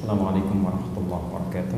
Assalamualaikum warahmatullahi wabarakatuh.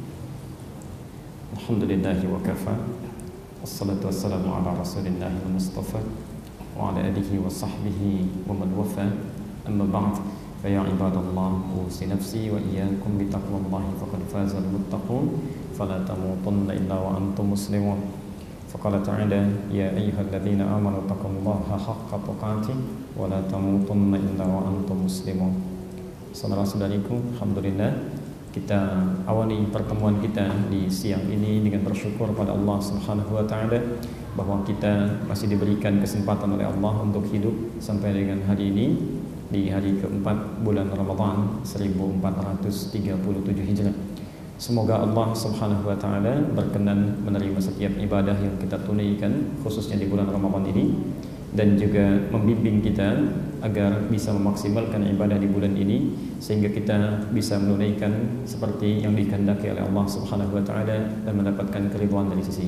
Alhamdulillahi wa kafa. Wassalatu wassalamu ala rasulillahi al-mustafa wa ala alihi wa sahbihi wa man wafa. Amma ba'd. Fa ya ibadallah, usi nafsi wa iyyakum bi taqwallahi faqad faza al-muttaqun. Fala tamutunna illa wa antum muslimun. Faqala ta'ala ya ayyuhalladzina amanu taqullaha haqqa tuqatih wa la tamutunna illa wa antum muslimun. Saudara-saudariku, alhamdulillah kita awali pertemuan kita di siang ini dengan bersyukur pada Allah Subhanahu wa taala bahwa kita masih diberikan kesempatan oleh Allah untuk hidup sampai dengan hari ini, di hari keempat bulan Ramadan 1437 Hijrah. Semoga Allah Subhanahu wa taala berkenan menerima setiap ibadah yang kita tunaikan khususnya di bulan Ramadan ini, dan juga membimbing kita agar bisa memaksimalkan ibadah di bulan ini sehingga kita bisa menunaikan seperti yang dikehendaki oleh Allah Subhanahu wa taala dan mendapatkan keridhaan dari sisi.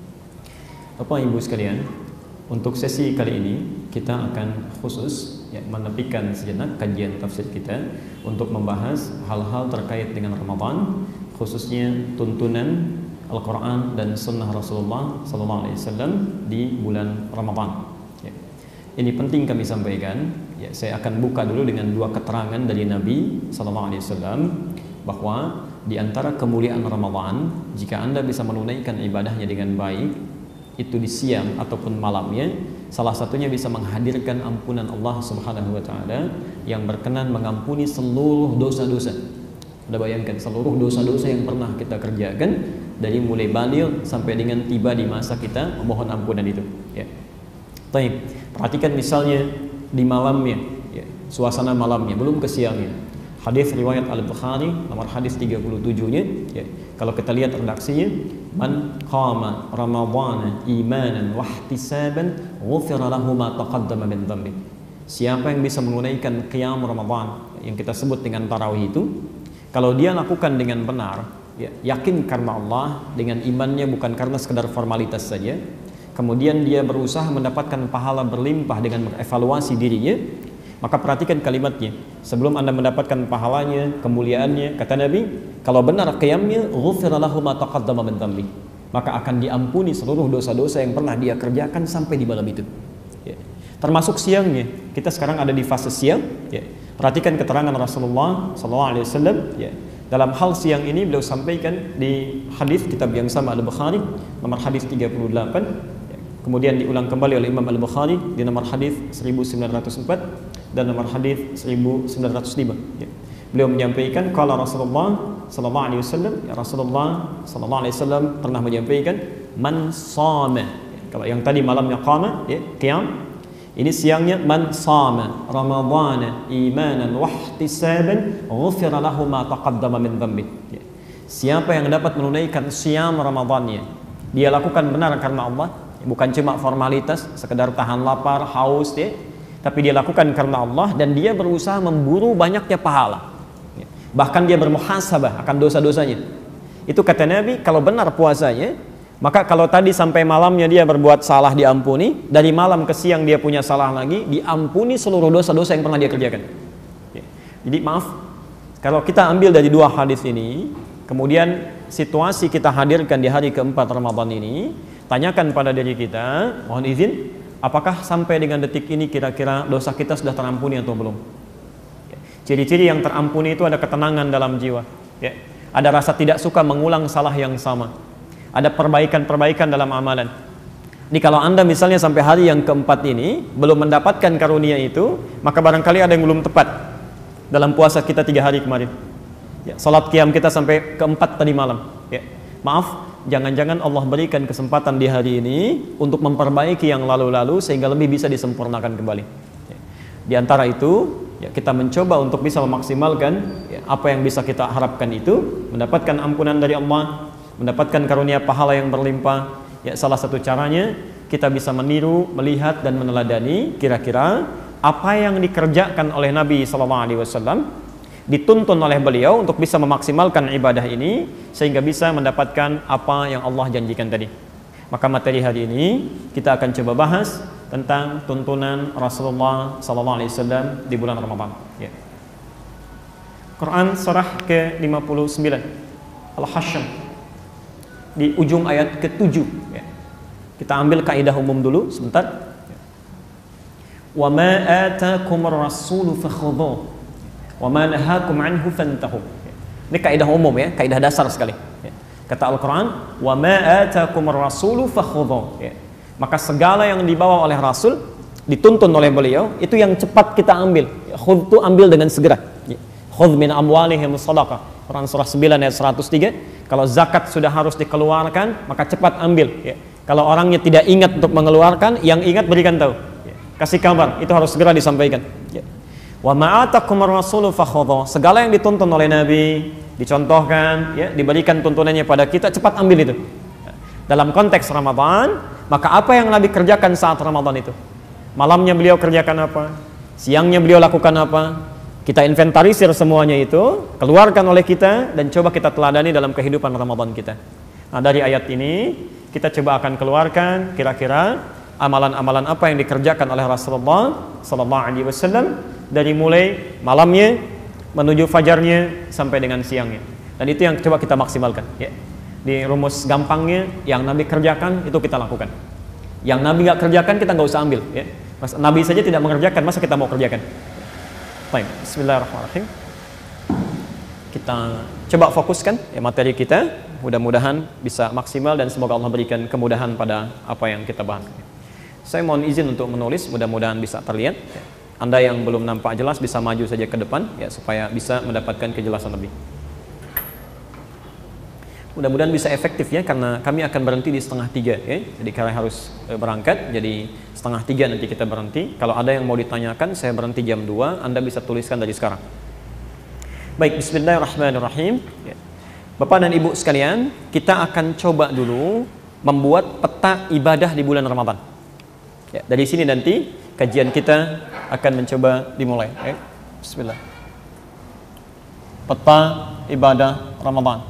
Bapak Ibu sekalian, untuk sesi kali ini kita akan khusus menepikan sejenak kajian tafsir kita untuk membahas hal-hal terkait dengan Ramadan, khususnya tuntunan Al-Quran dan Sunnah Rasulullah SAW di bulan Ramadan. Ini penting kami sampaikan. Saya akan buka dulu dengan dua keterangan dari Nabi SAW bahwa di antara kemuliaan Ramadan, jika Anda bisa menunaikan ibadahnya dengan baik, itu di siang ataupun malamnya, salah satunya bisa menghadirkan ampunan Allah Subhanahu wa taala yang berkenan mengampuni seluruh dosa-dosa. Anda bayangkan seluruh dosa-dosa yang pernah kita kerjakan dari mulai baligh sampai dengan tiba di masa kita memohon ampunan itu, ya. Baik, perhatikan misalnya di malamnya, ya, suasana malamnya, belum ke siangnya. Hadis riwayat Al-Bukhari nomor hadis 37-nya, ya. Kalau kita lihat redaksinya, man qama ramadhana imanan wa ihtisaban ghufira lahu ma taqaddama min dhanbi. Siapa yang bisa menunaikan qiyam Ramadan yang kita sebut dengan tarawih itu, kalau dia lakukan dengan benar, ya, yakin karena Allah, dengan imannya bukan karena sekedar formalitas saja, kemudian dia berusaha mendapatkan pahala berlimpah dengan mengevaluasi dirinya, maka perhatikan kalimatnya. Sebelum Anda mendapatkan pahalanya, kemuliaannya, kata Nabi, kalau benar qiyamnya, ghufira lahu ma taqaddama min dhanbi, maka akan diampuni seluruh dosa-dosa yang pernah dia kerjakan sampai di malam itu, ya. Termasuk siangnya. Kita sekarang ada di fase siang, ya. Perhatikan keterangan Rasulullah SAW, ya. Dalam hal siang ini beliau sampaikan di hadis kitab yang sama Al-Bukhari nomor hadis 38. Kemudian diulang kembali oleh Imam Al-Bukhari di nomor hadis 1904 dan nomor hadis 1905. Ya. Beliau menyampaikan kalau Rasulullah sallallahu alaihi wasallam, ya, Rasulullah sallallahu alaihi wasallam pernah menyampaikan man shama. Ya, kalau yang tadi malamnya qama, ya, qiyam. Ini siangnya man shama ramadhana imanan wa ihtisaban ghufira lahu ma taqaddama min dhanbi. Ya. Siapa yang dapat menunaikan siam Ramadannya, dia lakukan benar karena Allah, bukan cuma formalitas, sekedar tahan lapar, haus, ya, tapi dia lakukan karena Allah dan dia berusaha memburu banyaknya pahala. Ya. Bahkan dia bermuhasabah akan dosa-dosanya. Itu kata Nabi, kalau benar puasanya, maka kalau tadi sampai malamnya dia berbuat salah diampuni, dari malam ke siang dia punya salah lagi, diampuni seluruh dosa-dosa yang pernah dia kerjakan. Ya. Jadi maaf, kalau kita ambil dari dua hadis ini, kemudian situasi kita hadirkan di hari keempat Ramadan ini, tanyakan pada diri kita, mohon izin, apakah sampai dengan detik ini kira-kira dosa kita sudah terampuni atau belum? Ya. Ciri-ciri yang terampuni itu ada ketenangan dalam jiwa, ya. Ada rasa tidak suka mengulang salah yang sama, ada perbaikan-perbaikan dalam amalan. Ini kalau Anda misalnya sampai hari yang keempat ini belum mendapatkan karunia itu, maka barangkali ada yang belum tepat dalam puasa kita 3 hari kemarin, ya. Salat qiyam kita sampai keempat tadi malam, ya. Maaf, jangan-jangan Allah berikan kesempatan di hari ini untuk memperbaiki yang lalu-lalu sehingga lebih bisa disempurnakan kembali. Di antara itu, ya, kita mencoba untuk bisa memaksimalkan, ya, apa yang bisa kita harapkan itu, mendapatkan ampunan dari Allah, mendapatkan karunia pahala yang berlimpah. Ya, salah satu caranya kita bisa meniru, melihat dan meneladani kira-kira apa yang dikerjakan oleh Nabi SAW, dituntun oleh beliau untuk bisa memaksimalkan ibadah ini sehingga bisa mendapatkan apa yang Allah janjikan tadi. Maka materi hari ini kita akan coba bahas tentang tuntunan Rasulullah SAW di bulan Ramadan. Ya. Quran surah ke-59 Al-Hasyr di ujung ayat ke-7 ya. Kita ambil kaidah umum dulu sebentar. Wa ma atakumur rasulu fakhudhuh wa ma nahakum anhu fantahu. Ini kaidah umum ya, kaidah dasar sekali ya. Kata Al-Quran, wa ma atakumur rasulu fakhudhuh ya. Maka segala yang dibawa oleh Rasul, dituntun oleh beliau, itu yang cepat kita ambil. Khudh itu ambil dengan segera ya. Khudh min amwalihim sadaqah. Quran surah 9 ayat 103. Kalau zakat sudah harus dikeluarkan, maka cepat ambil ya. Kalau orangnya tidak ingat untuk mengeluarkan, yang ingat berikan tahu ya. Kasih kabar, itu harus segera disampaikan ya. Wa ma'atakumur rasulu fakhudhuh. Segala yang dituntun oleh Nabi, dicontohkan ya, diberikan tuntunannya pada kita, cepat ambil itu ya. Dalam konteks Ramadan, maka apa yang Nabi kerjakan saat Ramadan itu? Malamnya beliau kerjakan apa? Siangnya beliau lakukan apa? Kita inventarisir semuanya itu, keluarkan oleh kita, dan coba kita teladani dalam kehidupan Ramadan kita. Nah, dari ayat ini kita coba akan keluarkan kira-kira amalan-amalan apa yang dikerjakan oleh Rasulullah SAW dari mulai malamnya menuju fajarnya sampai dengan siangnya. Dan itu yang coba kita maksimalkan ya. Di rumus gampangnya, yang Nabi kerjakan itu kita lakukan. Yang Nabi nggak kerjakan kita nggak usah ambil ya. Nabi saja tidak mengerjakan, masa kita mau kerjakan? Baik, bismillahirrahmanirrahim. Kita coba fokuskan ya materi kita, mudah-mudahan bisa maksimal dan semoga Allah berikan kemudahan pada apa yang kita bahas. Saya mohon izin untuk menulis, mudah-mudahan bisa terlihat. Anda yang belum nampak jelas bisa maju saja ke depan ya, supaya bisa mendapatkan kejelasan lebih. Mudah-mudahan bisa efektif ya, karena kami akan berhenti di 2:30 ya. Jadi kalian harus berangkat, jadi 2:30 nanti kita berhenti. Kalau ada yang mau ditanyakan, saya berhenti jam 2, Anda bisa tuliskan dari sekarang. Baik, bismillahirrahmanirrahim ya. Bapak dan Ibu sekalian, kita akan coba dulu membuat peta ibadah di bulan Ramadan ya. Dari sini nanti kajian kita akan mencoba dimulai ya. Bismillah. Peta ibadah Ramadan.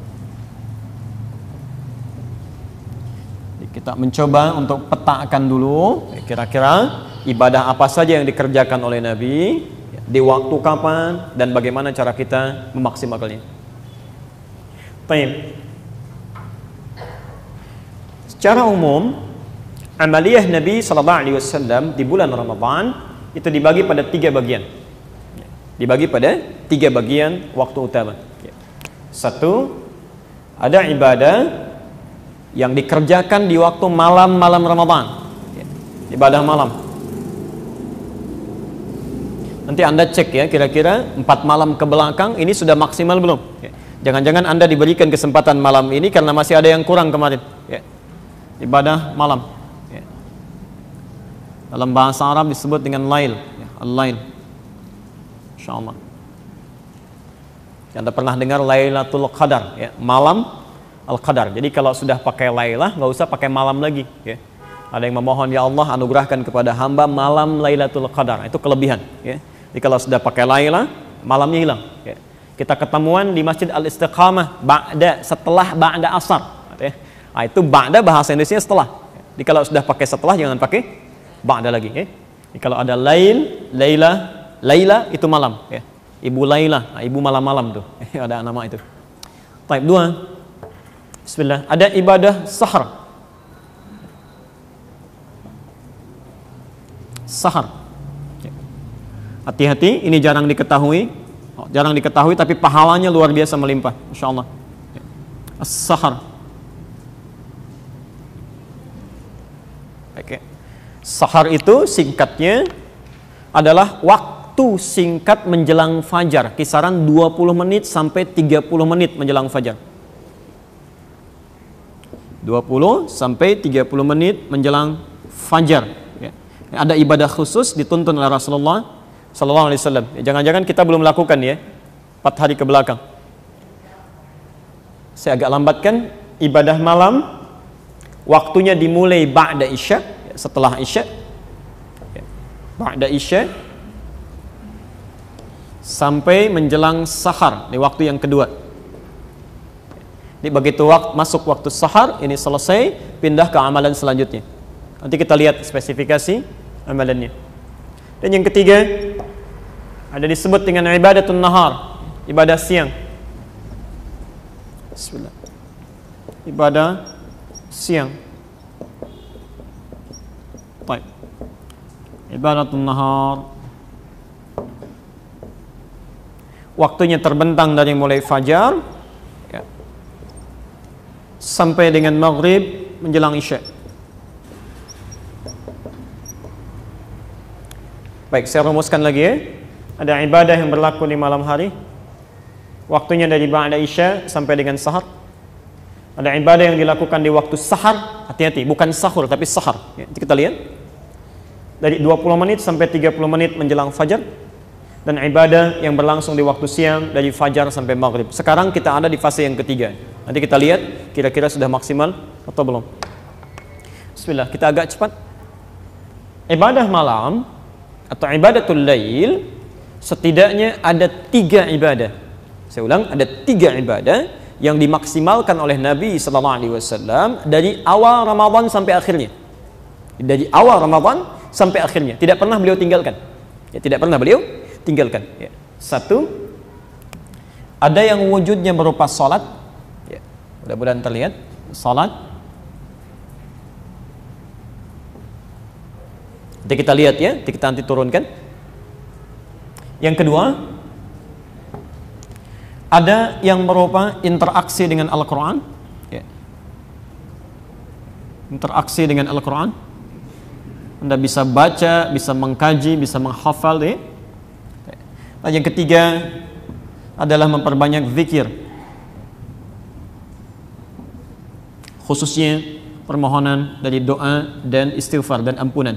Kita mencoba untuk petakan dulu kira-kira ibadah apa saja yang dikerjakan oleh Nabi, di waktu kapan, dan bagaimana cara kita memaksimalkannya. Baik. Secara umum, amaliyah Nabi SAW di bulan Ramadan itu dibagi pada 3 bagian. Dibagi pada 3 bagian waktu utama. 1, ada ibadah yang dikerjakan di waktu malam-malam Ramadan ya, ibadah malam. Nanti Anda cek ya, kira-kira 4 malam ke belakang ini sudah maksimal belum ya. Jangan-jangan Anda diberikan kesempatan malam ini karena masih ada yang kurang kemarin ya. Ibadah malam ya. Dalam bahasa Arab disebut dengan lail ya, al-lail insyaallah. Anda pernah dengar Lailatul Qadar ya, malam Al-Qadar. Jadi kalau sudah pakai Lailah, nggak usah pakai malam lagi ya. Ada yang memohon, ya Allah anugerahkan kepada hamba malam Lailatul Qadar. Itu kelebihan ya. Jadi kalau sudah pakai Lailah, malamnya hilang ya. Kita ketemuan di Masjid Al-Istiqamah setelah ba'da asar ya. Nah, itu ba'da bahasa Indonesia setelah. Jadi kalau sudah pakai setelah, jangan pakai ba'da lagi ya. Jadi kalau ada Laila itu malam ya. Ibu Laila, nah, ibu malam-malam tuh. Ada nama itu. Type 2. Bismillah. Ada ibadah sahar. Sahar. Hati-hati, ini jarang diketahui. Jarang diketahui, tapi pahalanya luar biasa melimpah, insyaallah. As-sahar. Oke. Sahar itu singkatnya adalah waktu singkat menjelang fajar, kisaran 20 menit sampai 30 menit menjelang fajar. 20 sampai 30 menit menjelang fajar ya. Ada ibadah khusus dituntun oleh Rasulullah sallallahu alaihi wasallam. Jangan-jangan kita belum lakukan ya 4 hari ke belakang. Saya agak lambatkan. Ibadah malam waktunya dimulai ba'da isya, setelah isya ya. Ba'da isya sampai menjelang sahar, di waktu yang kedua. Jadi begitu masuk waktu sahar, ini selesai, pindah ke amalan selanjutnya. Nanti kita lihat spesifikasi amalannya. Dan yang ketiga, ada disebut dengan ibadatun nahar, ibadah siang. Bismillah. Ibadah siang. Baik. Ibadatun nahar. Waktunya terbentang dari mulai fajar ya, sampai dengan maghrib menjelang isya. Baik, saya rumuskan lagi ya. Ada ibadah yang berlaku di malam hari. Waktunya dari ba'da isya sampai dengan sahar. Ada ibadah yang dilakukan di waktu sahar. Hati-hati, bukan sahur tapi sahar ya, kita lihat. Dari 20 menit sampai 30 menit menjelang fajar. Dan ibadah yang berlangsung di waktu siang dari fajar sampai maghrib. Sekarang kita ada di fase yang ketiga. Nanti kita lihat kira-kira sudah maksimal atau belum. Bismillah, kita agak cepat. Ibadah malam atau ibadatul lail setidaknya ada 3 ibadah. Saya ulang, ada 3 ibadah yang dimaksimalkan oleh Nabi SAW dari awal Ramadan sampai akhirnya. Dari awal Ramadan sampai akhirnya, tidak pernah beliau tinggalkan. Ya, tidak pernah beliau tinggalkan. Ya. 1, ada yang wujudnya berupa salat. Ya. Mudah-mudahan terlihat salat. Nanti kita lihat ya, kita nanti turunkan. Yang kedua, ada yang berupa interaksi dengan Al-Quran ya. Interaksi dengan Al-Quran. Anda bisa baca, bisa mengkaji, bisa menghafal ya. Nah, yang ketiga adalah memperbanyak zikir, khususnya permohonan dari doa dan istighfar dan ampunan.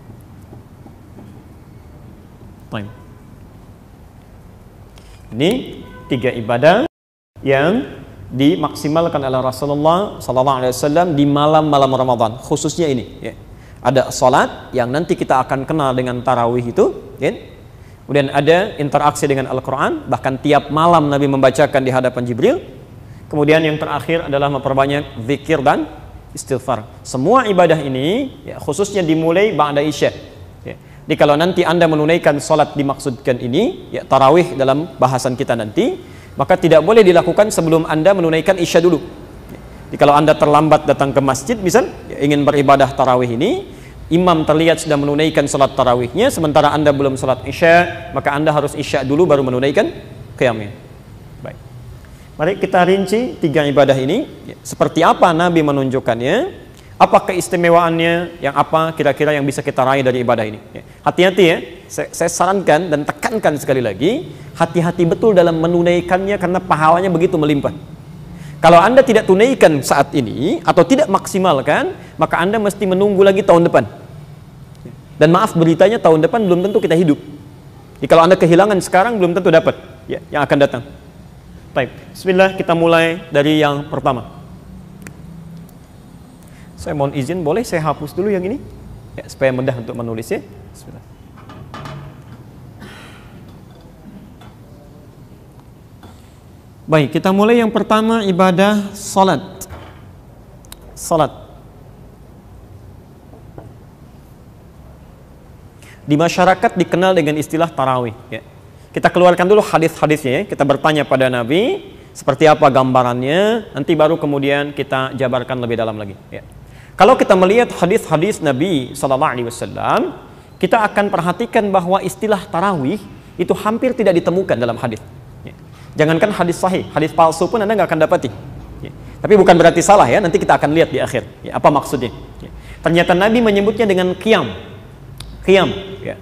Ini 3 ibadah yang dimaksimalkan oleh Rasulullah SAW di malam-malam Ramadan, khususnya ini. Ya. Ada salat yang nanti kita akan kenal dengan tarawih itu. Ya. Kemudian ada interaksi dengan Al-Quran, bahkan tiap malam Nabi membacakan di hadapan Jibril. Kemudian yang terakhir adalah memperbanyak zikir dan istighfar. Semua ibadah ini ya, khususnya dimulai ba'da isya. Ya. Jadi kalau nanti Anda menunaikan salat dimaksudkan ini, ya tarawih dalam bahasan kita nanti, maka tidak boleh dilakukan sebelum Anda menunaikan isya dulu. Jadi kalau Anda terlambat datang ke masjid, misal ya, ingin beribadah tarawih ini, imam terlihat sudah menunaikan salat tarawihnya, sementara Anda belum salat isya, maka Anda harus isya dulu baru menunaikan qiyamnya. Baik. Mari kita rinci 3 ibadah ini. Ya, seperti apa Nabi menunjukkannya? Apa keistimewaannya, yang apa kira-kira yang bisa kita raih dari ibadah ini? Hati-hati ya, saya sarankan dan tekankan sekali lagi, hati-hati betul dalam menunaikannya karena pahalanya begitu melimpah. Kalau Anda tidak tunaikan saat ini atau tidak maksimalkan, maka Anda mesti menunggu lagi tahun depan. Dan maaf beritanya tahun depan belum tentu kita hidup. Jadi kalau Anda kehilangan sekarang belum tentu dapat ya, yang akan datang. Baik, bismillah kita mulai dari yang pertama. Saya mohon izin, boleh saya hapus dulu yang ini? Ya, supaya mudah untuk menulis ya. Bismillah. Baik, kita mulai yang pertama, ibadah salat. Salat. Di masyarakat dikenal dengan istilah tarawih ya. Kita keluarkan dulu hadis-hadisnya ya. Kita bertanya pada Nabi seperti apa gambarannya, nanti baru kemudian kita jabarkan lebih dalam lagi ya. Kalau kita melihat hadis-hadis Nabi SAW, kita akan perhatikan bahwa istilah tarawih itu hampir tidak ditemukan dalam hadis. Ya. Jangankan hadis sahih, hadis palsu pun Anda nggak akan dapati. Ya. Tapi bukan berarti salah ya, nanti kita akan lihat di akhir. Ya, apa maksudnya? Ya. Ternyata Nabi menyebutnya dengan qiyam. Qiyam. Ya.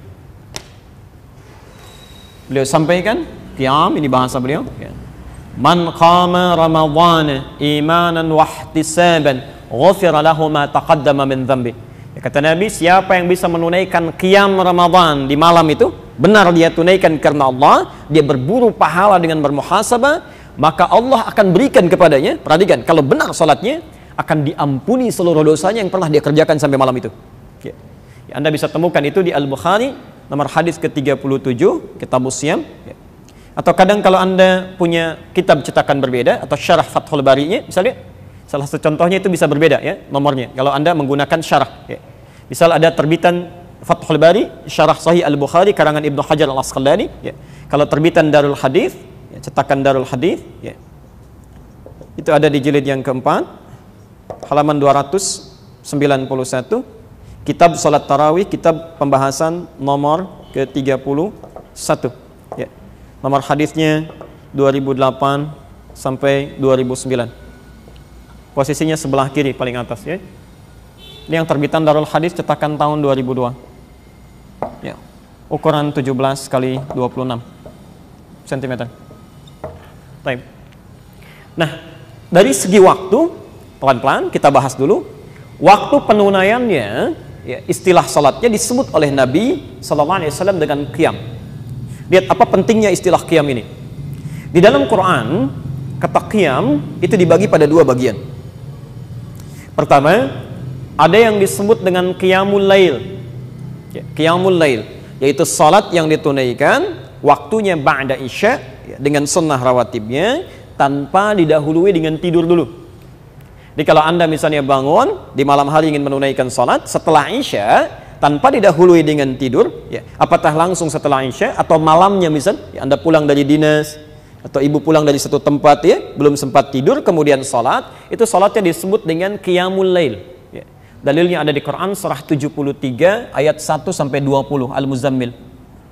Beliau sampaikan, qiyam, ini bahasa beliau. Ya. Man qama Ramadhan imanan wa ihtisaban ghufira lahu ma taqaddama min dhanbi. Ya, kata Nabi, siapa yang bisa menunaikan qiyam Ramadan di malam itu, benar dia tunaikan karena Allah, dia berburu pahala dengan bermuhasabah, maka Allah akan berikan kepadanya, perhatikan, kalau benar salatnya, akan diampuni seluruh dosanya yang pernah dia kerjakan sampai malam itu. Ya. Ya, Anda bisa temukan itu di Al-Bukhari, nomor hadis ke-37, Kitabus Shiyam. Ya. Atau kadang kalau Anda punya kitab cetakan berbeda, atau syarah Fathul Bari-nya, misalnya, salah satu contohnya itu bisa berbeda ya nomornya kalau Anda menggunakan syarah ya. Misal ada terbitan Fathul Bari syarah Sahih Al-Bukhari karangan Ibnu Hajar Al-Asqalani ya. Kalau terbitan Darul Hadis ya, cetakan Darul Hadis, ya. Itu ada di jilid yang keempat, halaman 291, kitab Salat Tarawih, kitab pembahasan nomor ke-31, ya. Nomor hadisnya 2008 sampai 2009. Posisinya sebelah kiri paling atas, ya. Ini yang terbitan Darul Hadis cetakan tahun 2002. Ya. Ukuran 17 kali 26 cm. Baik. Nah, dari segi waktu, pelan-pelan kita bahas dulu. Waktu penunaiannya, ya, istilah salatnya disebut oleh Nabi SAW dengan qiyam. Lihat apa pentingnya istilah qiyam ini. Di dalam Quran, kata qiyam itu dibagi pada dua bagian. Pertama, ada yang disebut dengan qiyamul lail. Ya, qiyamul lail, yaitu salat yang ditunaikan waktunya ba'da isya, ya, dengan sunnah rawatibnya, tanpa didahului dengan tidur dulu. Jadi kalau Anda misalnya bangun di malam hari ingin menunaikan salat setelah isya tanpa didahului dengan tidur, ya, apakah langsung setelah isya atau malamnya misal, ya, Anda pulang dari dinas atau ibu pulang dari satu tempat, ya, belum sempat tidur kemudian salat, itu salatnya disebut dengan qiyamul lail, ya. Dalilnya ada di Quran surah 73 ayat 1 sampai 20 Al-Muzammil.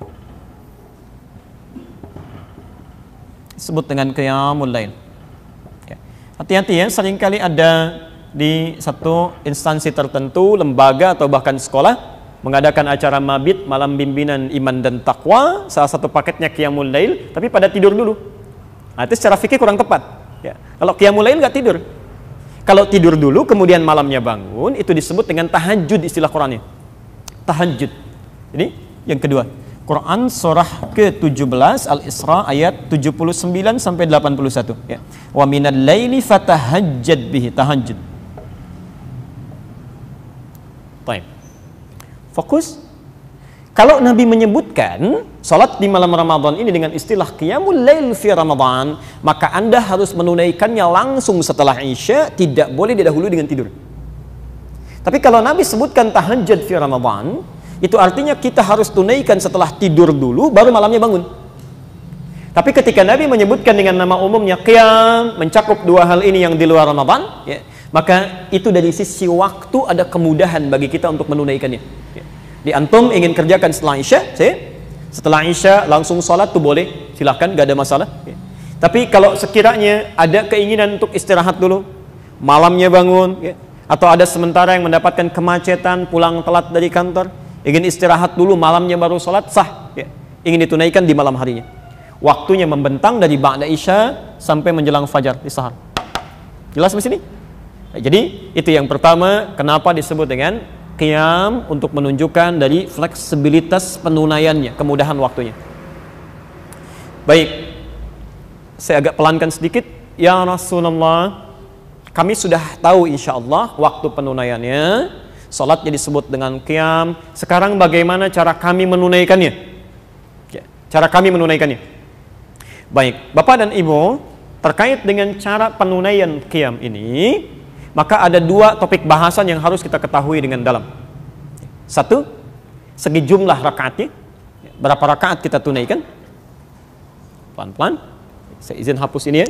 Disebut dengan qiyamul lail. Ya. Hati-hati ya, seringkali ada di satu instansi tertentu, lembaga atau bahkan sekolah mengadakan acara mabit, malam bimbingan iman dan takwa, salah satu paketnya qiyamul lail, tapi pada tidur dulu. Nah, itu secara fikih kurang tepat. Ya. Kalau qiyamul lail nggak tidur. Kalau tidur dulu kemudian malamnya bangun, itu disebut dengan tahajud istilah Qurannya. Tahajud. Ini yang kedua. Quran surah ke-17 Al-Isra ayat 79 sampai 81, ya. Wa minal laili fatahajjad bihi, tahajud. Baik. Fokus. Kalau Nabi menyebutkan salat di malam Ramadan ini dengan istilah qiyamul lail fi Ramadan, maka Anda harus menunaikannya langsung setelah Isya, tidak boleh didahului dengan tidur. Tapi kalau Nabi sebutkan tahajjud fi Ramadan, itu artinya kita harus tunaikan setelah tidur dulu, baru malamnya bangun. Tapi ketika Nabi menyebutkan dengan nama umumnya qiyam, mencakup dua hal ini yang di luar Ramadan, ya, maka itu dari sisi waktu ada kemudahan bagi kita untuk menunaikannya. Ya. Di antum ingin kerjakan setelah Isya, setelah Isya langsung sholat tuh boleh, silahkan, gak ada masalah. Ya. Tapi kalau sekiranya ada keinginan untuk istirahat dulu, malamnya bangun, ya, atau ada sementara yang mendapatkan kemacetan, pulang telat dari kantor, ingin istirahat dulu, malamnya baru sholat, sah, ya. Ingin ditunaikan di malam harinya. Waktunya membentang dari ba'da isya sampai menjelang fajar di sahar. Jelas di sini? Nah, jadi itu yang pertama, kenapa disebut dengan qiyam, untuk menunjukkan dari fleksibilitas penunaiannya, kemudahan waktunya. Baik, saya agak pelankan sedikit. Ya Rasulullah, kami sudah tahu insya Allah waktu penunaiannya, salatnya disebut dengan qiyam. Sekarang bagaimana cara kami menunaikannya? Ya, cara kami menunaikannya. Baik, Bapak dan Ibu, terkait dengan cara penunaian qiyam ini, maka ada dua topik bahasan yang harus kita ketahui dengan dalam. Satu, segi jumlah rakaatnya. Berapa rakaat kita tunaikan? Pelan-pelan. Saya izin hapus ini ya.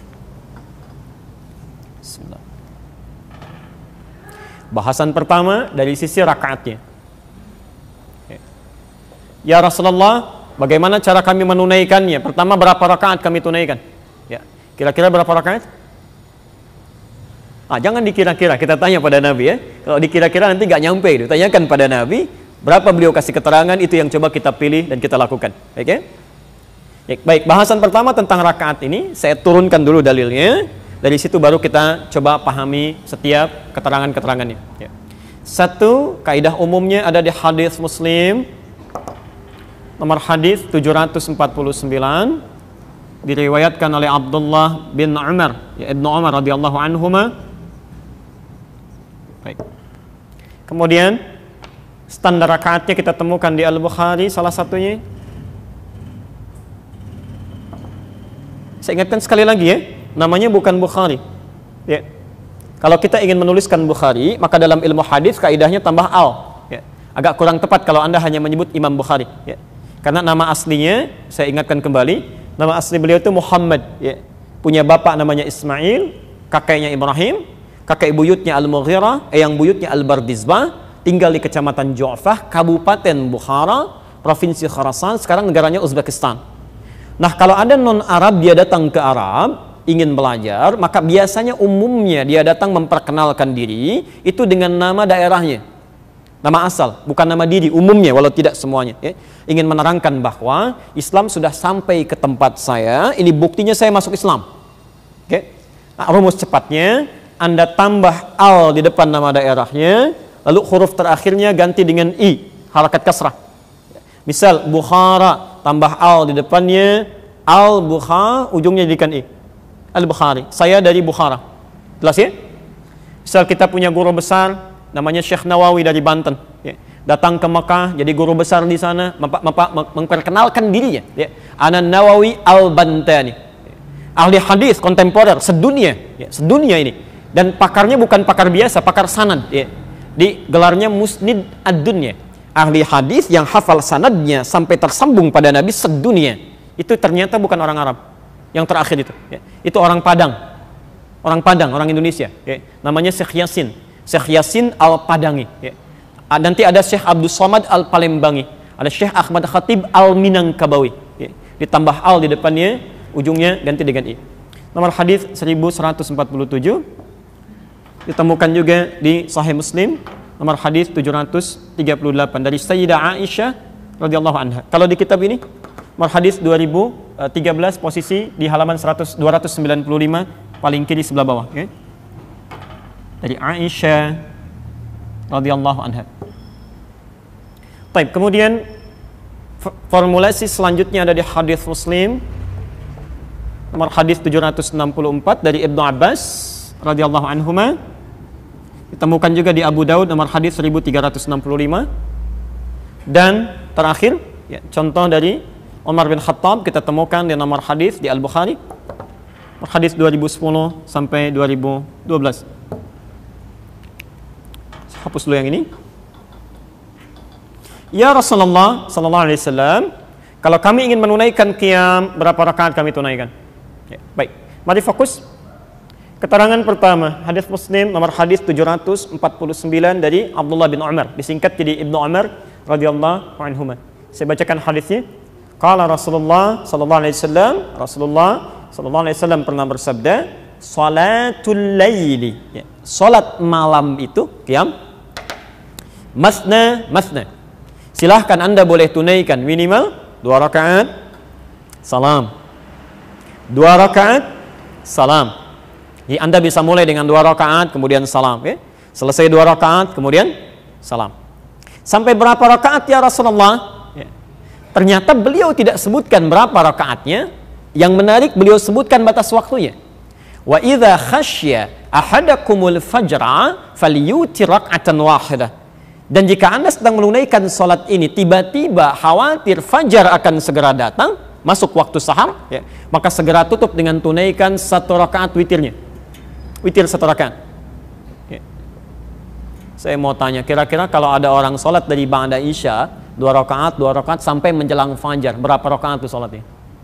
Bismillah. Bahasan pertama dari sisi rakaatnya. Ya Rasulullah, bagaimana cara kami menunaikannya? Pertama, berapa rakaat kami tunaikan? Ya, kira-kira berapa rakaat? Jangan dikira-kira, kita tanya pada Nabi ya. Kalau dikira-kira nanti gak nyampe itu. Tanyakan pada Nabi, berapa beliau kasih keterangan, itu yang coba kita pilih dan kita lakukan. Baik ya? Baik, bahasan pertama tentang rakaat ini, saya turunkan dulu dalilnya. Dari situ baru kita coba pahami setiap keterangan-keterangannya. Ya. Satu, kaidah umumnya ada di hadis Muslim, nomor hadis 749, diriwayatkan oleh Abdullah bin Umar, ya, Ibnu Umar radhiyallahu anhuma. Baik. Kemudian standar rakaatnya kita temukan di Al-Bukhari salah satunya. Saya ingatkan sekali lagi ya, namanya bukan Bukhari. Ya. Kalau kita ingin menuliskan Bukhari, maka dalam ilmu hadis kaidahnya tambah al. Ya. Agak kurang tepat kalau Anda hanya menyebut Imam Bukhari. Ya. Karena nama aslinya, saya ingatkan kembali, Nama asli beliau itu Muhammad, ya. Punya bapak namanya Ismail, kakeknya Ibrahim, kakek buyutnya Al-Mughirah, eyang buyutnya Al-Bardizbah, tinggal di Kecamatan Ju'fah, Kabupaten Bukhara, Provinsi Khurasan, sekarang negaranya Uzbekistan. Nah, kalau ada non-Arab dia datang ke Arab, ingin belajar, maka biasanya umumnya dia datang memperkenalkan diri itu dengan nama daerahnya, nama asal, bukan nama diri umumnya, walau tidak semuanya, ya. Ingin menerangkan bahwa Islam sudah sampai ke tempat saya, ini buktinya saya masuk Islam. Oke. Nah, rumus cepatnya, Anda tambah al di depan nama daerahnya, lalu huruf terakhirnya ganti dengan i, harakat kasrah. Misal Bukhara, tambah al di depannya, al-Bukhara, ujungnya jadikan i, Al-Bukhari, saya dari Bukhara. Jelas ya? Misal kita punya guru besar namanya Syekh Nawawi dari Banten, ya. Datang ke Mekah jadi guru besar di sana, memperkenalkan dirinya, ya. Ana Nawawi Al-Bantani, ya. Ahli hadis kontemporer sedunia, ya, sedunia ini. Dan pakarnya bukan pakar biasa, pakar sanad, ya. Di gelarnya Musnid ad-Dunya, ahli hadis yang hafal sanadnya sampai tersambung pada Nabi sedunia. Itu ternyata bukan orang Arab yang terakhir itu, ya. Itu orang Padang, orang Indonesia, ya. Namanya Syekh Yasin Al-Padangi, ya. Nanti ada Syekh Abdul Somad Al-Palembangi, ada Syekh Ahmad Khatib Al-Minangkabawi, ya. Ditambah al di depannya, ujungnya ganti dengan i. Nomor hadis 1147, ditemukan juga di Sahih Muslim, nomor hadis 738 dari Sayyidah Aisyah radhiyallahu anha. Kalau di kitab ini nomor hadis 2013, posisi di halaman 295 paling kiri sebelah bawah, okay? Dari Aisyah radhiyallahu anha. Baik, kemudian formulasi selanjutnya ada di hadis Muslim nomor hadis 764 dari Ibnu Abbas radhiyallahu anhuma. Ditemukan juga di Abu Daud nomor hadis 1365. Dan terakhir, ya, contoh dari Umar bin Khattab kita temukan di nomor hadis di Al-Bukhari, nomor hadis 2010 sampai 2012. Hapus dulu yang ini. Ya Rasulullah sallallahu alaihi wasallam, kalau kami ingin menunaikan qiyam, berapa rakaat kami tunaikan? Ya, baik. Mari fokus. Keterangan pertama, hadis Muslim nomor hadis 749 dari Abdullah bin Umar, disingkat jadi Ibnu Umar radhiyallahu anhuma. Saya bacakan hadisnya. Qala Rasulullah sallallahu alaihi wasallam, Rasulullah sallallahu alaihi wasallam pernah bersabda, salatul laili, ya, salat malam itu qiyam masna. Silahkan Anda boleh tunaikan minimal 2 rakaat salam, 2 rakaat salam. Jadi Anda bisa mulai dengan 2 rakaat kemudian salam, ya. Selesai 2 rakaat kemudian salam. Sampai berapa rakaat ya Rasulullah? Ya. Ternyata beliau tidak sebutkan berapa rakaatnya. Yang menarik beliau sebutkan batas waktunya. Wa idza khasyya ahadakumul fajra falyutir rak'atan wahidah. Dan jika Anda sedang menunaikan salat ini tiba-tiba khawatir fajar akan segera datang, masuk waktu sahar, ya, maka segera tutup dengan tunaikan 1 rakaat witirnya. Witir 1 rakaat. Ya. Saya mau tanya, kira-kira kalau ada orang salat dari ba'da Isya 2 rakaat sampai menjelang fajar, berapa rakaat itu salatnya?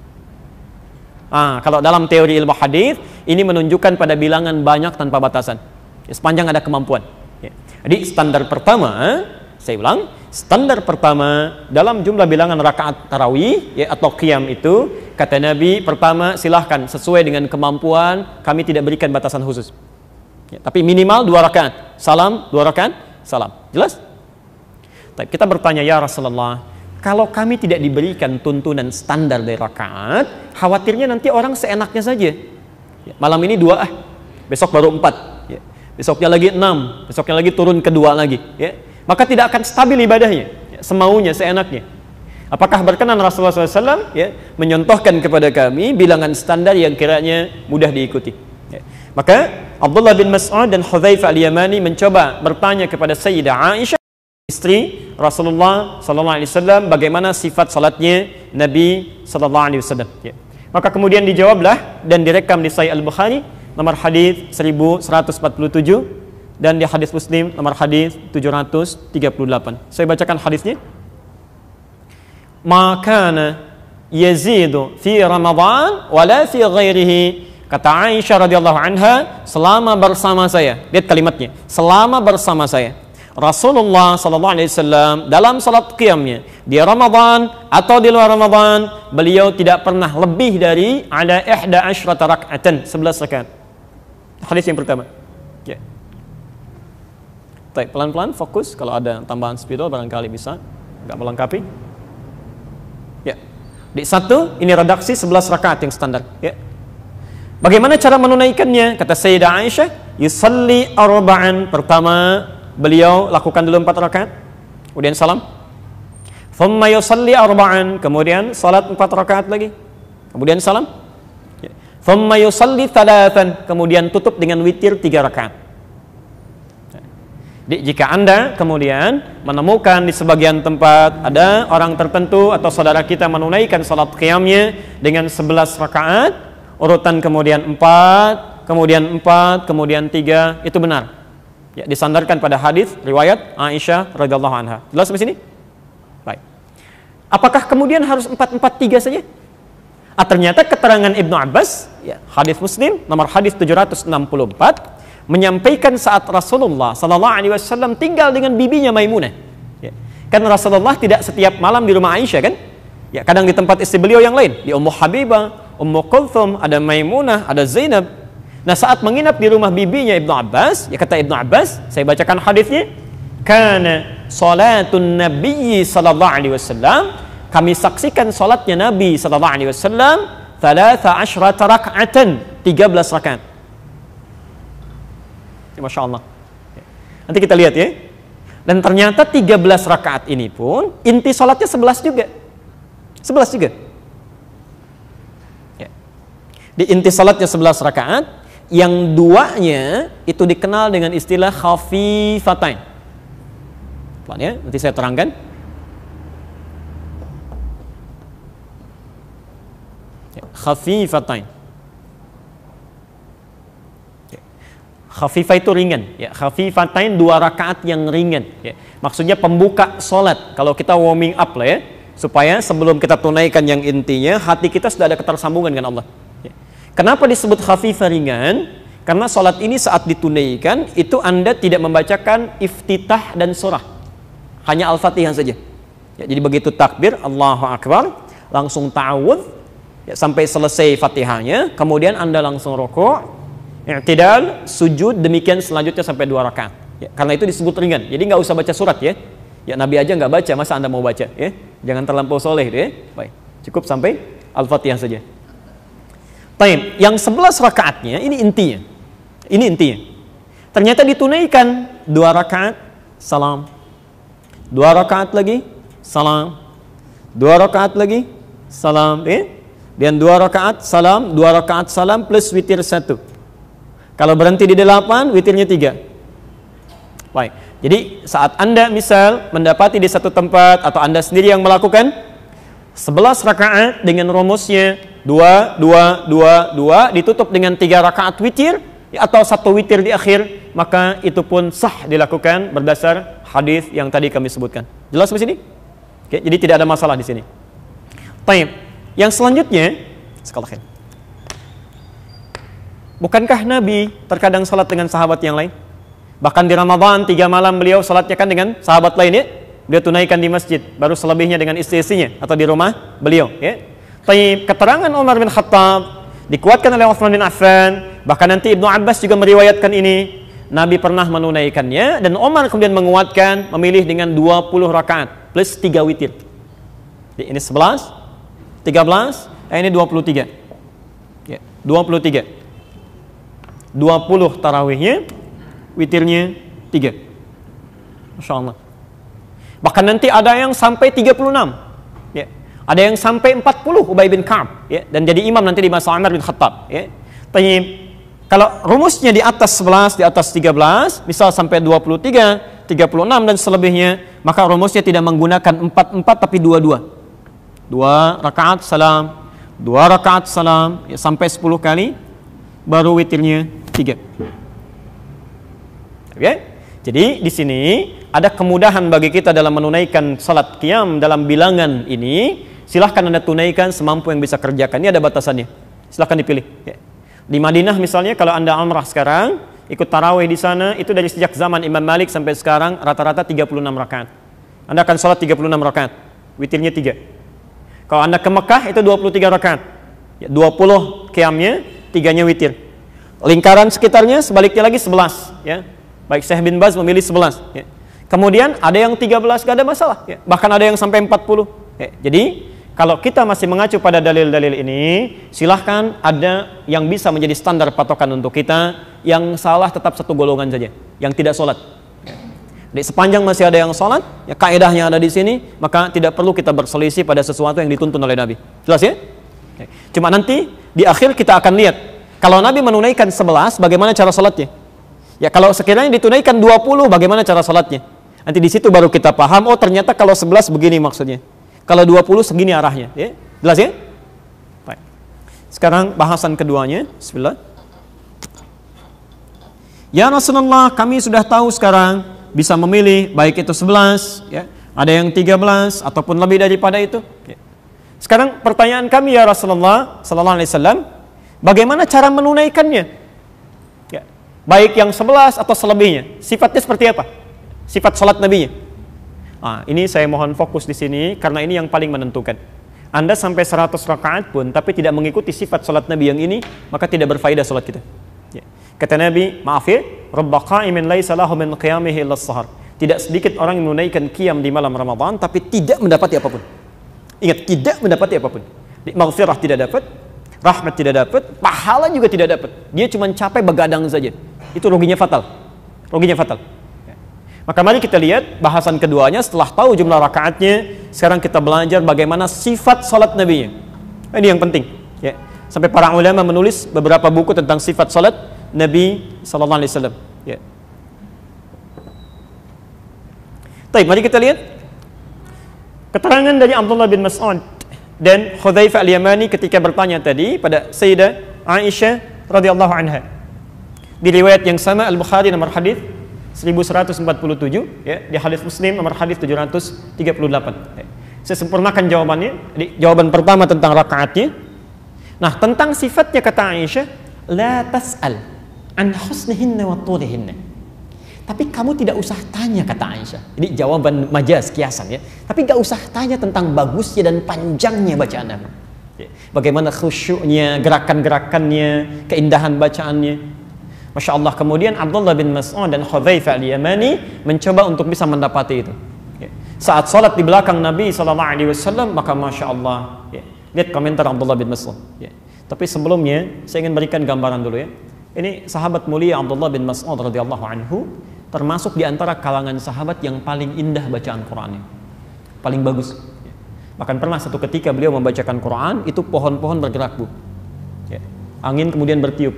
Kalau dalam teori ilmu hadis ini menunjukkan pada bilangan banyak tanpa batasan, ya, sepanjang ada kemampuan. Ya. Jadi standar pertama, saya ulang, standar pertama dalam jumlah bilangan rakaat tarawih, ya, atau qiyam itu, kata Nabi, pertama silahkan sesuai dengan kemampuan, kami tidak berikan batasan khusus. Ya, tapi minimal 2 rakaat, salam, 2 rakaat, salam. Jelas? Tapi kita bertanya, ya Rasulullah, kalau kami tidak diberikan tuntunan standar dari rakaat, khawatirnya nanti orang seenaknya saja. Ya, malam ini 2, besok baru 4. Ya. Besoknya lagi 6, besoknya lagi turun ke 2 lagi. Ya. Maka tidak akan stabil ibadahnya, ya, semaunya, seenaknya. Apakah berkenan Rasulullah SAW, ya, menyontohkan kepada kami bilangan standar yang kiranya mudah diikuti? Ya. Maka Abdullah bin Mas'ud dan Hudzaifah al-Yamani mencoba bertanya kepada Sayyidah Aisyah, istri Rasulullah sallallahu alaihi wasallam, bagaimana sifat salatnya Nabi sallallahu alaihi wasallam. Ya. Maka kemudian dijawablah dan direkam di Sahih Al-Bukhari nomor hadis 1147 dan di hadis Muslim nomor hadis 738. Saya bacakan hadisnya. Makana yazidu fi Ramadan wala fi ghairihi. Kata Aisyah radhiyallahu anha, selama bersama saya, lihat kalimatnya, selama bersama saya, Rasulullah sallallahu alaihi wasallam dalam salat qiyamnya di Ramadan atau di luar Ramadan, beliau tidak pernah lebih dari ala 11 rak'atan, 11 rakaat. Hadis yang pertama. Ya. Baik, pelan-pelan fokus, kalau ada tambahan spidol barangkali bisa enggak melengkapi. Ya. Di satu, ini redaksi 11 rakaat yang standar, ya. Bagaimana cara menunaikannya? Kata Sayyidah Aisyah, yusalli arba'an. Pertama, beliau lakukan dulu 4 rakaat, kemudian salam. Thumma yusalli arba'an, kemudian salat 4 rakaat lagi, kemudian salam. Thumma yusalli thalathan, kemudian tutup dengan witir 3 rakaat. Jadi, jika Anda kemudian menemukan di sebagian tempat ada orang tertentu atau saudara kita menunaikan salat qiyamnya dengan 11 rakaat, urutan kemudian 4, kemudian 4, kemudian 3, itu benar. Ya, disandarkan pada hadis riwayat Aisyah radhiyallahu anha. Jelas sampai sini? Baik. Apakah kemudian harus 4-4-3 saja? Ternyata keterangan Ibnu Abbas, ya, hadis Muslim nomor hadis 764, menyampaikan saat Rasulullah sallallahu alaihi wasallam tinggal dengan bibinya Maimunah. Ya. Kan Rasulullah tidak setiap malam di rumah Aisyah kan? Ya, kadang di tempat istri beliau yang lain, di Ummu Habibah, Ummu Kulthum, ada Maimunah, ada Zainab. Nah, saat menginap di rumah bibinya Ibnu Abbas, ya kata Ibnu Abbas, saya bacakan hadisnya, kana salatun nabiyyi sallallahu alaihi wasallam, kami saksikan salatnya Nabi sallallahu alaihi wasallam 13 raka'atan, 13 rakaat. Ya, Masya Allah. Nanti kita lihat ya. Dan ternyata 13 rakaat ini pun inti salatnya 11 juga. 11 juga. Ya. Di inti salatnya 11 rakaat, yang duanya itu dikenal dengan istilah khafifatain. Pelan ya, nanti saya terangkan. Ya, khafifatain. Ya. Khafifah itu ringan. Ya, khafifatain 2 rakaat yang ringan. Ya. Maksudnya pembuka salat. Kalau kita warming up lah ya, supaya sebelum kita tunaikan yang intinya, hati kita sudah ada ketersambungan dengan Allah. Kenapa disebut khafifah ringan? Karena sholat ini saat ditunaikan, itu Anda tidak membacakan iftitah dan surah, hanya Al-Fatihah saja. Ya, jadi begitu takbir, Allahu Akbar, langsung ta'awudz, ya, sampai selesai Fatihahnya, kemudian Anda langsung rukuk, i'tidal, sujud, demikian selanjutnya sampai 2 rakaat. Ya, karena itu disebut ringan. Jadi nggak usah baca surat ya. Ya, Nabi aja nggak baca, masa Anda mau baca? Ya, jangan terlampau soleh ya. Baik, cukup sampai Al-Fatihah saja. Taib, yang 11 rakaatnya ini intinya. Ini intinya. Ternyata ditunaikan 2 rakaat salam. 2 rakaat lagi salam. 2 rakaat lagi salam, dan 2 rakaat salam, 2 rakaat salam plus witir 1. Kalau berhenti di 8, witirnya 3. Baik. Jadi saat Anda misal mendapati di satu tempat atau Anda sendiri yang melakukan 11 rakaat dengan rumusnya 2, 2, 2, 2 ditutup dengan 3 rakaat witir atau 1 witir di akhir, maka itu pun sah dilakukan berdasar hadis yang tadi kami sebutkan. Jelas sampai sini? Oke, jadi tidak ada masalah di sini. Baik. Yang selanjutnya, sekali lagi. Bukankah Nabi terkadang salat dengan sahabat yang lain? Bahkan di Ramadan 3 malam beliau salatnya kan dengan sahabat lain ya. Dia tunaikan di masjid, baru selebihnya dengan istri-istrinya atau di rumah beliau ya. Taib, keterangan Umar bin Khattab dikuatkan oleh Utsman bin Affan, bahkan nanti Ibnu Abbas juga meriwayatkan ini. Nabi pernah menunaikannya dan Umar kemudian menguatkan, memilih dengan 20 rakaat plus 3 witir. Jadi ini 11, 13, ini 23. Ya, 23. 20 tarawihnya, witirnya 3. Masya Allah. Bahkan nanti ada yang sampai 36. Ya. Ada yang sampai 40 Ubay bin Ka'ab, ya, dan jadi imam nanti di masa Umar bin Khattab, ya. Tayyib. Kalau rumusnya di atas 11, di atas 13, misal sampai 23, 36 dan selebihnya, maka rumusnya tidak menggunakan 4-4 tapi 2-2. 2 rakaat salam, 2 rakaat salam, ya, sampai 10 kali, baru witirnya 3. Oke? Jadi di sini ada kemudahan bagi kita dalam menunaikan salat qiyam dalam bilangan ini silahkan Anda tunaikan semampu yang bisa kerjakan. Ini ada batasannya. Silahkan dipilih. Ya. Di Madinah misalnya, kalau Anda umrah sekarang, ikut tarawih di sana, itu dari sejak zaman Imam Malik sampai sekarang rata-rata 36 rakaat. Anda akan sholat 36 rakaat. Witirnya 3. Kalau Anda ke Mekah, itu 23 rakaat. Ya, 20 qiyamnya, 3-nya witir. Lingkaran sekitarnya sebaliknya lagi 11. Ya. Baik Syekh bin Baz memilih 11. Ya. Kemudian ada yang 13, gak ada masalah. Ya. Bahkan ada yang sampai 40. Ya. Jadi kalau kita masih mengacu pada dalil-dalil ini, silahkan ada yang bisa menjadi standar patokan untuk kita. Yang salah tetap satu golongan saja, yang tidak sholat. Jadi sepanjang masih ada yang sholat, ya kaidahnya ada di sini, maka tidak perlu kita berselisih pada sesuatu yang dituntun oleh Nabi. Jelas ya? Cuma nanti di akhir kita akan lihat, kalau Nabi menunaikan 11, bagaimana cara sholatnya? Ya kalau sekiranya ditunaikan 20, bagaimana cara sholatnya? Nanti di situ baru kita paham, oh ternyata kalau 11 begini maksudnya. Kalau 20 segini arahnya, ya. Jelas ya? Baik. Sekarang bahasan keduanya, bismillah. Ya Rasulullah, kami sudah tahu sekarang bisa memilih baik itu 11, ya. Ada yang 13 ataupun lebih daripada itu. Ya. Sekarang pertanyaan kami ya Rasulullah sallallahu alaihi wasallam, bagaimana cara menunaikannya? Ya. Baik yang 11 atau selebihnya, sifatnya seperti apa? Sifat salat Nabi-nya. Ini saya mohon fokus di sini karena ini yang paling menentukan. Anda sampai 100 rakaat pun tapi tidak mengikuti sifat salat Nabi yang ini, maka tidak berfaedah salat kita. Ya. Kata Nabi, maaf ya, Rabba qa'imin laisa lahu min qiyamihi illa as-sahar. Tidak sedikit orang yang menunaikan qiyam di malam Ramadan tapi tidak mendapati apapun. Ingat, tidak mendapati apapun. Maghfirah tidak dapat, rahmat tidak dapat, pahala juga tidak dapat. Dia cuma capek begadang saja. Itu ruginya fatal. Ruginya fatal. Maka mari kita lihat bahasan keduanya. Setelah tahu jumlah rakaatnya, sekarang kita belajar bagaimana sifat salat Nabi-nya. Ini yang penting. Ya. Sampai para ulama menulis beberapa buku tentang sifat salat Nabi Sallallahu Alaihi Wasallam. Ya. Baik, mari kita lihat keterangan dari Abdullah bin Mas'ud dan Hudzaifah al-Yamani ketika bertanya tadi pada Sayyidah Aisyah radhiyallahu anha. Di riwayat yang sama Al-Bukhari nomor hadis 1147, ya, di hadis Muslim nomor hadis 738. Ya. Saya sempurnakan jawabannya. Jadi, jawaban pertama tentang rakaatnya. Nah, tentang sifatnya kata Aisyah, la tas'al an husnihinna wa tulihinna. Tapi kamu tidak usah tanya kata Aisyah. Jadi jawaban majaz kiasan ya. Tapi gak usah tanya tentang bagusnya dan panjangnya bacaan Nabi. Ya. Bagaimana khusyuknya, gerakan-gerakannya, keindahan bacaannya. Masya Allah. Kemudian Abdullah bin Mas'ud dan Hudzaifah al-Yamani mencoba untuk bisa mendapati itu. Ya. Saat sholat di belakang Nabi SAW, maka Masya Allah. Ya. Lihat komentar Abdullah bin Mas'ud. Ya. Tapi sebelumnya saya ingin berikan gambaran dulu ya. Ini sahabat mulia Abdullah bin Mas'ud radhiyallahu anhu, termasuk di antara kalangan sahabat yang paling indah bacaan Qur'annya, paling bagus. Ya. Bahkan pernah satu ketika beliau membacakan Qur'an, itu pohon-pohon bergerak bu. Ya. Angin kemudian bertiup.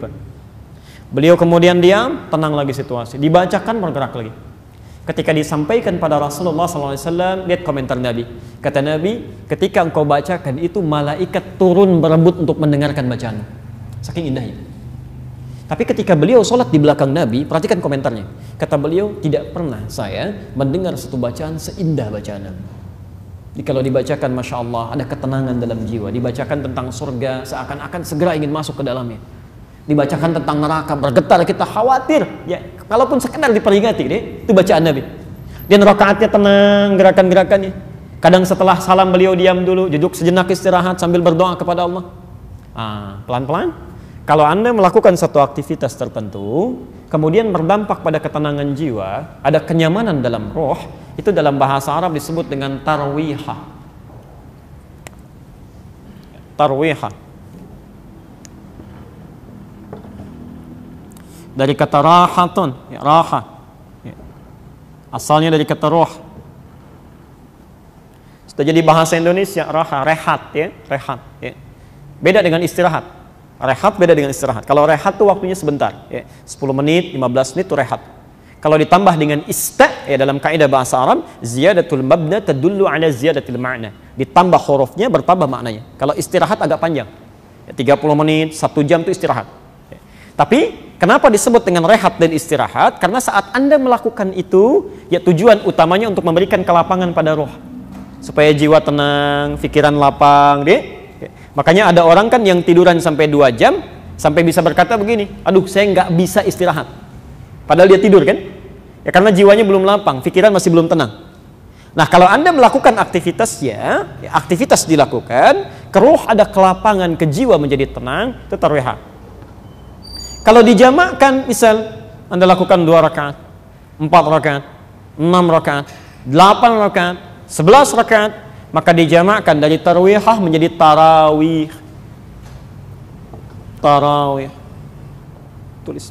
Beliau kemudian diam, tenang lagi situasi. Dibacakan, bergerak lagi. Ketika disampaikan pada Rasulullah SAW, lihat komentar Nabi. Kata Nabi, ketika engkau bacakan itu malaikat turun berebut untuk mendengarkan bacaan. Saking indahnya. Tapi ketika beliau sholat di belakang Nabi, perhatikan komentarnya. Kata beliau, tidak pernah saya mendengar satu bacaan seindah bacaan Nabi. Jadi kalau dibacakan, Masya Allah, ada ketenangan dalam jiwa. Dibacakan tentang surga, seakan-akan segera ingin masuk ke dalamnya. Dibacakan tentang neraka, bergetar, kita khawatir ya, kalaupun sekedar diperingati deh, itu bacaan Nabi. Dan rakaatnya tenang, gerakan-gerakannya. Kadang setelah salam beliau diam dulu, duduk sejenak istirahat sambil berdoa kepada Allah. Pelan-pelan. Kalau Anda melakukan satu aktivitas tertentu, kemudian berdampak pada ketenangan jiwa, ada kenyamanan dalam roh, itu dalam bahasa Arab disebut dengan tarwihah. Tarwihah. Dari kata rahatun, ya, raha. Ya. Asalnya dari kata roh. Sudah jadi bahasa Indonesia, raha, rehat, ya, rehat. Ya. Beda dengan istirahat. Rehat beda dengan istirahat. Kalau rehat tuh waktunya sebentar, ya. 10 menit, 15 menit itu rehat. Kalau ditambah dengan ista, ya, dalam kaidah bahasa Arab, ziyadatul mabna tadullu ala ziyadatil ma'na. Ditambah hurufnya bertambah maknanya. Kalau istirahat agak panjang. Ya, 30 menit, 1 jam itu istirahat. Ya. Tapi kenapa disebut dengan rehat dan istirahat? Karena saat Anda melakukan itu, ya tujuan utamanya untuk memberikan kelapangan pada roh. supaya jiwa tenang, pikiran lapang, deh. Makanya ada orang kan yang tiduran sampai 2 jam, sampai bisa berkata begini, aduh saya nggak bisa istirahat. Padahal dia tidur kan? Ya karena jiwanya belum lapang, pikiran masih belum tenang. Nah kalau Anda melakukan aktivitasnya, ya, aktivitas dilakukan, ke ruh ada kelapangan, ke jiwa menjadi tenang, itu tarwihah. Kalau dijamakkan, misal Anda lakukan 2 rakaat, 4 rakaat, 6 rakaat, 8 rakaat, 11 rakaat, maka dijamakkan dari tarwihah menjadi tarawih. Tarawih. Tulis.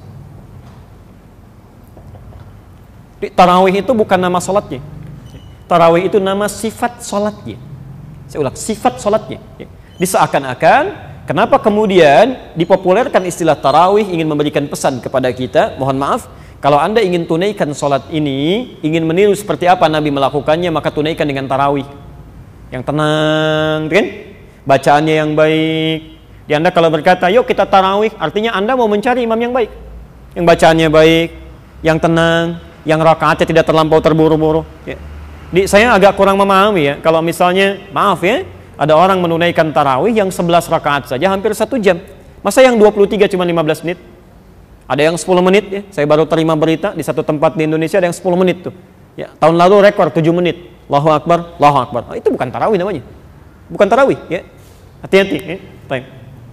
Tarawih itu bukan nama salatnya. Tarawih itu nama sifat salatnya. Saya ulang, sifat salatnya. Diseakan-akan, kenapa kemudian dipopulerkan istilah tarawih ingin memberikan pesan kepada kita, mohon maaf, kalau Anda ingin tunaikan salat ini, ingin meniru seperti apa Nabi melakukannya, maka tunaikan dengan tarawih. Yang tenang, kan? Bacaannya yang baik. Di Anda kalau berkata, yuk kita tarawih, artinya Anda mau mencari imam yang baik. Yang bacaannya baik, yang tenang, yang rakaatnya tidak terlampau terburu-buru. Ya. Saya agak kurang memahami ya, kalau misalnya, maaf ya, ada orang menunaikan tarawih yang 11 rakaat saja hampir 1 jam. Masa yang 23 cuma 15 menit? Ada yang 10 menit ya, saya baru terima berita di satu tempat di Indonesia ada yang 10 menit tuh. Ya, tahun lalu rekor 7 menit. Allahu Akbar, Allahu Akbar. Nah, itu bukan tarawih namanya. Bukan tarawih ya. Hati-hati ya. Baik.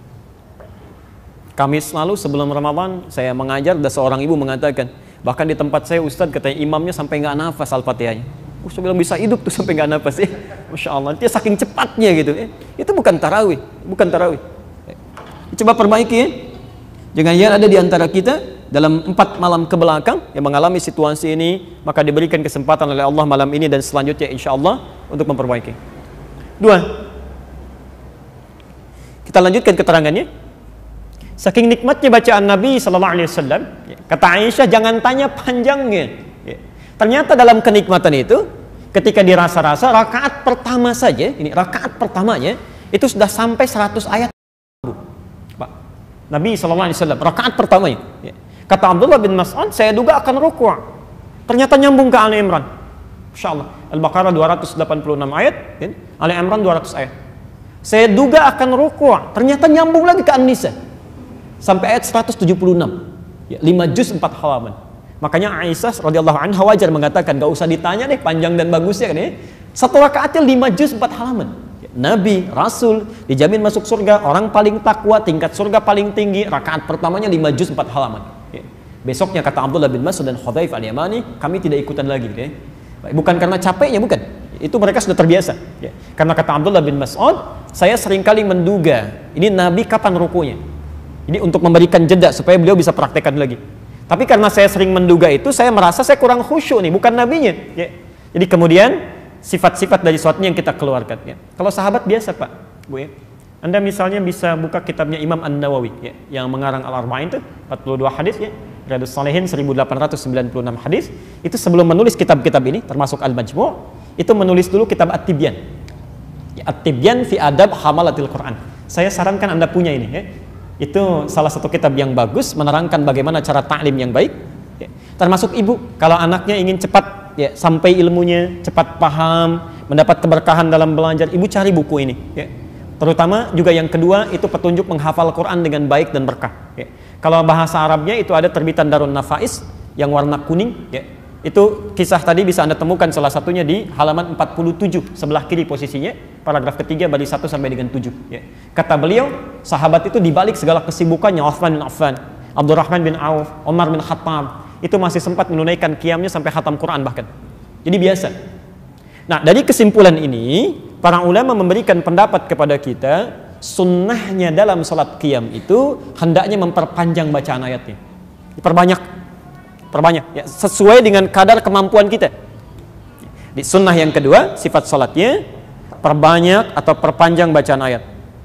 Kamis lalu sebelum Ramadan saya mengajar, ada seorang ibu mengatakan, bahkan di tempat saya Ustadz katanya imamnya sampai nggak nafas Al-Fatihahnya. Saya bilang bisa hidup tuh sampai nggak nafas ya. Masya Allah, dia saking cepatnya gitu ya. Itu bukan tarawih, bukan tarawih. Coba perbaiki ya. Jangan-jangan ada di antara kita dalam 4 malam ke belakang yang mengalami situasi ini, maka diberikan kesempatan oleh Allah malam ini dan selanjutnya insya Allah untuk memperbaiki. 2. Kita lanjutkan keterangannya. Saking nikmatnya bacaan Nabi SAW, kata Aisyah jangan tanya panjangnya. Ternyata dalam kenikmatan itu, ketika dirasa-rasa rakaat pertama saja, ini rakaat pertamanya itu sudah sampai 100 ayat. Pak, Nabi SAW rakaat pertamanya. Kata Abdullah bin Mas'ud, saya duga akan ruku'. Ternyata nyambung ke Ali Imran. Masya Allah. Al-Baqarah 286 ayat, Ali Imran 200 ayat. Saya duga akan ruku'. Ternyata nyambung lagi ke An-Nisa. Sampai ayat 176. 5 juz 4 halaman. Makanya Aisyah radhiyallahu anha wajar mengatakan, gak usah ditanya deh panjang dan bagusnya kan ya. Satu rakaatnya 5 juz 4 halaman. Nabi, Rasul, dijamin masuk surga, orang paling takwa, tingkat surga paling tinggi, rakaat pertamanya 5 juz 4 halaman. Besoknya kata Abdullah bin Mas'ud dan Hudzaifah al-Yamani, kami tidak ikutan lagi. Bukan karena capeknya, bukan. Itu mereka sudah terbiasa. Karena kata Abdullah bin Mas'ud, saya seringkali menduga, ini Nabi kapan rukunya? Ini untuk memberikan jeda supaya beliau bisa praktekkan lagi. Tapi karena saya sering menduga itu, saya merasa saya kurang khusyuk nih, bukan nabinya. Jadi kemudian sifat-sifat dari sesuatu yang kita keluarkan. Kalau sahabat biasa Pak, Bu ya. Anda misalnya bisa buka kitabnya Imam An-Nawawi yang mengarang Al-Arba'in itu 42 hadis ya. Riyadhus Shalihin 1896 hadis. Itu sebelum menulis kitab-kitab ini termasuk Al-Majmu', itu menulis dulu kitab At-Tibyan. At-Tibyan fi Adab Hamalatil Quran. Saya sarankan Anda punya ini ya. Itu salah satu kitab yang bagus menerangkan bagaimana cara ta'lim yang baik. Termasuk ibu, kalau anaknya ingin cepat sampai ilmunya, cepat paham, mendapat keberkahan dalam belajar, ibu cari buku ini. Terutama juga yang kedua itu petunjuk menghafal Quran dengan baik dan berkah. Kalau bahasa Arabnya itu ada terbitan Darun Nafais yang warna kuning. Itu kisah tadi bisa Anda temukan salah satunya di halaman 47 sebelah kiri posisinya, paragraf ketiga bagi 1 sampai dengan 7. Kata beliau, sahabat itu dibalik segala kesibukannya, Utsman bin Affan, Abdurrahman bin Auf, Umar bin Khattab, itu masih sempat menunaikan qiyamnya sampai khatam Quran bahkan. Jadi biasa. Nah, dari kesimpulan ini, para ulama memberikan pendapat kepada kita, sunnahnya dalam salat qiyam itu hendaknya memperpanjang bacaan ayatnya. Perbanyak ya, sesuai dengan kadar kemampuan kita. Di sunnah yang kedua, sifat salatnya perbanyak atau perpanjang bacaan ayat.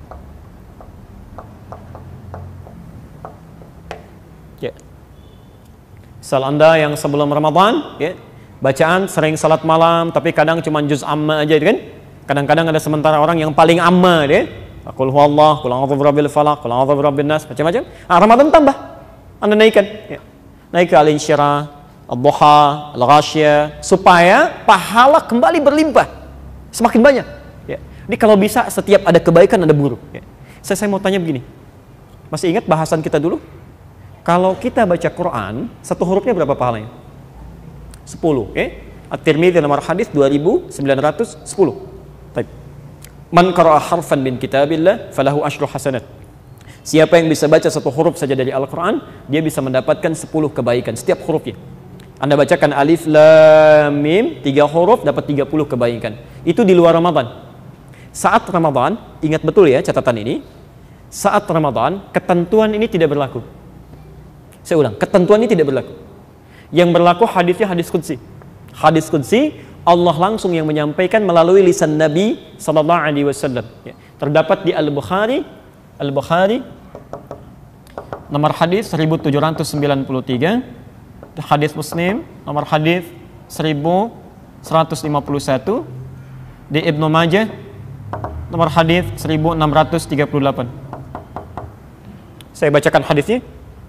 Misal Anda yang sebelum Ramadan bacaan sering salat malam tapi kadang cuma juz amma aja kan. Kadang-kadang ada sementara orang yang paling amma qul huwallah, qul a'udzu birabbil falaq, qul a'udzu birabbin nas, macam-macam. Ramadan tambah. Anda naikkan naik ke Al-Insyirah, Ad-Duha, Al-Ghasyiyah, supaya pahala kembali berlimpah. Semakin banyak. Ya. Jadi kalau bisa setiap ada kebaikan ada buruk. Ya. Saya mau tanya begini. Masih ingat bahasan kita dulu? Kalau kita baca Quran, satu hurufnya berapa pahalanya? 10. At-Tirmidzi nomor hadis 2910. Baik. Man qara'a harfan min kitabillah falahu asyru hasanat. Siapa yang bisa baca satu huruf saja dari Al-Quran, dia bisa mendapatkan 10 kebaikan setiap hurufnya. Anda bacakan alif lam mim 3 huruf dapat 30 kebaikan. Itu di luar Ramadan. Saat Ramadan, ingat betul ya catatan ini. Saat Ramadan, ketentuan ini tidak berlaku. Saya ulang, ketentuan ini tidak berlaku. Yang berlaku hadisnya hadis qudsi. Hadis qudsi, Allah langsung yang menyampaikan melalui lisan Nabi sallallahu alaihi wasallam. Ya. Terdapat di Al-Bukhari nomor hadis 1793, hadis Muslim nomor hadis 1151, di Ibnu Majah nomor hadis 1638. Saya bacakan hadisnya.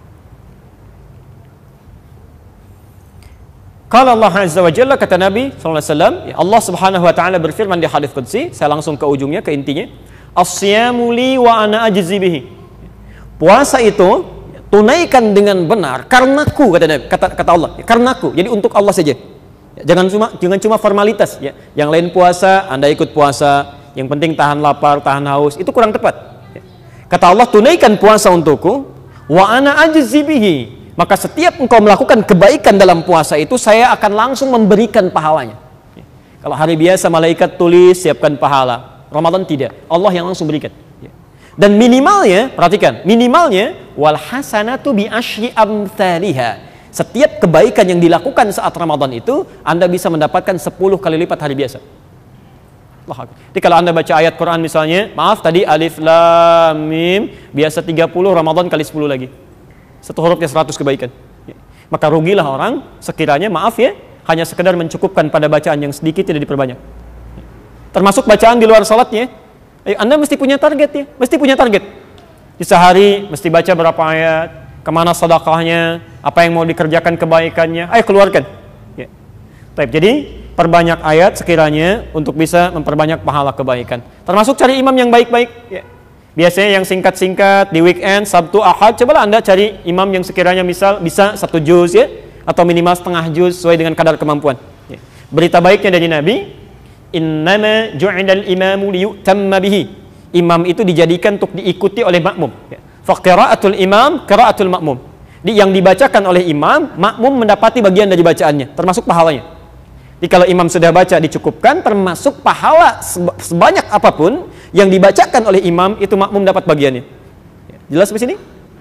Qala Allah Azza wa Jalla, kata Nabi sallallahu alaihi wasallam, Allah Subhanahu wa taala berfirman di hadis qudsi, saya langsung ke ujungnya, ke intinya. As-siyamu li wa ana ajzi bihi. Puasa itu tunaikan dengan benar karenaku, kata Nabi, kata Allah, karenaku. Jadi untuk Allah saja. Jangan cuma formalitas ya. Yang lain puasa, Anda ikut puasa, yang penting tahan lapar, tahan haus, itu kurang tepat. Kata Allah, tunaikan puasa untukku, wa ana ajzi bihi. Maka setiap engkau melakukan kebaikan dalam puasa itu, saya akan langsung memberikan pahalanya. Kalau hari biasa malaikat tulis siapkan pahala, Ramadan tidak, Allah yang langsung berikan. Dan minimalnya, perhatikan, minimalnya wal hasanatu bi asyri amthaliha. Setiap kebaikan yang dilakukan saat Ramadan itu, Anda bisa mendapatkan 10 kali lipat hari biasa. Jadi kalau Anda baca ayat Quran misalnya, maaf tadi alif lam mim biasa 30, Ramadan kali 10 lagi. Satu hurufnya 100 kebaikan. Maka rugilah orang sekiranya, maaf ya, hanya sekedar mencukupkan pada bacaan yang sedikit, tidak diperbanyak. Termasuk bacaan di luar salatnya. Anda mesti punya target ya, mesti punya target. Di sehari mesti baca berapa ayat, kemana sedekahnya, apa yang mau dikerjakan kebaikannya, ayo keluarkan. Ya. Jadi perbanyak ayat sekiranya untuk bisa memperbanyak pahala kebaikan. Termasuk cari imam yang baik-baik. Ya. Biasanya yang singkat-singkat di weekend, Sabtu, Ahad, cobalah Anda cari imam yang sekiranya misal bisa 1 juz ya, atau minimal setengah juz sesuai dengan kadar kemampuan. Ya. Berita baiknya dari Nabi, innama ju'ilal imamu liyutamma bihi. Imam itu dijadikan untuk diikuti oleh makmum. Ya. Fa qira'atul imam, qira'atul makmum. Yang dibacakan oleh imam, makmum mendapati bagian dari bacaannya, termasuk pahalanya. Jadi kalau imam sudah baca dicukupkan, termasuk pahala sebanyak apapun yang dibacakan oleh imam, itu makmum dapat bagiannya. Jelas di sini?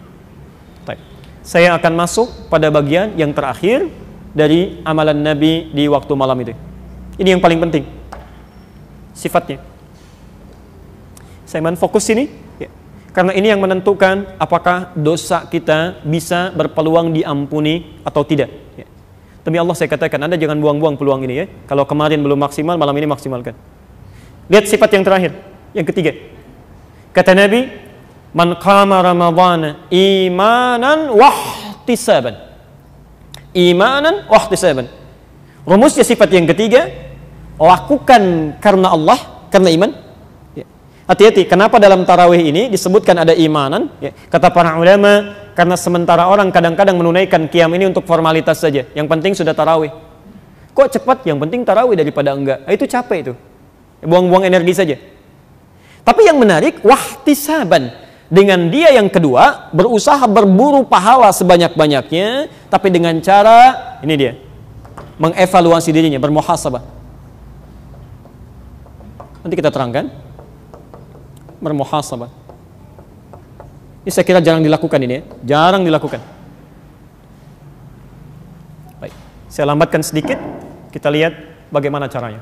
Saya akan masuk pada bagian yang terakhir dari amalan Nabi di waktu malam itu. Ini yang paling penting. Sifatnya. Saya fokus sini, ya. Karena ini yang menentukan apakah dosa kita bisa berpeluang diampuni atau tidak. Ya. Demi Allah saya katakan, Anda jangan buang-buang peluang ini ya. Kalau kemarin belum maksimal, malam ini maksimalkan. Lihat sifat yang terakhir, yang ketiga. Kata Nabi, man qama ramadhana imanan wahtisaban. Imanan wahtisaban. Rumusnya sifat yang ketiga, lakukan karena Allah, karena iman. Hati-hati, kenapa dalam tarawih ini disebutkan ada imanan? Ya. Kata para ulama, karena sementara orang kadang-kadang menunaikan qiyam ini untuk formalitas saja. Yang penting sudah tarawih. Kok cepat? Yang penting tarawih daripada enggak. Itu capek itu. Buang-buang energi saja. Tapi yang menarik, wahtisaban. Dengan dia yang kedua, berusaha berburu pahala sebanyak-banyaknya, tapi dengan cara, ini dia, mengevaluasi dirinya, bermuhasabah. Nanti kita terangkan. Bermuhasabah. Ini saya kira jarang dilakukan ini ya. Jarang dilakukan. Baik, saya lambatkan sedikit. Kita lihat bagaimana caranya.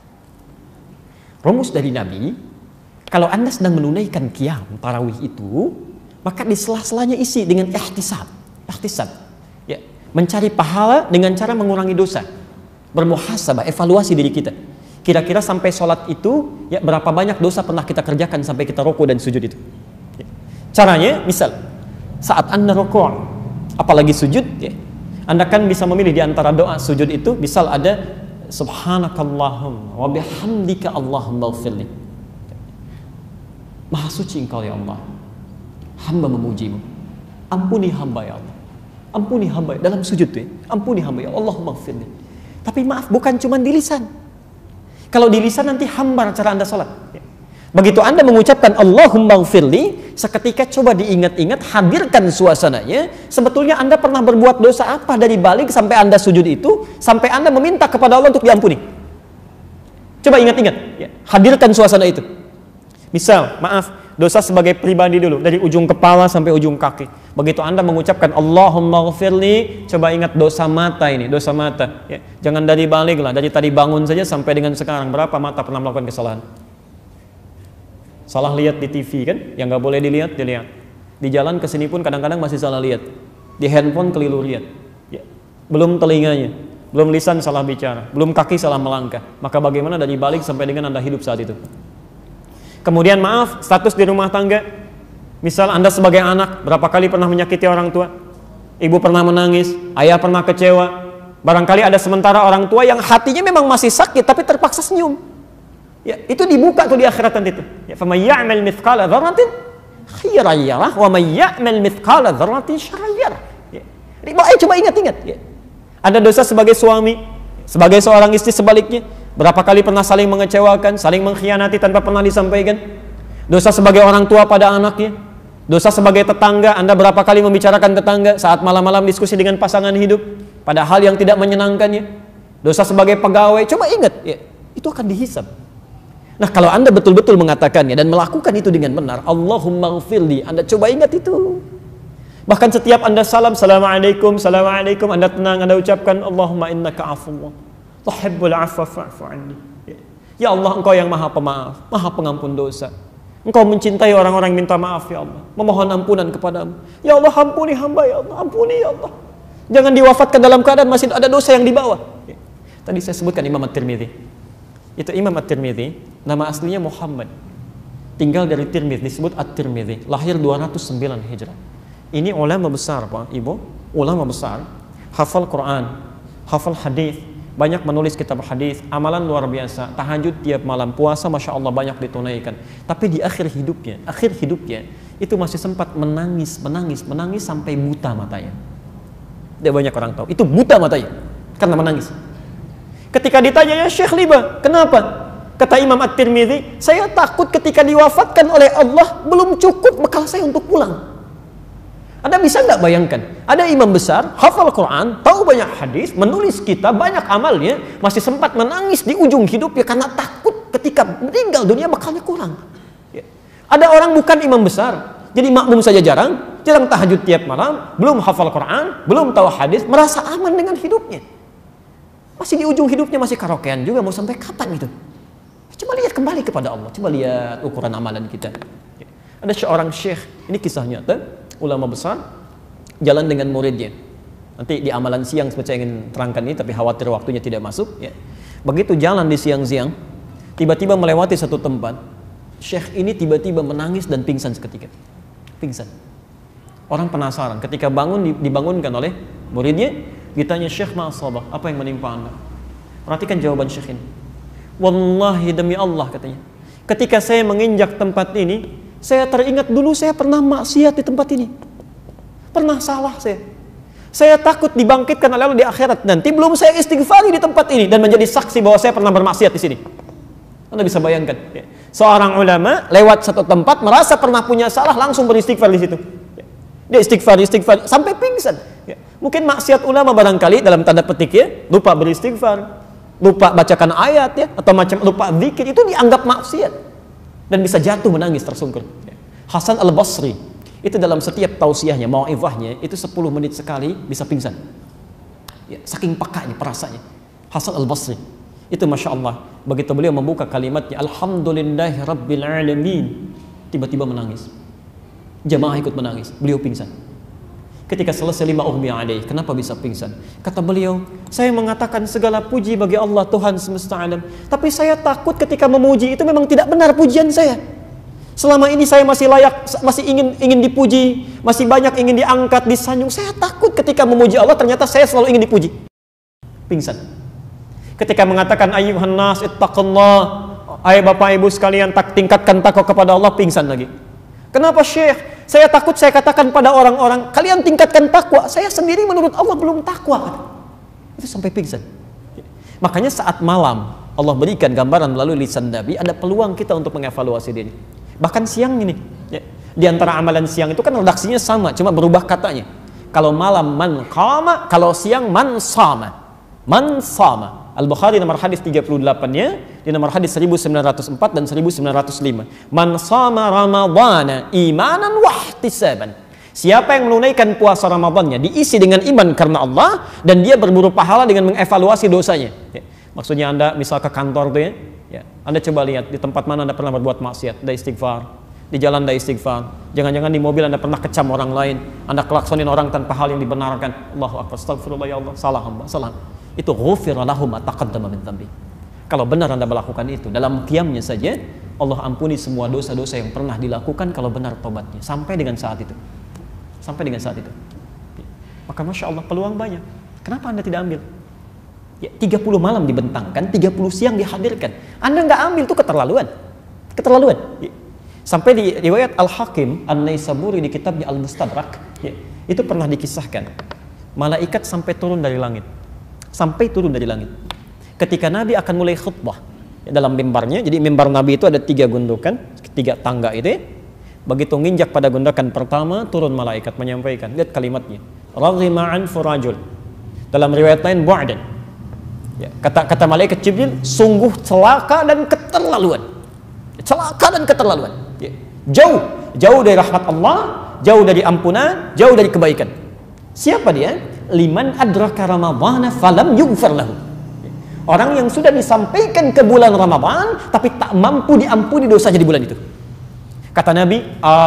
Rumus dari Nabi, kalau Anda sedang menunaikan qiyam tarawih itu, maka di sela-selanya isi dengan ihtisab. Ihtisab. Ya, mencari pahala dengan cara mengurangi dosa. Bermuhasabah, evaluasi diri kita. Kira-kira sampai sholat itu, ya berapa banyak dosa pernah kita kerjakan sampai kita rukuk dan sujud itu. Ya. Caranya, misal, saat Anda rukuk, apalagi sujud, ya, Anda kan bisa memilih di antara doa sujud itu, misal ada Subhanakallahumma wa bihamdika Allahumma ighfirli. Maha suci Engkau ya Allah, hamba memujimu. Ampuni hamba ya Allah. Ampuni hamba dalam sujud tuh ya. Ampuni hamba ya Allahumma ighfirli. Tapi maaf, bukan cuma di lisan. Kalau di lisan nanti hambar cara Anda sholat. Begitu Anda mengucapkan Allahumma ighfirli, seketika coba diingat-ingat, hadirkan suasananya. Sebetulnya Anda pernah berbuat dosa apa dari balik sampai Anda sujud itu, sampai Anda meminta kepada Allah untuk diampuni. Coba ingat-ingat, ya. Hadirkan suasana itu. Misal, maaf, dosa sebagai pribadi dulu, dari ujung kepala sampai ujung kaki. Begitu Anda mengucapkan Allahumma ighfirli, coba ingat dosa mata ini, dosa mata. Ya. Jangan dari balik lah, dari tadi bangun saja sampai dengan sekarang, berapa mata pernah melakukan kesalahan? Salah lihat di TV kan, yang nggak boleh dilihat, dilihat. Di jalan kesini pun kadang-kadang masih salah lihat. Di handphone keliru lihat. Ya. Belum telinganya, belum lisan salah bicara, belum kaki salah melangkah. Maka bagaimana dari balik sampai dengan Anda hidup saat itu? Kemudian maaf, status di rumah tangga. Misal Anda sebagai anak, berapa kali pernah menyakiti orang tua? Ibu pernah menangis, ayah pernah kecewa. Barangkali ada sementara orang tua yang hatinya memang masih sakit, tapi terpaksa senyum. Ya, itu dibuka tuh di akhirat nanti itu. Ya, faman ya'mal mithqala dzarratin khairan yarah wa man ya'mal mithqala dzarratin syarran yarah. Ya. Coba ingat-ingat, ya. Ada dosa sebagai suami, sebagai seorang istri sebaliknya. Berapa kali pernah saling mengecewakan, saling mengkhianati tanpa pernah disampaikan? Dosa sebagai orang tua pada anaknya. Dosa sebagai tetangga, Anda berapa kali membicarakan tetangga saat malam-malam diskusi dengan pasangan hidup pada hal yang tidak menyenangkannya? Dosa sebagai pegawai, coba ingat, ya, itu akan dihisab. Nah, kalau Anda betul-betul mengatakannya dan melakukan itu dengan benar, Allahumma ighfirli, Anda coba ingat itu. Bahkan setiap Anda salam, Assalamualaikum, Assalamualaikum, Anda tenang, Anda ucapkan Allahumma innaka afuwwun tuhibbul afwa fa'fu anni. Ya Allah, Engkau yang maha pemaaf, maha pengampun dosa. Engkau mencintai orang-orang yang minta maaf ya Allah, memohon ampunan kepadamu. Ya Allah, ampuni hamba ya Allah, ampuni ya Allah. Jangan diwafatkan dalam keadaan masih ada dosa yang dibawa. Tadi saya sebutkan Imam At-Tirmidzi. Itu Imam At-Tirmidzi, nama aslinya Muhammad. Tinggal dari Tirmidzi, disebut At-Tirmidzi, lahir 209 Hijrah. Ini ulama besar, Pak, Ibu, ulama besar, hafal Quran, hafal hadis, banyak menulis kitab hadis, amalan luar biasa, tahajud tiap malam, puasa Masya Allah banyak ditunaikan. Tapi di akhir hidupnya itu masih sempat menangis sampai buta matanya. Tidak banyak orang tahu, itu buta matanya karena menangis. Ketika ditanya, ya Syekh Liba, kenapa? Kata Imam At-Tirmidzi, saya takut ketika diwafatkan oleh Allah belum cukup bekal saya untuk pulang. Anda bisa nggak bayangkan? Ada imam besar, hafal Quran, tahu banyak hadis, menulis kitab, banyak amalnya, masih sempat menangis di ujung hidupnya karena takut ketika meninggal dunia bekalnya kurang. Ya. Ada orang bukan imam besar, jadi makmum saja jarang tahajud tiap malam, belum hafal Quran, belum tahu hadis, merasa aman dengan hidupnya. Masih di ujung hidupnya masih karaokean juga, mau sampai kapan itu? Coba lihat kembali kepada Allah, coba lihat ukuran amalan kita. Ya. Ada seorang syekh, ini kisah nyata, ulama besar, jalan dengan muridnya. Nanti di amalan siang saya ingin terangkan ini, tapi khawatir waktunya tidak masuk. Ya. Begitu jalan di siang-siang, tiba-tiba melewati satu tempat, syekh ini tiba-tiba menangis dan pingsan seketika. Pingsan. Orang penasaran, ketika bangun dibangunkan oleh muridnya, ditanya, Syekh ma'asabah, apa yang menimpa Anda? Perhatikan jawaban syekh ini. Wallahi demi Allah, katanya, ketika saya menginjak tempat ini, saya teringat dulu saya pernah maksiat di tempat ini. Pernah salah saya. Saya takut dibangkitkan oleh Allah di akhirat nanti, belum saya istighfari di tempat ini dan menjadi saksi bahwa saya pernah bermaksiat di sini. Anda bisa bayangkan, ya. Seorang ulama lewat satu tempat merasa pernah punya salah, langsung beristighfar di situ. Dia istighfar sampai pingsan. Ya. Mungkin maksiat ulama barangkali dalam tanda petik ya, lupa beristighfar, lupa bacakan ayat ya, atau macam lupa zikir, itu dianggap maksiat dan bisa jatuh menangis tersungkur. Hasan Al-Basri itu dalam setiap tausiahnya, mau'izahnya itu 10 menit sekali bisa pingsan. Ya, saking pekanya perasaannya. Hasan Al-Basri itu Masya Allah, begitu beliau membuka kalimatnya Alhamdulillahi Rabbil Alamin, tiba-tiba menangis. Jamaah ikut menangis, beliau pingsan. Ketika selesai 5 ughmiya alaih, kenapa bisa pingsan? Kata beliau, saya mengatakan segala puji bagi Allah Tuhan semesta alam, tapi saya takut ketika memuji itu memang tidak benar pujian saya. Selama ini saya masih layak, masih ingin dipuji, masih banyak ingin diangkat, disanjung. Saya takut ketika memuji Allah ternyata saya selalu ingin dipuji. Pingsan. Ketika mengatakan ayyuhan nas ittaqullah, hai Bapak Ibu sekalian, tingkatkan takwa kepada Allah, pingsan lagi. Kenapa Syekh? Saya takut saya katakan pada orang-orang, kalian tingkatkan takwa, saya sendiri menurut Allah belum takwa. Itu sampai pingsan. Makanya saat malam Allah berikan gambaran melalui lisan Nabi, ada peluang kita untuk mengevaluasi diri. Bahkan siang ini, ya, di antara amalan siang itu kan redaksinya sama, cuma berubah katanya. Kalau malam man qama, kalau siang man sama. Man sama. Al-Bukhari nomor hadis 38-nya, di nomor hadis 1904 dan 1905. Man sama Ramadhana imanan wahtisaban. Siapa yang menunaikan puasa Ramadannya diisi dengan iman karena Allah dan dia berburu pahala dengan mengevaluasi dosanya. Ya. Maksudnya Anda misal ke kantor tuh ya, Anda coba lihat di tempat mana Anda pernah berbuat maksiat, Anda istighfar. Di jalan Anda istighfar. Jangan-jangan di mobil Anda pernah kecam orang lain, Anda klaksonin orang tanpa hal yang dibenarkan. Allahu akbar, astagfirullah ya Allah, salah hamba, salah. Itu ghufira lahum ma taqaddama min dhanbi. Kalau benar Anda melakukan itu dalam qiyamnya saja, Allah ampuni semua dosa-dosa yang pernah dilakukan kalau benar tobatnya sampai dengan saat itu. Sampai dengan saat itu. Maka Masya Allah peluang banyak. Kenapa Anda tidak ambil? Ya, 30 malam dibentangkan, 30 siang dihadirkan. Anda nggak ambil itu keterlaluan. Keterlaluan. Ya. Sampai di riwayat Al-Hakim An-Naisaburi di kitabnya Al-Mustadrak, ya, itu pernah dikisahkan. Malaikat sampai turun dari langit. Sampai turun dari langit. Ketika Nabi akan mulai khutbah ya, dalam mimbarnya, jadi mimbar Nabi itu ada 3 gundukan, 3 tangga itu. Begitu nginjak pada gundukan pertama, turun malaikat menyampaikan. Lihat kalimatnya. Raghima anfu rajul. Dalam riwayat lain bu'dan. Ya, kata malaikat Jibril, sungguh celaka dan keterlaluan. Celaka dan keterlaluan. Ya. Jauh dari rahmat Allah, jauh dari ampunan, jauh dari kebaikan. Siapa dia? Liman adraka Ramadhana falam yughfar lahu. Orang yang sudah disampaikan ke bulan Ramadan tapi tak mampu diampuni dosanya di bulan itu. Kata Nabi,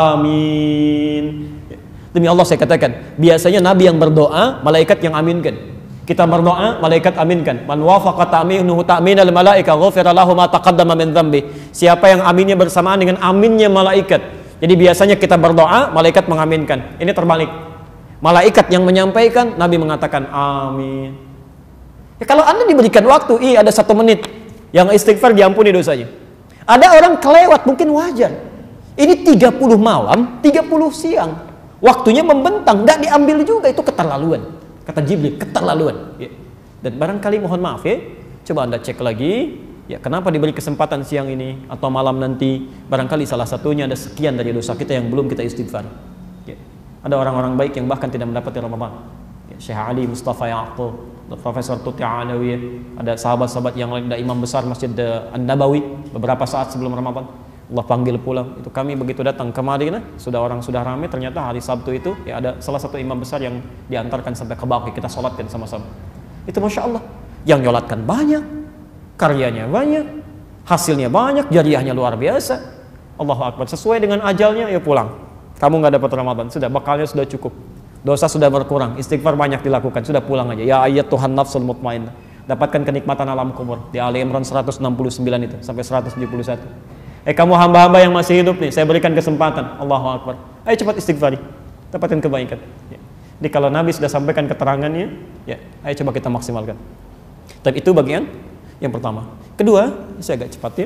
amin. Demi Allah saya katakan, biasanya Nabi yang berdoa, malaikat yang aminkan. Kita berdoa, malaikat aminkan. Man wafaqa ta'minuhu ta'minal malaika ghufira lahu ma taqaddama min dhanbi. Siapa yang aminnya bersamaan dengan aminnya malaikat. Jadi biasanya kita berdoa, malaikat mengaminkan. Ini terbalik. Malaikat yang menyampaikan, Nabi mengatakan amin. Ya, kalau Anda diberikan waktu, ada 1 menit yang istighfar diampuni dosanya. Ada orang kelewat, mungkin wajar. Ini 30 malam, 30 siang. Waktunya membentang, nggak diambil juga, itu keterlaluan. Kata Jibril, keterlaluan. Ya. Dan barangkali mohon maaf ya, coba Anda cek lagi, ya kenapa diberi kesempatan siang ini atau malam nanti. Barangkali salah satunya ada sekian dari dosa kita yang belum kita istighfar. Ya. Ada orang-orang baik yang bahkan tidak mendapati Ramadan. Ya, Syekh Ali Mustafa Ya'qub, Profesor Tuti Alawi, ada sahabat-sahabat yang lain, ada imam besar Masjid An-Nabawi beberapa saat sebelum Ramadan. Allah panggil pulang. Itu kami begitu datang ke Madinah, sudah ramai, ternyata hari Sabtu itu ya ada salah satu imam besar yang diantarkan sampai ke Baqi, kita sholatkan sama-sama. Itu Masya Allah, yang nyolatkan banyak, karyanya banyak, hasilnya banyak, jariahnya luar biasa. Allahu Akbar, sesuai dengan ajalnya ya pulang. Kamu nggak dapat Ramadan, sudah bekalnya sudah cukup, dosa sudah berkurang, istighfar banyak dilakukan, sudah pulang aja. Ya ayat Tuhan nafsul mutmainnah, dapatkan kenikmatan alam kubur di Ali Imran 169 itu sampai 171. Kamu hamba-hamba yang masih hidup nih, saya berikan kesempatan. Allahu Akbar. Ayo cepat istighfari, dapatkan kebaikan. Ya. Jadi kalau Nabi sudah sampaikan keterangannya, ya, ayo coba kita maksimalkan. Tapi itu bagian yang pertama. Kedua, saya agak cepat ya.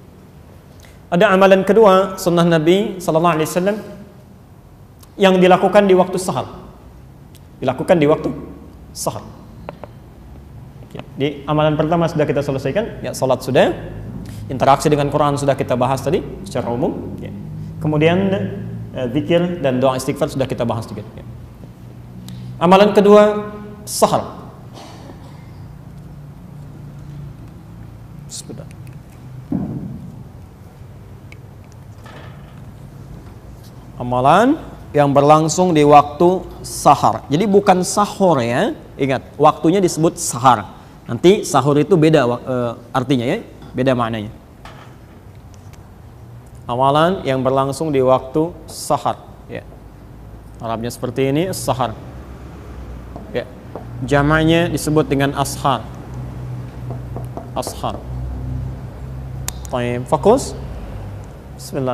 Ada amalan kedua sunnah Nabi Sallallahu Alaihi Wasallam yang dilakukan di waktu sahar. Dilakukan di waktu sahar. Ya. Di amalan pertama sudah kita selesaikan, ya salat sudah. Interaksi dengan Quran sudah kita bahas tadi secara umum. Ya. Kemudian zikir dan doa istighfar sudah kita bahas juga. Ya. Amalan kedua, sahar. Sebentar. Amalan yang berlangsung di waktu sahar. Jadi bukan sahur ya. Ingat, waktunya disebut sahar. Nanti sahur itu beda artinya ya. Beda maknanya. Amalan yang berlangsung di waktu sahar, ya. Arabnya seperti ini, sahar. Ya. Jamaknya disebut dengan ashar. Ashar. Baik, fokus. Bismillah.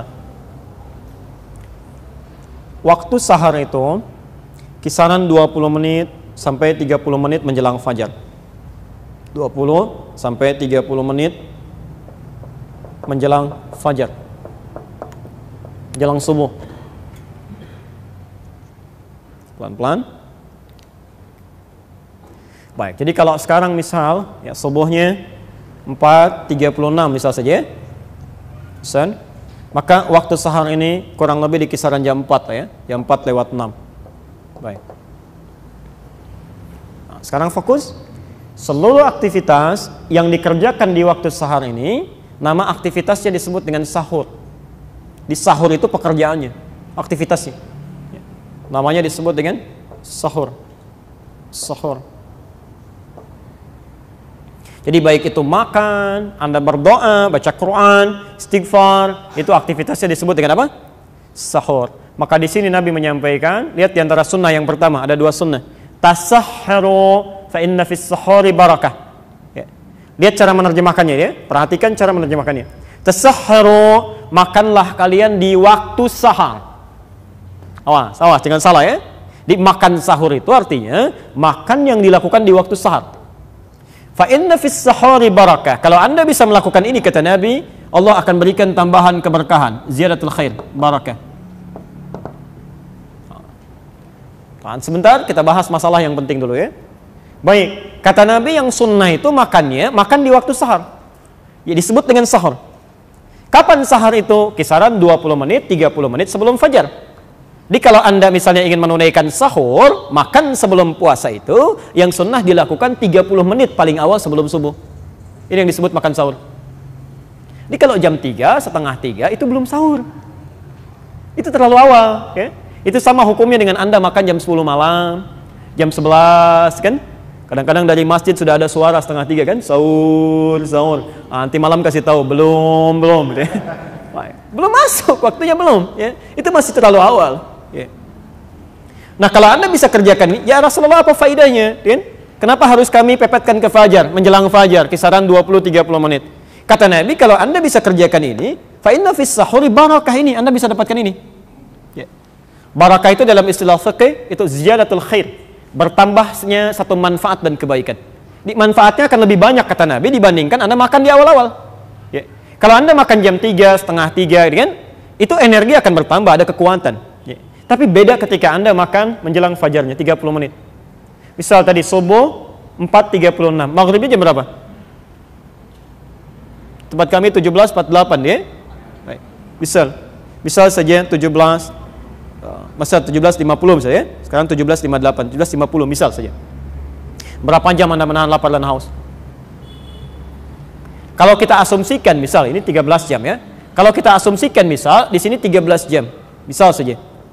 Waktu sahar itu kisaran 20 menit sampai 30 menit menjelang fajar. 20 sampai 30 menit menjelang fajar, menjelang subuh. Pelan-pelan. Baik, jadi kalau sekarang misal ya subuhnya 4.36 misal saja, maka waktu sahar ini kurang lebih di kisaran jam 4 ya, jam 4:06. Baik. Nah, sekarang fokus. Seluruh aktivitas yang dikerjakan di waktu sahar ini, nama aktivitasnya disebut dengan sahur. Di sahur itu pekerjaannya, aktivitasnya. Namanya disebut dengan sahur. Sahur. Jadi baik itu makan, Anda berdoa, baca Quran, istighfar, itu aktivitasnya disebut dengan apa? Sahur. Maka di sini Nabi menyampaikan, lihat di antara sunnah yang pertama, ada dua sunnah. Tasahharu fa inna fis sahuri barakah. Ya. Lihat cara menerjemahkannya ya, perhatikan cara menerjemahkannya. Tasahharu, makanlah kalian di waktu sahar. Awas, jangan salah ya. Di makan sahur itu artinya makan yang dilakukan di waktu sahar. Fa inna fis sahuri barakah. Kalau Anda bisa melakukan ini kata Nabi, Allah akan berikan tambahan keberkahan, ziyadatul khair, barakah. Tahan sebentar, kita bahas masalah yang penting dulu ya. Baik, kata Nabi yang sunnah itu makannya, makan di waktu sahar. Ya disebut dengan sahur. Kapan sahar itu? Kisaran 20 menit, 30 menit sebelum fajar. Jadi kalau Anda misalnya ingin menunaikan sahur, makan sebelum puasa itu, yang sunnah dilakukan 30 menit paling awal sebelum subuh. Ini yang disebut makan sahur. Jadi kalau jam 3, setengah 3 itu belum sahur. Itu terlalu awal. Ya? Itu sama hukumnya dengan Anda makan jam 10 malam, jam 11 kan? Kadang-kadang dari masjid sudah ada suara setengah 3 kan? Sahur, sahur. Nanti malam kasih tahu, belum. Ya? Belum masuk, waktunya belum. Ya? Itu masih terlalu awal. Ya. Nah kalau Anda bisa kerjakan ini, ya Rasulullah apa faedahnya? Ya? Kenapa harus kami pepetkan ke fajar, menjelang fajar, kisaran 20-30 menit? Kata Nabi, kalau Anda bisa kerjakan ini, fa inna fis sahuri barakah, ini Anda bisa dapatkan ini. Ya. Barakah itu dalam istilah fikih itu ziyadatul khair, bertambahnya satu manfaat dan kebaikan. Manfaatnya akan lebih banyak kata Nabi dibandingkan Anda makan di awal-awal. Ya. Kalau Anda makan jam 3, setengah 3 kan, itu energi akan bertambah, ada kekuatan. Ya. Tapi beda ketika Anda makan menjelang fajarnya 30 menit. Misal tadi subuh 4.36, maghribnya jam berapa? Tempat kami 17.48 ya. Baik. Misal saja 17.50 misalnya ya. Sekarang 17.58, 17.50 misal saja. Berapa jam Anda menahan lapar dan haus? Kalau kita asumsikan misal ini 13 jam ya. Kalau kita asumsikan misal di sini 13 jam. Misal saja.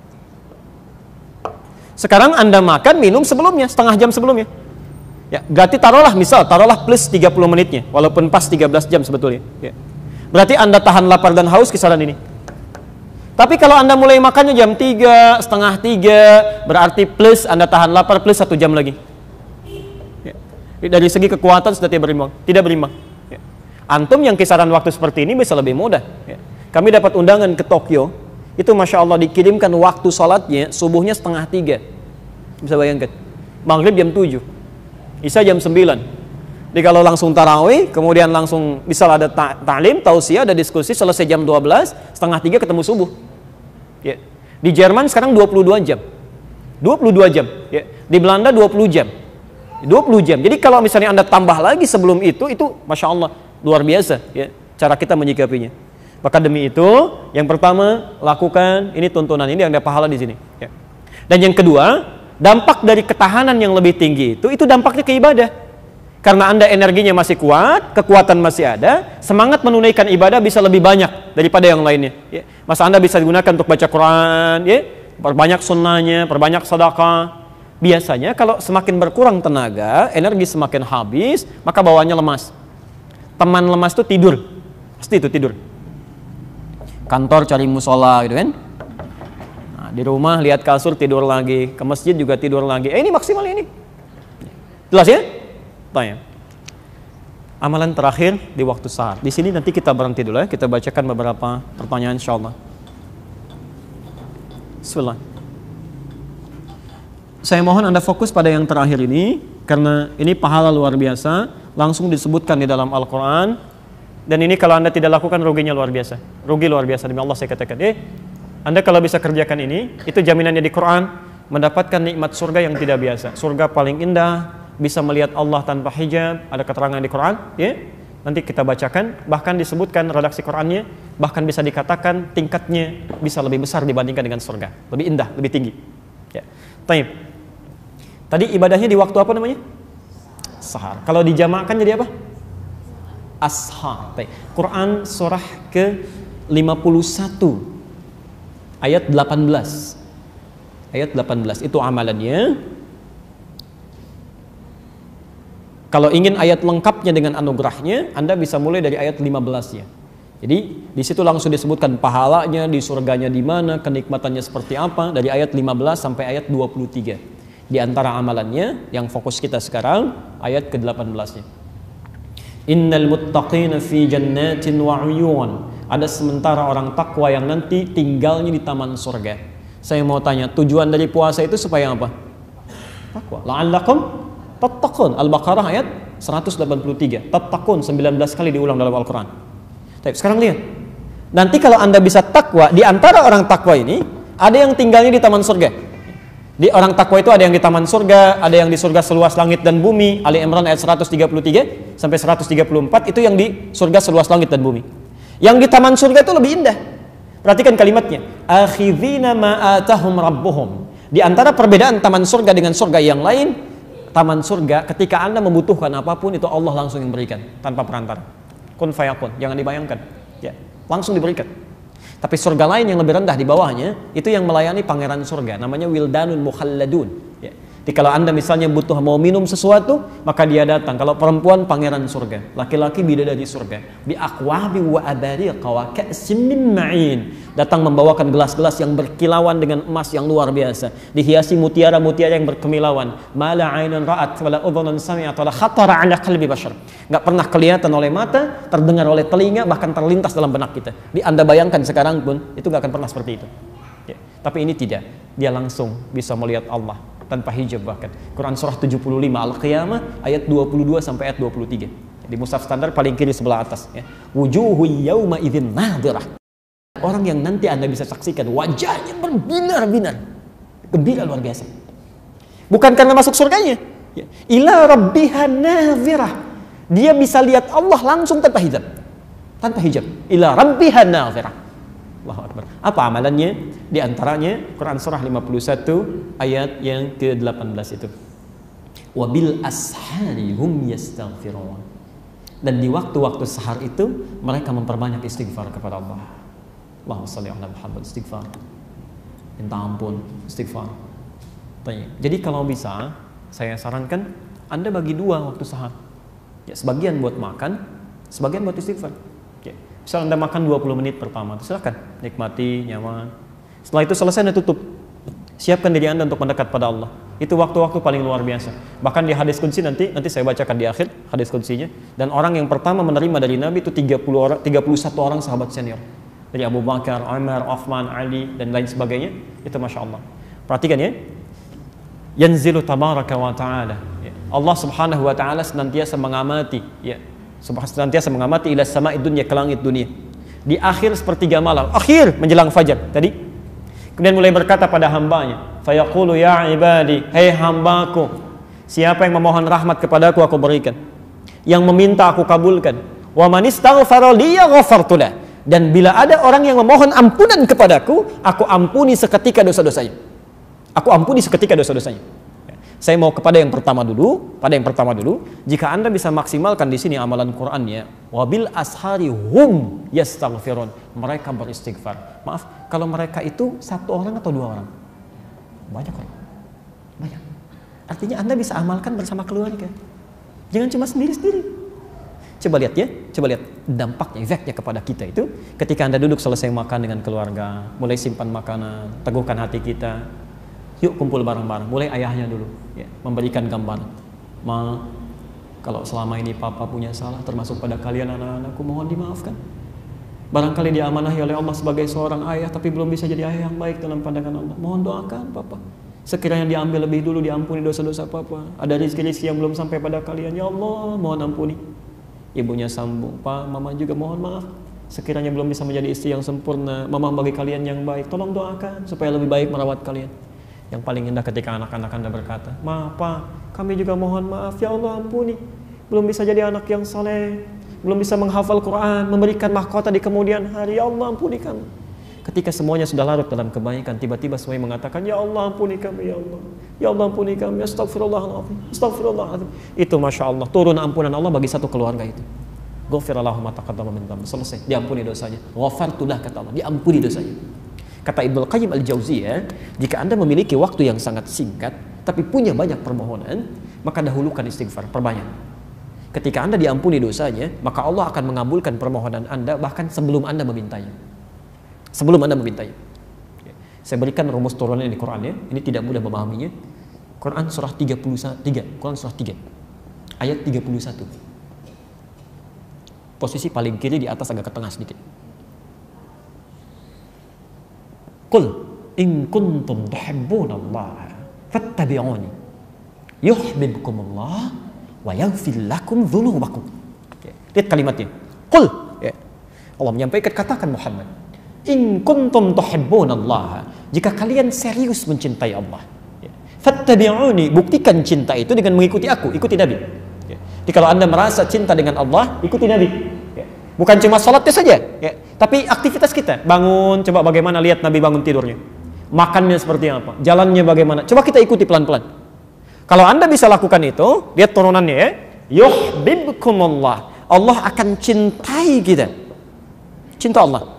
Sekarang Anda makan, minum sebelumnya, setengah jam sebelumnya. Ya, berarti taruhlah plus 30 menitnya, walaupun pas 13 jam sebetulnya. Ya. Berarti Anda tahan lapar dan haus kisaran ini. Tapi kalau Anda mulai makannya jam 3, setengah 3, berarti plus Anda tahan lapar plus 1 jam lagi. Ya. Dari segi kekuatan sudah tidak berimbang. Ya. Antum yang kisaran waktu seperti ini bisa lebih mudah. Ya. Kami dapat undangan ke Tokyo. Itu Masya Allah dikirimkan waktu sholatnya subuhnya setengah 3. Bisa bayangkan. Maghrib jam 7. Isya jam 9. Jadi kalau langsung tarawih, kemudian langsung misal ada ta'lim, tausiah, ada diskusi, selesai jam 12, setengah 3 ketemu subuh. Ya. Di Jerman sekarang 22 jam. 22 jam. Ya. Di Belanda 20 jam. 20 jam. Jadi kalau misalnya Anda tambah lagi sebelum itu Masya Allah, luar biasa. Ya. Cara kita menyikapinya. Maka demi itu, yang pertama lakukan ini tuntunan ini yang ada pahala di sini. Ya. Dan yang kedua, dampak dari ketahanan yang lebih tinggi itu dampaknya ke ibadah. Karena Anda energinya masih kuat, kekuatan masih ada, semangat menunaikan ibadah bisa lebih banyak daripada yang lainnya. Ya. Masa Anda bisa digunakan untuk baca Quran, ya, perbanyak sunnahnya, perbanyak sedekah. Biasanya kalau semakin berkurang tenaga, energi semakin habis, maka bawaannya lemas. Teman lemas itu tidur, pasti itu tidur. Kantor cari musola gitu kan. Nah, di rumah lihat kasur tidur lagi, ke masjid juga tidur lagi. Ini maksimal ini. Jelas ya? Tanya. Amalan terakhir di waktu sahar. Di sini nanti kita berhenti dulu ya. Kita bacakan beberapa pertanyaan insyaallah. Bismillah. Saya mohon Anda fokus pada yang terakhir ini karena ini pahala luar biasa. langsung disebutkan di dalam Al-Quran. Dan ini kalau Anda tidak lakukan, ruginya luar biasa. Rugi luar biasa, demi Allah saya katakan. Anda kalau bisa kerjakan ini, itu jaminannya di Quran, mendapatkan nikmat surga yang tidak biasa. Surga paling indah, bisa melihat Allah tanpa hijab, ada keterangan di Quran, ya. Nanti kita bacakan, bahkan disebutkan redaksi Qurannya, bahkan bisa dikatakan tingkatnya bisa lebih besar dibandingkan dengan surga. Lebih indah, lebih tinggi. Ya. Taib. Tadi ibadahnya di waktu apa namanya? Sahar. Kalau dijamakkan jadi apa? Ashar. Taib. Quran surah ke-51 ayat 18. Ayat 18 itu amalannya. Kalau ingin ayat lengkapnya dengan anugerahnya, Anda bisa mulai dari ayat 15-nya. Jadi di situ langsung disebutkan pahalanya, di surganya di mana, kenikmatannya seperti apa, dari ayat 15 sampai ayat 23. Di antara amalannya yang fokus kita sekarang ayat ke-18-nya. Innal muttaqina fi jannatin wa 'uyun. Ada sementara orang takwa yang nanti tinggalnya di taman surga. Saya mau tanya, tujuan dari puasa itu supaya apa? Takwa. La'allakum tattaqun. Al-Baqarah ayat 183. Tattaqun 19 kali diulang dalam Al-Quran. Sekarang lihat. Nanti kalau Anda bisa takwa, di antara orang takwa ini ada yang tinggalnya di taman surga. Di orang takwa itu ada yang di taman surga, ada yang di surga seluas langit dan bumi. Ali Imran ayat 133 sampai 134 itu yang di surga seluas langit dan bumi. Yang di taman surga itu lebih indah. Perhatikan kalimatnya. Akhidhina ma atahum rabbuhum. Di antara perbedaan taman surga dengan surga yang lain, taman surga ketika Anda membutuhkan apapun itu Allah langsung yang berikan tanpa perantara. Kun fayakun, jangan dibayangkan. Ya, langsung diberikan. Tapi surga lain yang lebih rendah di bawahnya itu yang melayani pangeran surga, namanya wildanun mukhalladun. Ya. Jadi kalau Anda misalnya butuh mau minum sesuatu, maka dia datang. Kalau perempuan pangeran surga, laki-laki bidadari surga. Bi aqwabi wa abariqa wa ka'sin min ma'in. Datang membawakan gelas-gelas yang berkilauan dengan emas yang luar biasa, dihiasi mutiara-mutiara yang berkemilauan. Mala 'ainun ra'at wala udhunun sami'at wala khatara 'ala qalbi bashar. Enggak pernah kelihatan oleh mata, terdengar oleh telinga, bahkan terlintas dalam benak kita. Di Anda bayangkan sekarang pun itu enggak akan pernah seperti itu. Ya. Tapi ini tidak. Dia langsung bisa melihat Allah tanpa hijab bahkan. Quran surah 75 Al-Qiyamah ayat 22 sampai ayat 23. Di mushaf standar paling kiri sebelah atas ya. Wujuhu yauma idzin nadhirah. Orang yang nanti Anda bisa saksikan wajahnya berbinar-binar. Gembira luar biasa. Bukan karena masuk surganya. Ya. Ila rabbiha nadhirah. Dia bisa lihat Allah langsung tanpa hijab. Tanpa hijab. Ila rabbiha nadhirah. Allahu Akbar. Apa amalannya? Di antaranya Quran surah 51 ayat yang ke-18 itu. Wabil ashari hum yastaghfirun. Dan di waktu-waktu sahar itu mereka memperbanyak istighfar kepada Allah. Allahumma shalli ala Muhammad, istighfar. Minta ampun, istighfar. Jadi kalau bisa saya sarankan Anda bagi dua waktu sahar. Ya, sebagian buat makan, sebagian buat istighfar. Ya. Misal Anda makan 20 menit pertama, silakan nikmati, nyaman. Setelah itu selesai Anda tutup. Siapkan diri Anda untuk mendekat pada Allah. Itu waktu-waktu paling luar biasa. Bahkan di hadis qudsi nanti saya bacakan di akhir hadis qudsinya. Dan orang yang pertama menerima dari Nabi itu 31 orang sahabat senior. Dari Abu Bakar, Umar, Uthman, Ali dan lain sebagainya. Itu Masya Allah. Perhatikan ya. Yanzilu tabaraka wa ta'ala. Allah subhanahu wa ta'ala senantiasa mengamati. Ya. Senantiasa mengamati ila sama'i dunya, ke langit dunia. Di akhir sepertiga malam, akhir menjelang fajar tadi. Kemudian mulai berkata pada hambanya, fayaqulu ya ibadi, hai hambaku, siapa yang memohon rahmat kepadaku aku berikan, yang meminta aku kabulkan, wa man istaghfara li ghafartu lah, dan bila ada orang yang memohon ampunan kepadaku, aku ampuni seketika dosa-dosanya. Aku ampuni seketika dosa-dosanya. Saya mau kepada yang pertama dulu, jika Anda bisa maksimalkan di sini amalan Qur'annya, wabil ashari hum yastaghfirun, mereka beristighfar. Maaf, kalau mereka itu satu orang atau dua orang? Banyak orang. Banyak. Artinya Anda bisa amalkan bersama keluarga. Jangan cuma sendiri-sendiri. Coba lihat ya, dampaknya, efeknya kepada kita itu ketika Anda duduk selesai makan dengan keluarga, mulai simpan makanan, teguhkan hati kita. Yuk kumpul bareng-bareng, mulai ayahnya dulu ya, memberikan gambar. Ma, kalau selama ini papa punya salah termasuk pada kalian anak-anakku, mohon dimaafkan. Barangkali diamanahi oleh Allah sebagai seorang ayah tapi belum bisa jadi ayah yang baik dalam pandangan Allah. Mohon doakan papa. Sekiranya diambil lebih dulu, diampuni dosa-dosa papa. Ada rezeki yang belum sampai pada kalian, ya Allah mohon ampuni. Ibunya sambung, Pak, mama juga mohon maaf. Sekiranya belum bisa menjadi istri yang sempurna, mama bagi kalian yang baik, tolong doakan supaya lebih baik merawat kalian. Yang paling indah ketika anak-anak Anda berkata, maaf Pak, kami juga mohon maaf, ya Allah ampuni. Belum bisa jadi anak yang soleh, belum bisa menghafal Quran, memberikan mahkota di kemudian hari, ya Allah ampuni kami. Ketika semuanya sudah larut dalam kebaikan, tiba-tiba semuanya mengatakan, ya Allah ampuni kami, ya Allah. Ya Allah ampuni kami, astagfirullahaladzim, astagfirullahaladzim. Itu Masya Allah, turun ampunan Allah bagi satu keluarga itu. Ghafirallahu ma taqaddama min dhanbi. Selesai, diampuni dosanya. Ghafartulah, kata Allah, diampuni dosanya. Kata Ibnu Qayyim Al-Jauziyah, jika Anda memiliki waktu yang sangat singkat, tapi punya banyak permohonan, maka dahulukan istighfar, perbanyak. Ketika Anda diampuni dosanya, maka Allah akan mengabulkan permohonan Anda bahkan sebelum Anda memintanya. Sebelum Anda memintanya. Saya berikan rumus turunan di Quran ya. Ini tidak mudah memahaminya. Quran surah 33, Quran surah 3 ayat 31. Posisi paling kiri di atas agak ke tengah sedikit. Qul in kuntum tuhibbunallaha fattabi'uni yuhibbukumullah wa yaghfir lakum dzunubakum. Lihat kalimatnya. Qul, ya. Allah menyampaikan, katakan Muhammad, in kuntum tuhibbunallaha, jika kalian serius mencintai Allah, ya. Fattabi'uni, buktikan cinta itu dengan mengikuti aku, ikuti Nabi. Ya. Jadi kalau Anda merasa cinta dengan Allah, ikuti Nabi. Ya. Bukan cuma salatnya saja, ya. Tapi aktivitas kita, bangun, coba bagaimana lihat Nabi bangun tidurnya, makannya seperti apa, jalannya bagaimana, coba kita ikuti pelan-pelan. Kalau Anda bisa lakukan itu, lihat turunannya ya, yuhibbukumullah, Allah akan cintai kita, cinta Allah.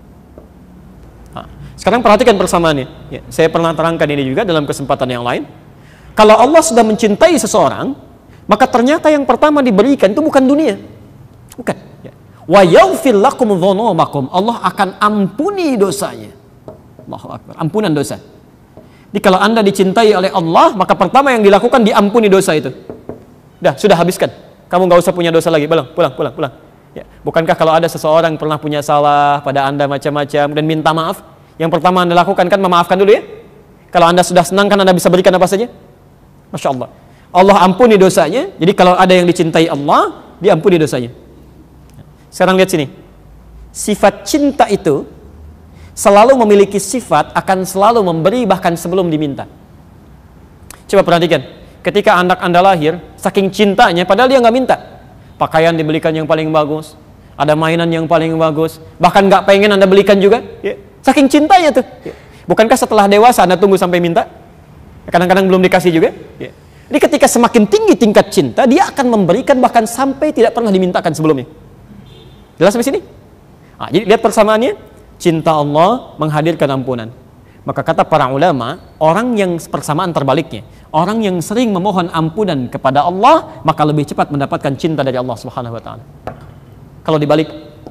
Sekarang perhatikan persamaannya. Ya, saya pernah terangkan ini juga dalam kesempatan yang lain. Kalau Allah sudah mencintai seseorang, maka ternyata yang pertama diberikan itu bukan dunia, bukan. Ya. Wa yaghfir lakum dzunubakum, Allah akan ampuni dosanya. Allahu Akbar, ampunan dosa. Jadi kalau Anda dicintai oleh Allah, maka pertama yang dilakukan diampuni dosa itu. Sudah habiskan. Kamu nggak usah punya dosa lagi. Pulang. Ya. Bukankah kalau ada seseorang pernah punya salah pada Anda macam-macam dan minta maaf, yang pertama Anda lakukan kan memaafkan dulu ya. Kalau Anda sudah senang kan Anda bisa berikan apa saja. Masya Allah, Allah ampuni dosanya. Jadi kalau ada yang dicintai Allah, diampuni dosanya. Sekarang lihat sini. Sifat cinta itu selalu memiliki sifat akan selalu memberi bahkan sebelum diminta. Coba perhatikan, ketika anak Anda lahir, saking cintanya padahal dia nggak minta, pakaian dibelikan yang paling bagus, ada mainan yang paling bagus, bahkan nggak pengen Anda belikan juga, ya. Saking cintanya tuh. Ya. Bukankah setelah dewasa Anda tunggu sampai minta? Kadang-kadang belum dikasih juga. Ya. Jadi ketika semakin tinggi tingkat cinta, dia akan memberikan bahkan sampai tidak pernah dimintakan sebelumnya. Jelas sampai sini? Nah, jadi lihat persamaannya. Cinta Allah menghadirkan ampunan. Maka kata para ulama, orang yang persamaan terbaliknya, orang yang sering memohon ampunan kepada Allah, maka lebih cepat mendapatkan cinta dari Allah Subhanahu wa taala. Kalau dibalik,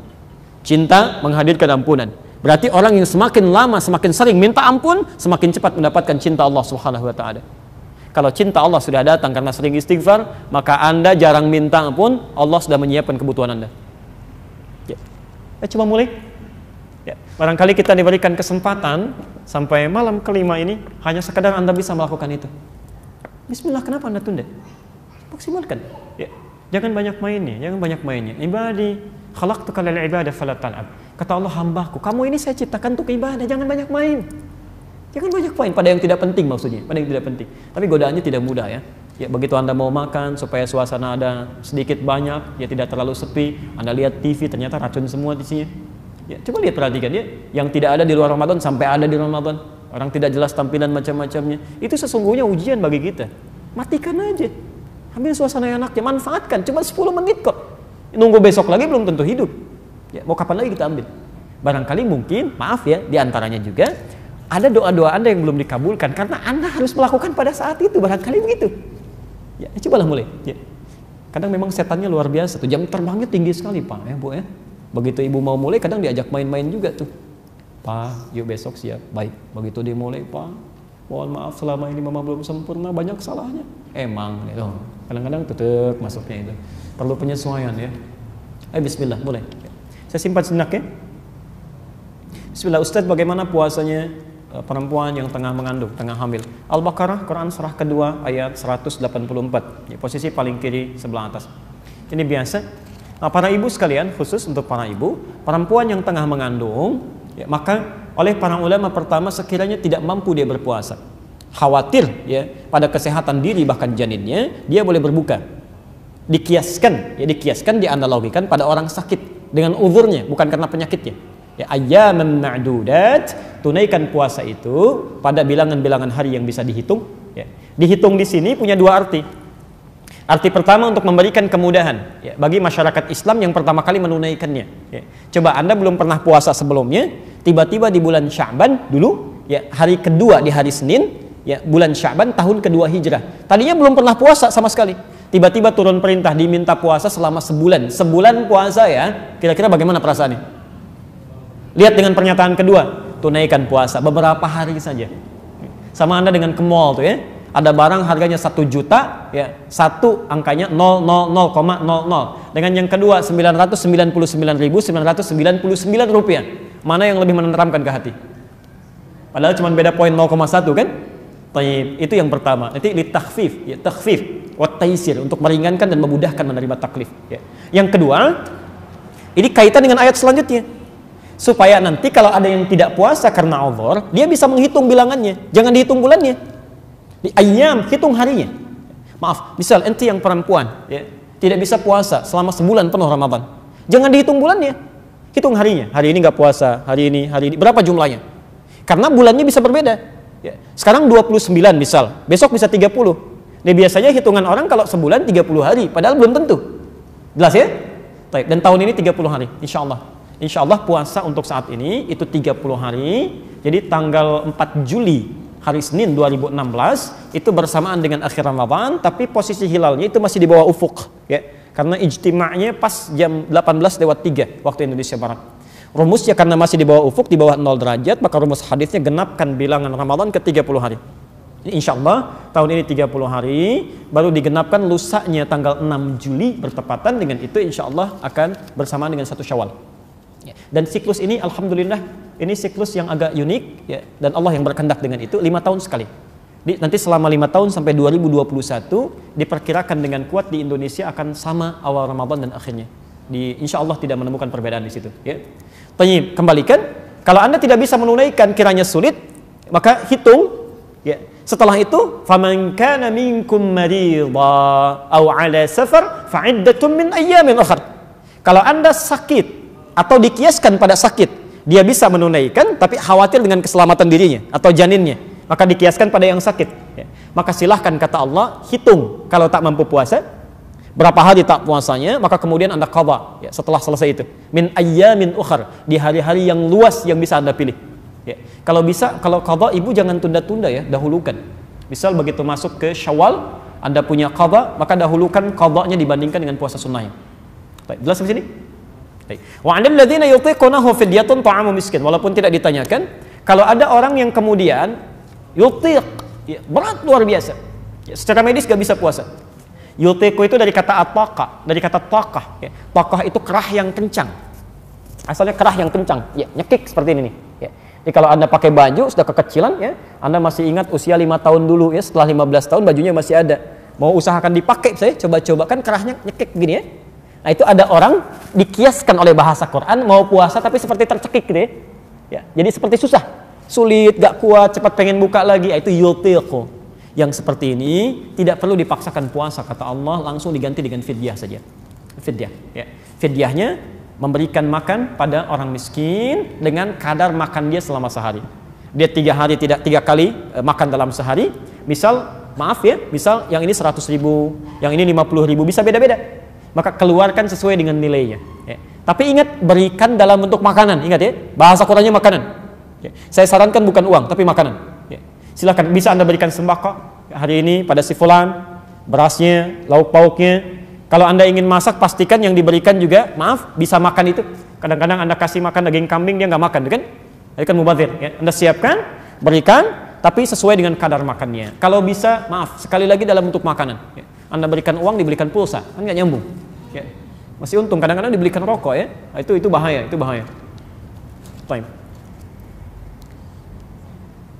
cinta menghadirkan ampunan. Berarti orang yang semakin lama, semakin sering minta ampun, semakin cepat mendapatkan cinta Allah Subhanahu wa taala. Kalau cinta Allah sudah datang karena sering istighfar, maka Anda jarang minta ampun, Allah sudah menyiapkan kebutuhan Anda. Ya. Coba mulai. Ya. Barangkali kita diberikan kesempatan sampai malam kelima ini, hanya sekadar Anda bisa melakukan itu. Bismillah, kenapa Anda tunda? Maksimalkan. Ya. Jangan banyak mainnya, Ibadi, khalaqtuka lil ibadah fala tal'ab. Kata Allah, hambaku, kamu ini saya ciptakan untuk ibadah, jangan banyak main. Jangan banyak main pada yang tidak penting maksudnya, pada yang tidak penting. Tapi godaannya tidak mudah ya. Ya, begitu Anda mau makan supaya suasana ada sedikit banyak, ya tidak terlalu sepi, Anda lihat TV ternyata racun semua di sini. Ya, coba lihat, perhatikan ya, yang tidak ada di luar Ramadan sampai ada di Ramadan. Orang tidak jelas tampilan macam-macamnya. Itu sesungguhnya ujian bagi kita. Matikan aja. Ambil suasana yang enaknya, manfaatkan. Cuma 10 menit kok. Nunggu besok lagi belum tentu hidup. Ya, mau kapan lagi kita ambil? Barangkali mungkin, maaf ya, diantaranya juga ada doa-doa Anda yang belum dikabulkan karena Anda harus melakukan pada saat itu. Barangkali begitu. Ya, cobalah mulai. Ya. Kadang memang setannya luar biasa tuh, jam terbangnya tinggi sekali Pak, ya Bu ya. Begitu ibu mau mulai, kadang diajak main-main juga tuh. Pak, yuk besok siap. Baik, begitu dia mulai, Pak, mohon maaf selama ini mama belum sempurna, banyak salahnya. Emang, gitu. Kadang-kadang tutup masuknya itu. Perlu penyesuaian ya. Bismillah, mulai. Saya simpan sejenak ya. Bismillah, Ustadz, bagaimana puasanya perempuan yang tengah mengandung, tengah hamil. Al-Baqarah, Quran surah kedua ayat 184. Ya, posisi paling kiri sebelah atas. Ini biasa. Nah, para ibu sekalian, khusus untuk para ibu, perempuan yang tengah mengandung, ya, maka oleh para ulama pertama sekiranya tidak mampu dia berpuasa, khawatir ya pada kesehatan diri bahkan janinnya, dia boleh berbuka. Dikiaskan, dianalogikan pada orang sakit dengan uzurnya, bukan karena penyakitnya. Ya, ayyaman ma'dudat, tunaikan puasa itu pada bilangan-bilangan hari yang bisa dihitung. Ya. Dihitung di sini punya dua arti. Arti pertama untuk memberikan kemudahan ya, bagi masyarakat Islam yang pertama kali menunaikannya. Ya. Coba Anda belum pernah puasa sebelumnya, tiba-tiba di bulan Sya'ban dulu, ya, hari kedua di hari Senin, ya, bulan Sya'ban tahun kedua Hijrah. Tadinya belum pernah puasa sama sekali. Tiba-tiba turun perintah diminta puasa selama sebulan. Sebulan puasa ya, kira-kira bagaimana perasaannya? Lihat dengan pernyataan kedua, tunaikan puasa beberapa hari saja. Sama Anda dengan ke mall tuh ya, ada barang harganya 1 juta, ya, satu angkanya 000,00. Dengan yang kedua 999.999 rupiah. Mana yang lebih menenteramkan ke hati? Padahal cuma beda poin 0,1 kan? Taib, itu yang pertama. Nanti litakhfif, ya, takhfif wa taisir, untuk meringankan dan memudahkan menerima taklif. Ya. Yang kedua, ini kaitan dengan ayat selanjutnya. Supaya nanti kalau ada yang tidak puasa karena uzur, dia bisa menghitung bilangannya, jangan dihitung bulannya. Di ayyam, hitung harinya. Maaf, misal ente yang perempuan ya, tidak bisa puasa selama sebulan penuh Ramadan, jangan dihitung bulannya, hitung harinya. Hari ini nggak puasa, hari ini berapa jumlahnya? Karena bulannya bisa berbeda ya. Sekarang 29 misal, besok bisa 30. Nah, biasanya hitungan orang kalau sebulan 30 hari, padahal belum tentu. Jelas ya? Dan tahun ini 30 hari, insya Allah. Insya Allah puasa untuk saat ini itu 30 hari. Jadi tanggal 4 Juli hari Senin 2016 itu bersamaan dengan akhir Ramadan, tapi posisi hilalnya itu masih di bawah ufuk ya. Karena ijtima'nya pas jam 18:03 waktu Indonesia Barat. Rumusnya karena masih di bawah ufuk, di bawah 0 derajat, maka rumus hadisnya genapkan bilangan Ramadan ke 30 hari. Insya Allah tahun ini 30 hari, baru digenapkan lusanya tanggal 6 Juli bertepatan dengan itu, insya Allah akan bersamaan dengan 1 Syawal. Dan siklus ini alhamdulillah ini siklus yang agak unik ya, dan Allah yang berkehendak dengan itu 5 tahun sekali. Nanti selama 5 tahun sampai 2021 diperkirakan dengan kuat di Indonesia akan sama awal Ramadan dan akhirnya. Insya Allah tidak menemukan perbedaan di situ ya. Tayyib, kembalikan, kalau Anda tidak bisa menunaikan, kiranya sulit, maka hitung ya. Setelah itu, faman kana minkum maridha aw ala safar fa iddatun min ayyamin ukhra. Kalau Anda sakit atau dikiaskan pada sakit, dia bisa menunaikan tapi khawatir dengan keselamatan dirinya atau janinnya, maka dikiaskan pada yang sakit ya. Maka silahkan, kata Allah, hitung kalau tak mampu puasa berapa hari tak puasanya, maka kemudian Anda qadha ya, setelah selesai itu min ayyamin ukhar, di hari-hari yang luas yang bisa Anda pilih ya. Kalau bisa, kalau qadha ibu jangan tunda-tunda ya, dahulukan. Misal begitu masuk ke Syawal Anda punya qadha, maka dahulukan qadhanya dibandingkan dengan puasa sunnahnya. Baik, jelas di sini? Wa 'alal ladzina yutiqunahu fidyatun ta'amu miskin. Walaupun tidak ditanyakan, kalau ada orang yang kemudian yutiq ya, berat luar biasa ya, secara medis gak bisa puasa. Yutiqu itu dari kata ataqa, dari kata taqah ya. Taqah itu kerah yang kencang, asalnya kerah yang kencang ya, nyekik seperti ini nih ya. Jadi kalau Anda pakai baju sudah kekecilan ya, Anda masih ingat usia 5 tahun dulu ya, setelah 15 tahun bajunya masih ada, mau usahakan dipakai, saya coba-coba kan kerahnya nyekik gini ya. Nah, itu ada orang dikiaskan oleh bahasa Quran mau puasa tapi seperti tercekik gitu ya. Jadi seperti susah, sulit, gak kuat, cepat pengen buka lagi. Itu yutiqu. Yang seperti ini tidak perlu dipaksakan puasa, kata Allah, langsung diganti dengan fidyah saja. Fidyah ya. Fidyahnya memberikan makan pada orang miskin dengan kadar makan dia selama sehari. Dia 3 hari tidak 3 kali makan dalam sehari. Misal, maaf ya, misal yang ini 100.000, yang ini 50.000, bisa beda-beda. Maka keluarkan sesuai dengan nilainya ya. Tapi ingat, berikan dalam bentuk makanan, ingat ya, bahasa Qurannya makanan ya. Saya sarankan bukan uang tapi makanan ya. Silakan, bisa Anda berikan sembako hari ini pada si fulan, berasnya, lauk pauknya. Kalau Anda ingin masak, pastikan yang diberikan juga, maaf, bisa makan itu. Kadang-kadang Anda kasih makan daging kambing, dia nggak makan kan, itu kan mubadzir ya. Anda siapkan, berikan, tapi sesuai dengan kadar makannya. Kalau bisa, maaf, sekali lagi dalam bentuk makanan ya. Anda berikan uang, diberikan pulsa, kan nggak nyambung ya. Masih untung, kadang-kadang diberikan rokok ya. Itu bahaya, itu bahaya. Time.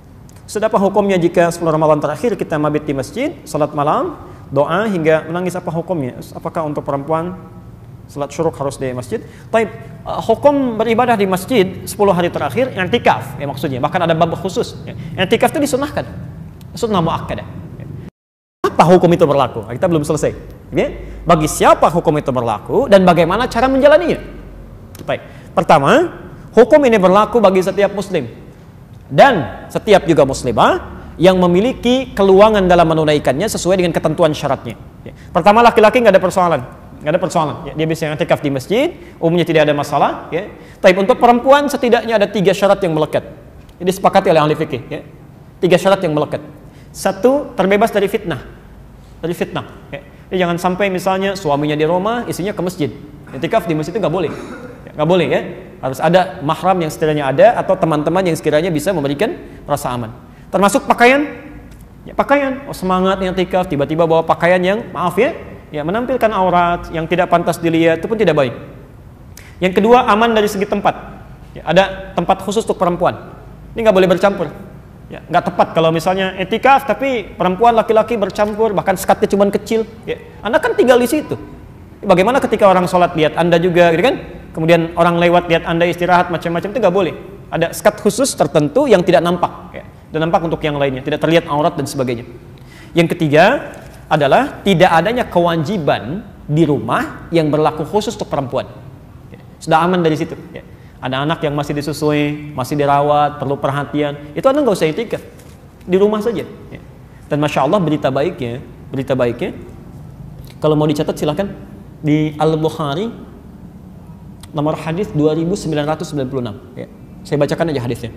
Sedapa hukumnya jika 10 Ramadan terakhir kita mabit di masjid, salat malam, doa hingga menangis, apa hukumnya? Apakah untuk perempuan salat syuruk harus di masjid? Taib, hukum beribadah di masjid 10 hari terakhir i'tikaf ya maksudnya. Bahkan ada bab khusus. Ya. I'tikaf itu disunahkan. Sunnah muakkadah. Ya. Apa hukum itu berlaku? Kita belum selesai. Ya. Bagi siapa hukum itu berlaku dan bagaimana cara menjalaninya? Baik. Pertama, hukum ini berlaku bagi setiap muslim dan setiap juga muslimah yang memiliki keluangan dalam menunaikannya sesuai dengan ketentuan syaratnya. Ya. Pertama, laki-laki nggak ada persoalan. Nggak ada persoalan. Ya, dia bisa i'tikaf di masjid, umumnya tidak ada masalah. Ya. Tapi untuk perempuan setidaknya ada 3 syarat yang melekat. Jadi disepakati oleh ahli fikih. Ya. 3 syarat yang melekat. 1, terbebas dari fitnah. Dari fitnah. Ya. Jadi jangan sampai misalnya suaminya di rumah, istrinya ke masjid. I'tikaf di masjid itu nggak boleh. Ya, nggak boleh ya. Harus ada mahram yang sekiranya ada atau teman-teman yang sekiranya bisa memberikan rasa aman. Termasuk pakaian. Ya, pakaian. Oh, semangat i'tikaf tiba-tiba bawa pakaian yang maaf ya, menampilkan aurat yang tidak pantas dilihat, itu pun tidak baik. Yang kedua, aman dari segi tempat. Ya, ada tempat khusus untuk perempuan. Ini nggak boleh bercampur. Ya, nggak tepat kalau misalnya i'tikaf tapi perempuan laki-laki bercampur, bahkan sekatnya cuma kecil. Ya, Anda kan tinggal di situ. Bagaimana ketika orang sholat lihat Anda juga, gitu kan? Kemudian orang lewat lihat Anda istirahat macam-macam, itu nggak boleh. Ada sekat khusus tertentu yang tidak nampak. Ya, dan nampak untuk yang lainnya, tidak terlihat aurat dan sebagainya. Yang ketiga adalah tidak adanya kewajiban di rumah yang berlaku khusus untuk perempuan. Ya, sudah aman dari situ. Ya. Ada anak yang masih disusui, masih dirawat, perlu perhatian, itu Anda nggak usah i'tikaf, di rumah saja. Ya. Dan masya Allah berita baiknya, kalau mau dicatat silakan di Al-Bukhari nomor hadis 2996. Ya. Saya bacakan aja hadisnya.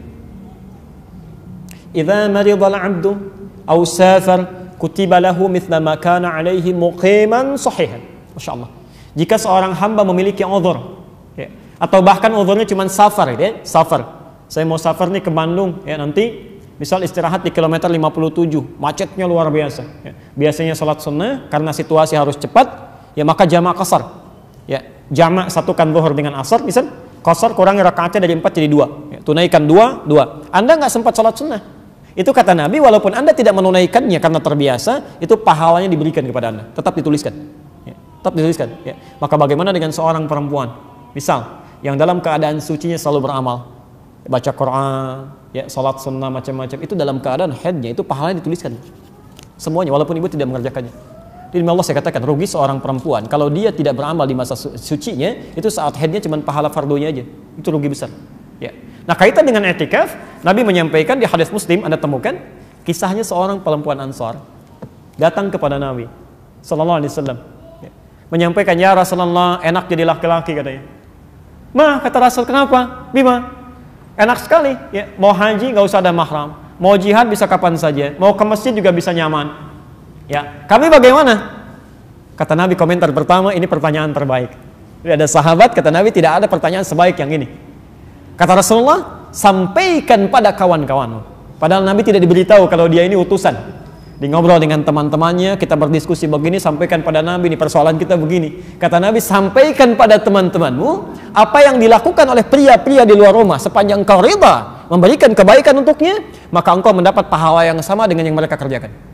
Idza maridal 'abdu aw safar kutiba lahu mithla ma kana alaihi muqiman sahihan. Masya Allah. Jika seorang hamba memiliki uzur, ya, atau bahkan uzurnya cuma safar, ya, safar. Saya mau safar nih ke Bandung, ya, nanti misal istirahat di kilometer 57, macetnya luar biasa. Ya. Biasanya salat sunnah karena situasi harus cepat, ya maka jamak qasar. Ya, jamak satukan zuhur dengan asar, misal qasar kurangi rakaatnya dari 4 jadi 2. Ya, tunaikan 2. Anda nggak sempat salat sunnah. Itu kata Nabi, walaupun Anda tidak menunaikannya karena terbiasa, itu pahalanya diberikan kepada Anda, tetap dituliskan. Ya, tetap dituliskan. Ya. Maka bagaimana dengan seorang perempuan, misal yang dalam keadaan sucinya selalu beramal, baca Quran, ya, salat sunnah macam-macam, itu dalam keadaan haidnya, itu pahalanya dituliskan. Semuanya, walaupun ibu tidak mengerjakannya. Di Allah saya katakan, rugi seorang perempuan kalau dia tidak beramal di masa sucinya, itu saat haidnya cuma pahala fardunya aja, itu rugi besar. Ya. Nah, kaitan dengan i'tikaf, Nabi menyampaikan di hadis Muslim, Anda temukan kisahnya seorang perempuan Ansar datang kepada Nabi sallallahu alaihi wasallam, ya, menyampaikan, "Ya Rasulullah, enak jadi laki-laki," katanya. "Ma," kata Rasul, "kenapa? Bima, enak sekali, ya, mau haji nggak usah ada mahram, mau jihad bisa kapan saja, mau ke masjid juga bisa nyaman. Ya, kami bagaimana?" Kata Nabi, komentar pertama, ini pertanyaan terbaik. Jadi ada sahabat, kata Nabi, tidak ada pertanyaan sebaik yang ini. Kata Rasulullah, sampaikan pada kawan-kawanmu. Padahal Nabi tidak diberitahu kalau dia ini utusan. Di ngobrol dengan teman-temannya, kita berdiskusi begini, sampaikan pada Nabi, ini persoalan kita begini. Kata Nabi, sampaikan pada teman-temanmu apa yang dilakukan oleh pria-pria di luar rumah. Sepanjang engkau rida memberikan kebaikan untuknya, maka engkau mendapat pahala yang sama dengan yang mereka kerjakan.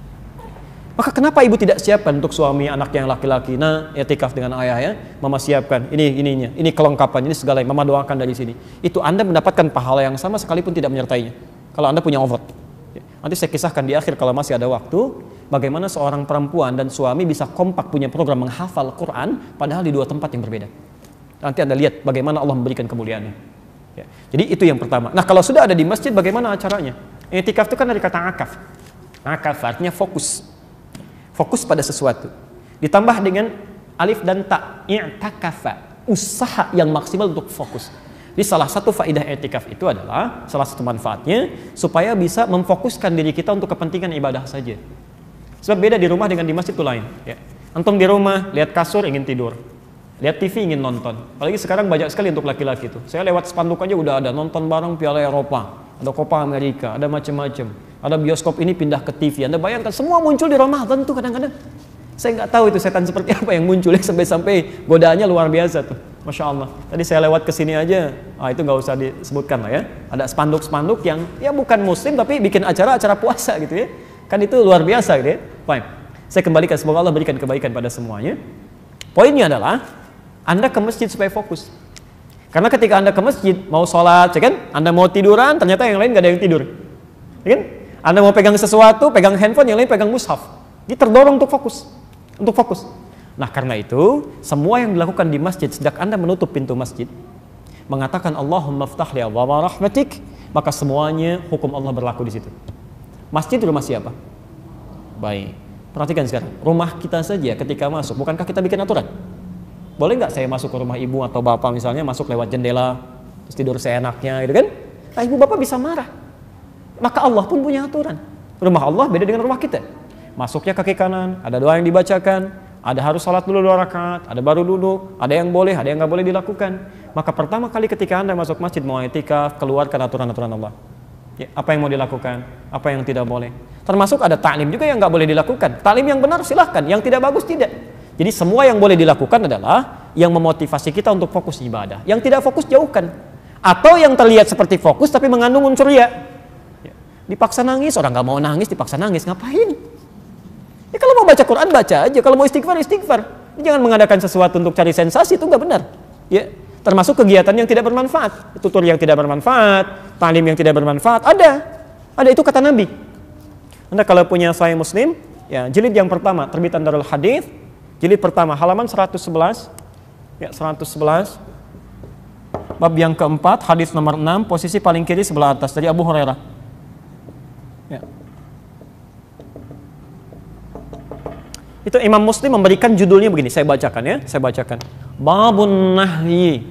Maka kenapa ibu tidak siapkan untuk suami anak yang laki-laki? Nah, i'tikaf dengan ayah, ya, mama siapkan ini kelengkapan, ini segala yang mama doakan dari sini. Itu Anda mendapatkan pahala yang sama sekalipun tidak menyertainya. Kalau Anda punya uzur. Nanti saya kisahkan di akhir kalau masih ada waktu, bagaimana seorang perempuan dan suami bisa kompak punya program menghafal Quran padahal di 2 tempat yang berbeda. Nanti Anda lihat bagaimana Allah memberikan kemuliaannya. Ya. Jadi itu yang pertama. Nah, kalau sudah ada di masjid, bagaimana acaranya? I'tikaf itu kan dari kata akaf. Akaf artinya fokus. Fokus pada sesuatu. Ditambah dengan alif dan ta, i'takafa, usaha yang maksimal untuk fokus. Jadi salah satu faedah i'tikaf itu adalah, salah satu manfaatnya, supaya bisa memfokuskan diri kita untuk kepentingan ibadah saja. Sebab beda di rumah dengan di masjid itu lain. Ya. Antum di rumah, lihat kasur ingin tidur, lihat TV ingin nonton. Apalagi sekarang banyak sekali untuk laki-laki itu. Saya lewat spanduk aja udah ada nonton bareng Piala Eropa, ada Copa Amerika, ada macam-macam. Ada bioskop ini pindah ke TV. Anda bayangkan semua muncul di Ramadan tuh kadang-kadang. Saya nggak tahu itu setan seperti apa yang muncul, sampai godaannya luar biasa tuh. Masya Allah. Tadi saya lewat ke sini aja, itu nggak usah disebutkan lah ya. Ada spanduk-spanduk yang ya bukan muslim tapi bikin acara puasa gitu ya. Kan itu luar biasa gitu ya. Fine. Saya kembalikan, semoga Allah berikan kebaikan pada semuanya. Poinnya adalah Anda ke masjid supaya fokus. Karena ketika Anda ke masjid mau sholat, ya kan? Anda mau tiduran, ternyata yang lain nggak ada yang tidur. Ya kan? Anda mau pegang sesuatu, pegang handphone, yang lain pegang mushaf. Dia terdorong untuk fokus. Nah, karena itu semua yang dilakukan di masjid sejak Anda menutup pintu masjid, mengatakan Allahumma ftah li abwaaba rahmatik, maka semuanya hukum Allah berlaku di situ. Masjid rumah siapa? Baik. Perhatikan sekarang, rumah kita saja ketika masuk, bukankah kita bikin aturan? Boleh nggak saya masuk ke rumah ibu atau bapak misalnya, masuk lewat jendela, terus tidur seenaknya gitu kan? Nah, ibu bapak bisa marah. Maka Allah pun punya aturan. Rumah Allah beda dengan rumah kita. Masuknya kaki kanan, ada doa yang dibacakan, ada harus salat dulu 2 rakaat, ada baru duduk, ada yang boleh, ada yang nggak boleh dilakukan. Maka pertama kali ketika Anda masuk masjid mau i'tikaf, keluarkan aturan-aturan Allah. Ya, apa yang mau dilakukan, apa yang tidak boleh. Termasuk ada ta'lim juga yang nggak boleh dilakukan. Ta'lim yang benar silahkan, yang tidak bagus tidak. Jadi semua yang boleh dilakukan adalah yang memotivasi kita untuk fokus ibadah. Yang tidak fokus jauhkan. Atau yang terlihat seperti fokus tapi mengandung unsur ya. Dipaksa nangis, orang nggak mau nangis dipaksa nangis, ngapain? Ya kalau mau baca Quran baca aja, kalau mau istighfar istighfar. Jangan mengadakan sesuatu untuk cari sensasi, itu nggak benar. Ya, termasuk kegiatan yang tidak bermanfaat, tutur yang tidak bermanfaat, ta'lim yang tidak bermanfaat, ada itu kata Nabi. Anda kalau punya Sahih Muslim, ya jilid yang pertama terbitan Darul Hadits, jilid pertama halaman 111, ya 111, bab yang keempat, hadis nomor 6, posisi paling kiri sebelah atas dari Abu Hurairah. Ya. Itu Imam Muslim memberikan judulnya begini, saya bacakan. Babun nahyi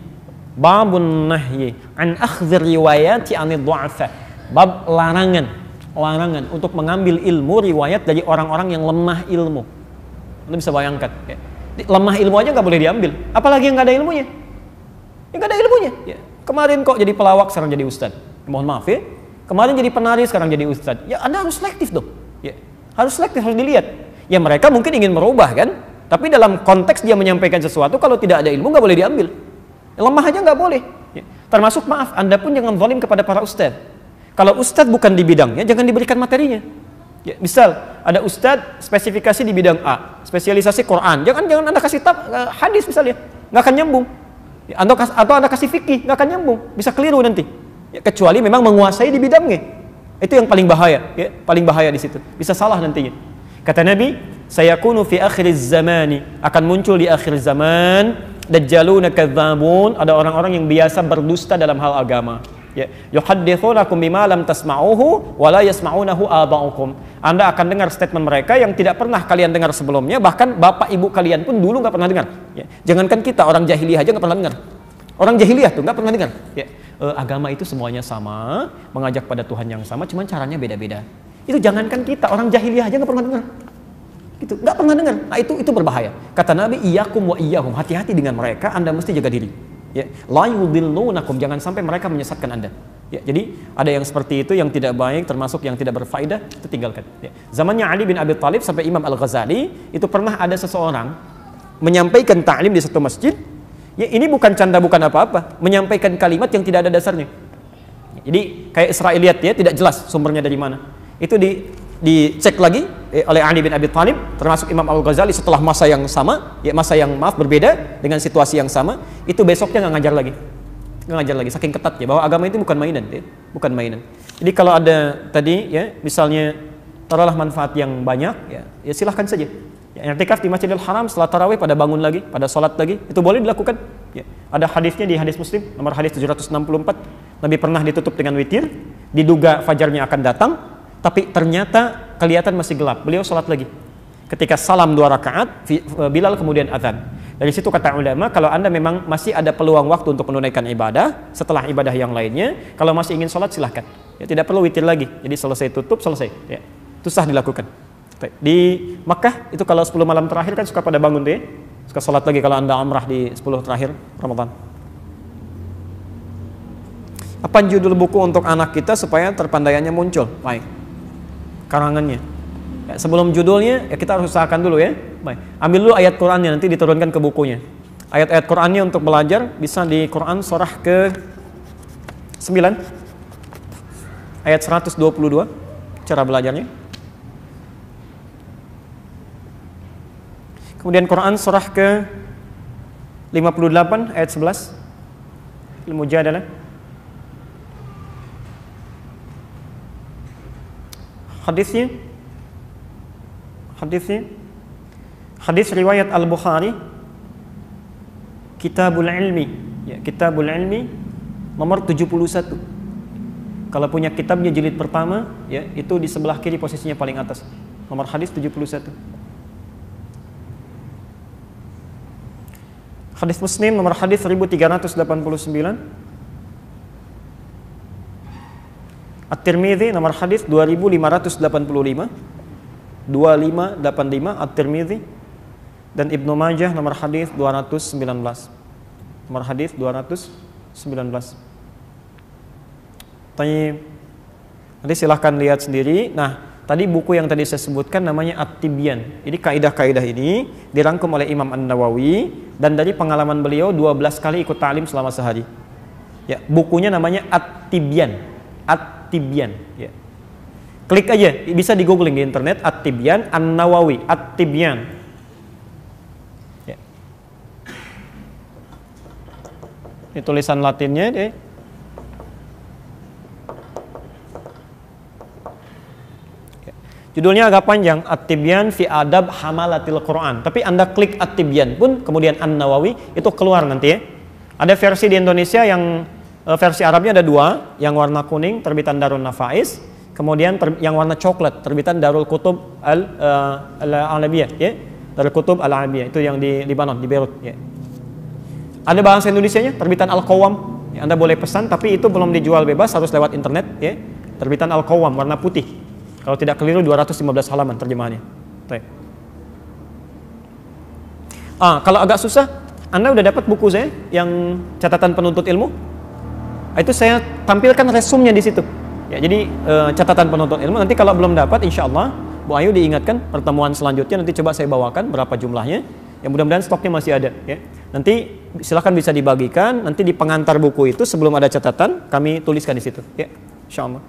an akhdhir riwayati anid du'afa. Bab larangan untuk mengambil ilmu riwayat dari orang-orang yang lemah ilmu. Anda bisa bayangkan, ya. Lemah ilmu aja nggak boleh diambil, apalagi yang nggak ada ilmunya. Ya. Kemarin kok jadi pelawak, sekarang jadi ustadz. Mohon maaf ya. Kemarin jadi penari, sekarang jadi ustadz. Ya Anda harus selektif dong. Ya. Harus selektif, harus dilihat. Ya mereka mungkin ingin merubah kan, tapi dalam konteks dia menyampaikan sesuatu, kalau tidak ada ilmu nggak boleh diambil. Lemah aja nggak boleh. Ya. Termasuk maaf, Anda pun jangan zalim kepada para ustadz. Kalau ustadz bukan di bidangnya, jangan diberikan materinya. Ya, misal ada ustadz spesifikasi di bidang A, spesialisasi Quran, jangan Anda kasih hadis misalnya, nggak akan nyambung. Ya, atau Anda kasih fikih, nggak akan nyambung, bisa keliru nanti. Ya, kecuali memang menguasai di bidangnya, itu yang paling bahaya. Ya, paling bahaya di situ, bisa salah nantinya. Kata Nabi, sayakunu fi akhiriz zamani, akan muncul di akhir zaman dajjaluna kadzabun, ada orang-orang yang biasa berdusta dalam hal agama. Ya, yuhadditsunakum bima lam tasma'uhu wa la yasma'unahu aba'ukum. Anda akan dengar statement mereka yang tidak pernah kalian dengar sebelumnya, bahkan bapak ibu kalian pun dulu nggak pernah dengar. Ya, jangankan kita, orang jahiliyah aja nggak pernah dengar. Orang jahiliyah tuh nggak pernah dengar. Ya, agama itu semuanya sama, mengajak pada Tuhan yang sama, cuman caranya beda-beda. Itu jangankan kita, orang jahiliyah aja nggak pernah dengar. Gitu, nggak pernah dengar. Nah itu berbahaya. Kata Nabi, iyyakum wa iyyahum, hati-hati dengan mereka, Anda mesti jaga diri. Ya, la yudillunakum, jangan sampai mereka menyesatkan Anda. Ya, jadi ada yang seperti itu yang tidak baik, termasuk yang tidak berfaedah, itu tinggalkan. Ya. Zamannya Ali bin Abi Thalib sampai Imam Al-Ghazali, itu pernah ada seseorang menyampaikan ta'lim di satu masjid. Ya, ini bukan canda, bukan apa-apa, menyampaikan kalimat yang tidak ada dasarnya. Jadi kayak Israiliyat ya, tidak jelas sumbernya dari mana. Itu dicek lagi oleh Ali bin Abi Thalib, termasuk Imam Al-Ghazali setelah masa yang sama, ya masa yang berbeda dengan situasi yang sama, itu besoknya nggak ngajar lagi, saking ketatnya bahwa agama itu bukan mainan, ya, bukan mainan. Jadi kalau ada tadi ya, misalnya taruhlah manfaat yang banyak, ya silahkan saja. Ya, i'tikaf di Masjidil Haram setelah tarawih pada bangun lagi, pada sholat lagi, itu boleh dilakukan. Ya, ada hadisnya di hadis Muslim nomor hadis 764, Nabi pernah ditutup dengan witir, diduga fajarnya akan datang. Tapi ternyata kelihatan masih gelap. Beliau sholat lagi. Ketika salam 2 rakaat, Bilal kemudian azan. Dari situ kata ulama, kalau Anda memang masih ada peluang waktu untuk menunaikan ibadah setelah ibadah yang lainnya, kalau masih ingin sholat silahkan. Ya, tidak perlu witir lagi. Jadi selesai tutup, selesai. Ya, itu sah dilakukan. Di Makkah itu kalau 10 malam terakhir kan suka pada bangun deh. Suka sholat lagi kalau Anda umrah di 10 terakhir Ramadan. Apa judul buku untuk anak kita supaya terpandaiannya muncul? Baik. Karangannya. Ya, sebelum judulnya ya kita harus usahakan dulu ya. Baik. Ambil dulu ayat Qur'annya, nanti diturunkan ke bukunya. Ayat-ayat Qur'annya untuk belajar bisa di Qur'an surah ke 9. ayat 122 cara belajarnya. Kemudian Quran surah ke 58 ayat 11 Al-Mujadalah. Hadisnya hadis riwayat Al-Bukhari Kitabul Ilmi, ya, Kitabul Ilmi nomor 71. Kalau punya kitabnya jilid pertama, ya, itu di sebelah kiri posisinya paling atas. Nomor hadis 71. Hadis Muslim nomor hadis 1389. At-Tirmidzi nomor hadis 2585. 2585 At-Tirmidzi, dan Ibnu Majah nomor hadis 219. Nomor hadis 219. Nanti silahkan lihat sendiri. Nah, tadi buku yang tadi saya sebutkan namanya At-Tibyan. Jadi kaidah-kaidah ini dirangkum oleh Imam An-Nawawi dan dari pengalaman beliau 12 kali ikut ta'lim selama sehari. Ya, bukunya namanya At-Tibyan. At-Tibyan, ya. Klik aja, bisa di googling di internet At-Tibyan An-Nawawi, At-Tibyan. Ya. Ini tulisan Latinnya deh. Judulnya agak panjang, At-Tibyan fi Adab Hamalatil Quran. Tapi Anda klik At-Tibyan pun, kemudian An-Nawawi, itu keluar nanti ya. Ada versi di Indonesia yang versi Arabnya ada dua, yang warna kuning terbitan Darun Nafais, kemudian yang warna coklat terbitan Darul Kutub Al-Alabiyah, ya. Darul Kutub Al-Alabiyah, itu yang di Libanon, di Beirut, ya. Ada bahasa Indonesianya, terbitan Al-Qawam. Ya, Anda boleh pesan, tapi itu belum dijual bebas, harus lewat internet, ya. Terbitan Al-Qawam, warna putih. Kalau tidak keliru 215 halaman terjemahannya. Kalau agak susah, Anda udah dapat buku saya yang catatan penuntut ilmu. Itu saya tampilkan resumnya di situ. Ya, jadi catatan penuntut ilmu. Nanti kalau belum dapat, insya Allah Bu Ayu diingatkan pertemuan selanjutnya. Nanti coba saya bawakan berapa jumlahnya. Ya, mudah-mudahan stoknya masih ada. Ya. Nanti silakan bisa dibagikan. Nanti di pengantar buku itu sebelum ada catatan kami tuliskan di situ. Ya, insya Allah.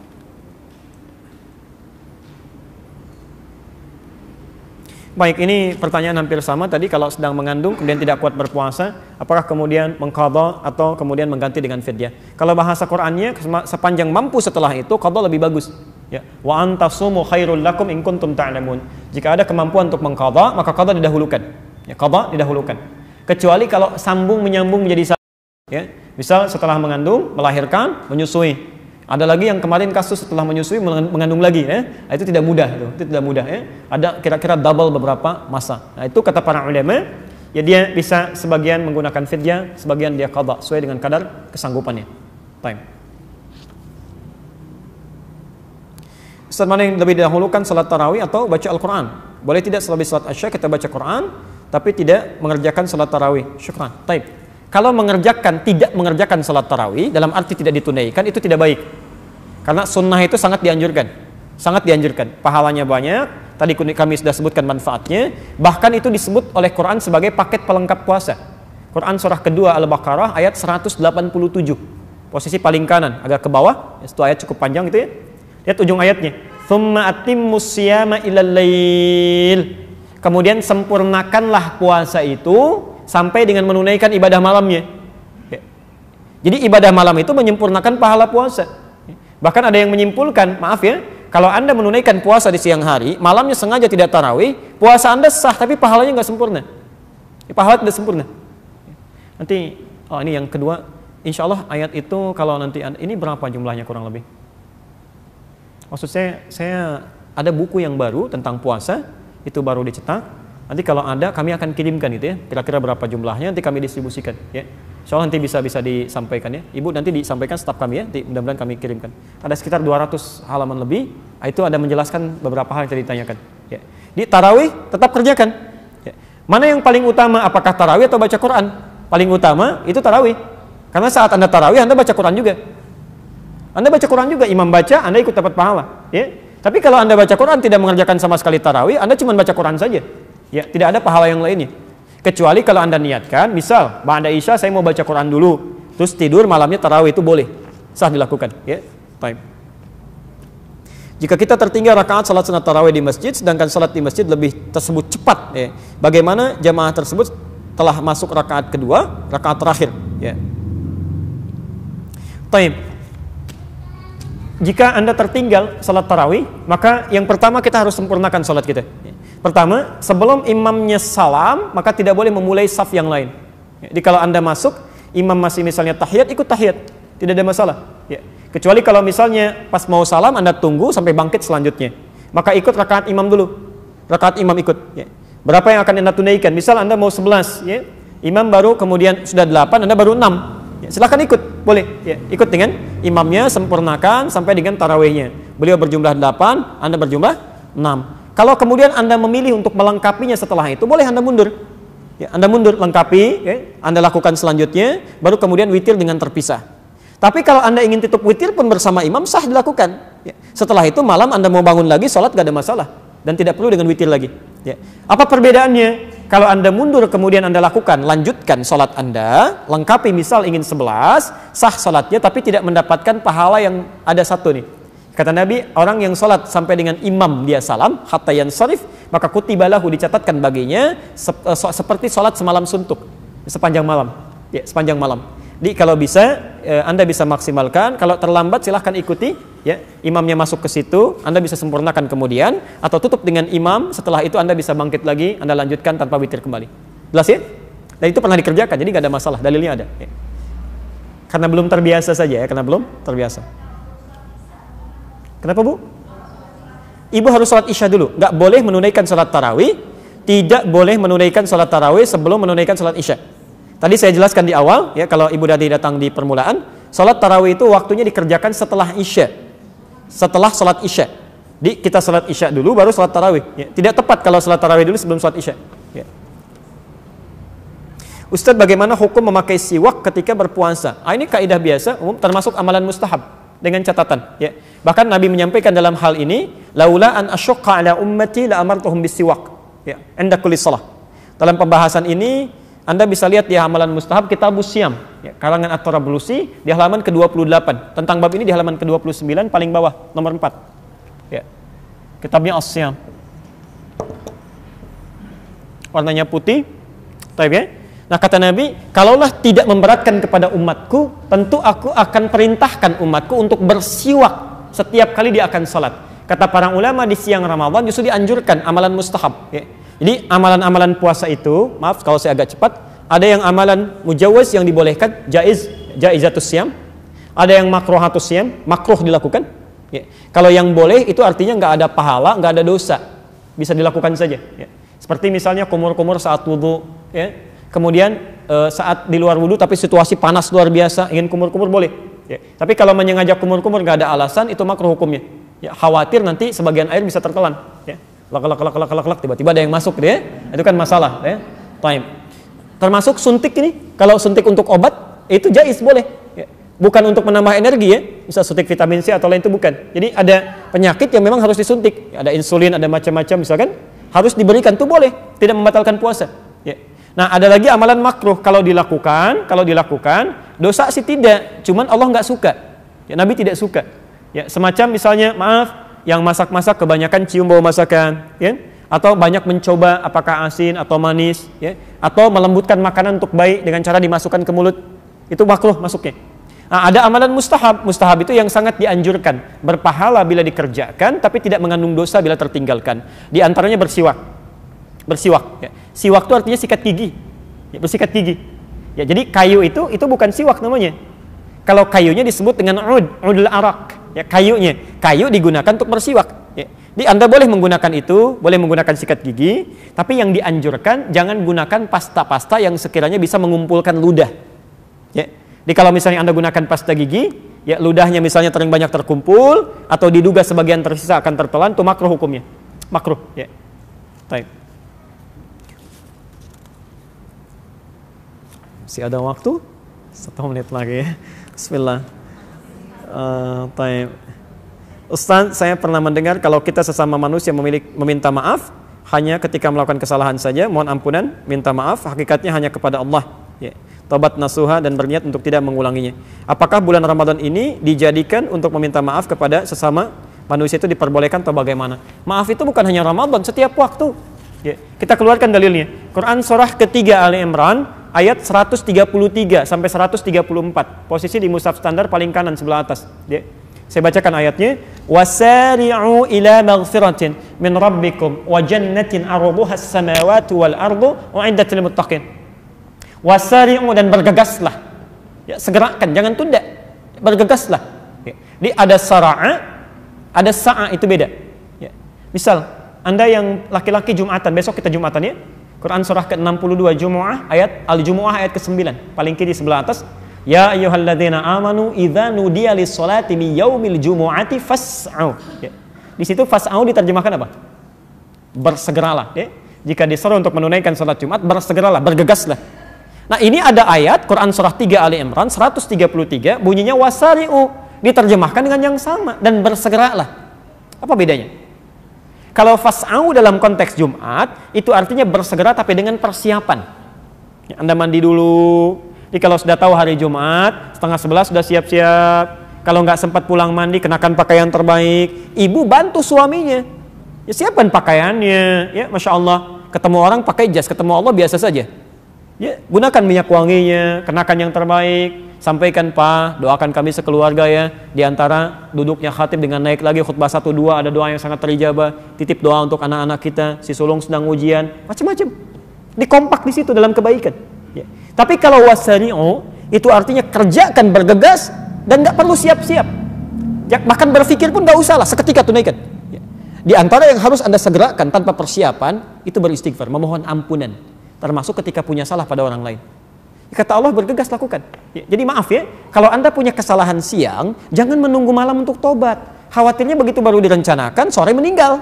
Baik, ini pertanyaan hampir sama tadi. Kalau sedang mengandung kemudian tidak kuat berpuasa, apakah kemudian mengqadha atau kemudian mengganti dengan fidyah? Kalau bahasa Qur'annya sepanjang mampu setelah itu qadha lebih bagus. Ya, wa antasumu khairul lakum in kuntum ta'lamun. Jika ada kemampuan untuk mengqadha, maka qadha didahulukan. Ya, qadha didahulukan. Kecuali kalau sambung menyambung menjadi satu. Ya, misal setelah mengandung, melahirkan, menyusui. Ada lagi yang kemarin kasus setelah menyusui mengandung lagi, ya. Itu tidak mudah, itu tidak mudah, ya. Ada kira-kira double beberapa masa. Nah, itu kata para ulama, ya dia bisa sebagian menggunakan fidyah, sebagian dia qadha sesuai dengan kadar kesanggupannya. Ustaz, mana yang lebih didahulukan, salat tarawih atau baca Al-Quran? Boleh tidak selebih salat Asya kita baca Quran, tapi tidak mengerjakan salat tarawih? Syukran. Kalau tidak mengerjakan salat tarawih dalam arti tidak ditunaikan, itu tidak baik. Karena sunnah itu sangat dianjurkan. Sangat dianjurkan. Pahalanya banyak. Tadi kami sudah sebutkan manfaatnya. Bahkan itu disebut oleh Quran sebagai paket pelengkap puasa. Quran surah kedua Al-Baqarah ayat 187. Posisi paling kanan, agak ke bawah. Itu ayat cukup panjang itu ya. Lihat ujung ayatnya. Tsumma atimmus siyama ilal lail. Kemudian sempurnakanlah puasa itu sampai dengan menunaikan ibadah malamnya. Ya. Jadi ibadah malam itu menyempurnakan pahala puasa. Bahkan ada yang menyimpulkan, maaf ya, kalau Anda menunaikan puasa di siang hari, malamnya sengaja tidak tarawih, puasa Anda sah tapi pahalanya nggak sempurna. Pahala tidak sempurna. Nanti, ini yang kedua, insya Allah ayat itu kalau nanti ini berapa jumlahnya kurang lebih? Maksud saya ada buku yang baru tentang puasa, itu baru dicetak. Nanti kalau ada kami akan kirimkan itu ya, kira-kira berapa jumlahnya nanti kami distribusikan ya. Soalnya nanti bisa disampaikan ya. Ibu nanti disampaikan staf kami ya, mudah-mudahan kami kirimkan. Ada sekitar 200 halaman lebih, itu ada menjelaskan beberapa hal yang tadi ditanyakan ya. Di tarawih tetap kerjakan. Ya. Mana yang paling utama, apakah tarawih atau baca Quran? Paling utama itu tarawih. Karena saat Anda tarawih Anda baca Quran juga. Anda baca Quran juga, imam baca, Anda ikut dapat pahala ya. Tapi kalau Anda baca Quran tidak mengerjakan sama sekali tarawih, Anda cuma baca Quran saja. Ya, tidak ada pahala yang lainnya. Kecuali kalau Anda niatkan, misal ba'da Isya saya mau baca Quran dulu, terus tidur malamnya tarawih, itu boleh. Sah dilakukan, ya. Baik. Jika kita tertinggal rakaat salat sunat tarawih di masjid, sedangkan salat di masjid lebih tersebut cepat, ya, bagaimana jamaah tersebut telah masuk rakaat kedua, rakaat terakhir, ya. Taib. Jika Anda tertinggal salat tarawih, maka yang pertama kita harus sempurnakan salat kita. Pertama, sebelum imamnya salam, maka tidak boleh memulai saf yang lain. Jadi kalau Anda masuk, imam masih misalnya tahiyat, ikut tahiyat, tidak ada masalah, ya. Kecuali kalau misalnya pas mau salam Anda tunggu sampai bangkit selanjutnya, maka ikut rakaat imam dulu. Rakaat imam ikut, ya. Berapa yang akan Anda tunaikan? Misal Anda mau 11, ya. Imam baru kemudian sudah 8, Anda baru 6. Ya, silakan ikut, boleh, ya. Ikut dengan imamnya, sempurnakan sampai dengan tarawihnya. Beliau berjumlah 8, Anda berjumlah 6. Kalau kemudian Anda memilih untuk melengkapinya setelah itu, boleh Anda mundur. Ya, Anda mundur, lengkapi, ya. Anda lakukan selanjutnya, baru kemudian witir dengan terpisah. Tapi kalau Anda ingin tutup witir pun bersama imam, sah dilakukan. Ya. Setelah itu malam Anda mau bangun lagi, sholat gak ada masalah. Dan tidak perlu dengan witir lagi. Ya. Apa perbedaannya? Kalau Anda mundur kemudian Anda lakukan, lanjutkan sholat Anda, lengkapi misal ingin 11, sah sholatnya tapi tidak mendapatkan pahala yang ada satu nih. Kata Nabi, orang yang sholat sampai dengan imam dia salam, hatta yansarif, maka kutibalahu dicatatkan baginya seperti sholat semalam suntuk, sepanjang malam. Ya, sepanjang malam. Jadi kalau bisa Anda bisa maksimalkan, kalau terlambat silahkan ikuti, ya, imamnya masuk ke situ, Anda bisa sempurnakan kemudian, atau tutup dengan imam, setelah itu Anda bisa bangkit lagi, Anda lanjutkan tanpa witir kembali. Jelas ya? Dan itu pernah dikerjakan, jadi nggak ada masalah, dalilnya ada. Ya. Karena belum terbiasa saja ya, karena belum terbiasa. Kenapa Bu? Ibu harus sholat isya dulu, nggak boleh menunaikan sholat tarawih, tidak boleh menunaikan sholat tarawih sebelum menunaikan sholat isya. Tadi saya jelaskan di awal, ya, kalau Ibu tadi datang di permulaan, sholat tarawih itu waktunya dikerjakan setelah isya, setelah sholat isya. Jadi kita sholat isya dulu, baru sholat tarawih. Ya. Tidak tepat kalau sholat tarawih dulu sebelum sholat isya. Ya. Ustadz, bagaimana hukum memakai siwak ketika berpuasa? Ini kaidah biasa, umum, termasuk amalan mustahab dengan catatan. Ya. Bahkan Nabi menyampaikan dalam hal ini, laula an asyqa ala ummati la amartuhum bisiwak. Ya, inda kulli shalah. Dalam pembahasan ini Anda bisa lihat di halaman mustahab Kitabus Syam, ya, karangan At-Tarablusi di halaman ke-28. Tentang bab ini di halaman ke-29 paling bawah nomor 4. Ya. Kitabnya As-Syam. Warnanya putih. Taib ya. Nah, kata Nabi, kalaulah tidak memberatkan kepada umatku, tentu aku akan perintahkan umatku untuk bersiwak setiap kali dia akan salat. Kata para ulama di siang Ramadan justru dianjurkan amalan mustahab, ya. Jadi amalan-amalan puasa itu, maaf kalau saya agak cepat, ada yang amalan mujawaz yang dibolehkan, jaizatus syam, ada yang makruhatus syam, makruh dilakukan. Ya. Kalau yang boleh itu artinya nggak ada pahala, nggak ada dosa, bisa dilakukan saja. Ya. Seperti misalnya kumur-kumur saat wudhu, ya. Kemudian saat di luar wudhu tapi situasi panas luar biasa, ingin kumur-kumur boleh. Ya. Tapi kalau menyengajak kumur-kumur nggak ada alasan, itu makruh hukumnya. Ya, khawatir nanti sebagian air bisa tertelan. Ya. Lak, tiba-tiba ada yang masuk gitu ya. Itu kan masalah ya. Time. Termasuk suntik ini, kalau suntik untuk obat itu jaiz boleh ya. Bukan untuk menambah energi ya, bisa suntik vitamin C atau lain itu bukan. Jadi ada penyakit yang memang harus disuntik, ada insulin, ada macam-macam misalkan, harus diberikan, itu boleh, tidak membatalkan puasa ya. Nah, ada lagi amalan makruh, kalau dilakukan dosa sih tidak, cuman Allah nggak suka ya, Nabi tidak suka ya. Semacam misalnya, maaf, yang masak-masak kebanyakan cium bau masakan, ya? Atau banyak mencoba apakah asin atau manis, ya? Atau melembutkan makanan untuk baik dengan cara dimasukkan ke mulut, itu makruh masuknya. Nah, ada amalan mustahab, mustahab itu yang sangat dianjurkan, berpahala bila dikerjakan, tapi tidak mengandung dosa bila tertinggalkan. Di antaranya bersiwak, ya. Siwak itu artinya sikat gigi, ya, bersikat gigi. Ya, jadi kayu itu bukan siwak namanya. Kalau kayunya disebut dengan udul arak. Ya, kayu digunakan untuk bersiwak. Ya. Jadi Anda boleh menggunakan itu, boleh menggunakan sikat gigi, tapi yang dianjurkan jangan gunakan pasta-pasta yang sekiranya bisa mengumpulkan ludah. Ya. Jadi kalau misalnya Anda gunakan pasta gigi, ya ludahnya misalnya banyak terkumpul atau diduga sebagian tersisa akan tertelan, itu makruh hukumnya. Makruh. Ya. Baik. Masih ada waktu? 1 menit lagi ya. Bismillah. Ustaz, saya pernah mendengar kalau kita sesama manusia meminta maaf hanya ketika melakukan kesalahan saja, mohon ampunan, minta maaf, hakikatnya hanya kepada Allah. Ya. Taubat nasuha dan berniat untuk tidak mengulanginya. Apakah bulan Ramadan ini dijadikan untuk meminta maaf kepada sesama Manusia itu diperbolehkan atau bagaimana? Maaf itu bukan hanya Ramadan, setiap waktu. Ya, kita keluarkan dalilnya. Quran surah ketiga Ali Imran ayat 133 sampai 134. Posisi di mushaf standar paling kanan sebelah atas. Ya. Saya bacakan ayatnya. Wasari'u ila maghfiratin min rabbikum wa jannatin 'arduha as-samawati wal ardu u'iddat lil muttaqin. Wasari'u, dan bergegaslah. Ya, segerakan, jangan tunda. Bergegaslah. Ya. Jadi ada sara'a, ada sa'a, itu beda. Ya. Misal, Anda yang laki-laki Jumatan, besok kita Jumatan ya. Quran surah ke-62 Jumu'ah, ayat Al-Jumu'ah ayat ke-9, paling kiri sebelah atas. Ya ayyuhalladzina amanu idza nudiya lis-salati min yaumil jumu'ati fas'au. Ya. Di situ fas'au diterjemahkan apa? Bersegeralah. Ya. Jika disuruh untuk menunaikan salat Jumat, bersegeralah, bergegaslah. Nah, ini ada ayat Quran surah 3 Ali Imran 133 bunyinya wasari'u, diterjemahkan dengan yang sama, dan bersegeralah. Apa bedanya? Kalau fas'au dalam konteks Jumat itu artinya bersegera tapi dengan persiapan. Ya, Anda mandi dulu. Jadi kalau sudah tahu hari Jumat, 10:30 sudah siap-siap. Kalau nggak sempat pulang mandi, kenakan pakaian terbaik. Ibu bantu suaminya. Ya, siapkan pakaiannya. Ya, Masya Allah. Ketemu orang pakai jas, ketemu Allah biasa saja. Ya, gunakan minyak wanginya, kenakan yang terbaik. Sampaikan, Pak, doakan kami sekeluarga ya. Di antara duduknya khatib dengan naik lagi khutbah 1-2 ada doa yang sangat terijabah. Titip doa untuk anak-anak kita, si sulung sedang ujian, macam-macam. Dikompak di situ dalam kebaikan. Ya. Tapi kalau wasari'u itu artinya kerjakan, bergegas, dan nggak perlu siap-siap. Ya, bahkan berpikir pun nggak usah lah, seketika tunaikan. Ya. Di antara yang harus Anda segerakan tanpa persiapan itu beristighfar, memohon ampunan, termasuk ketika punya salah pada orang lain. Kata Allah, bergegas lakukan. Ya, jadi maaf ya, kalau Anda punya kesalahan siang, jangan menunggu malam untuk tobat. Khawatirnya begitu baru direncanakan, sore meninggal.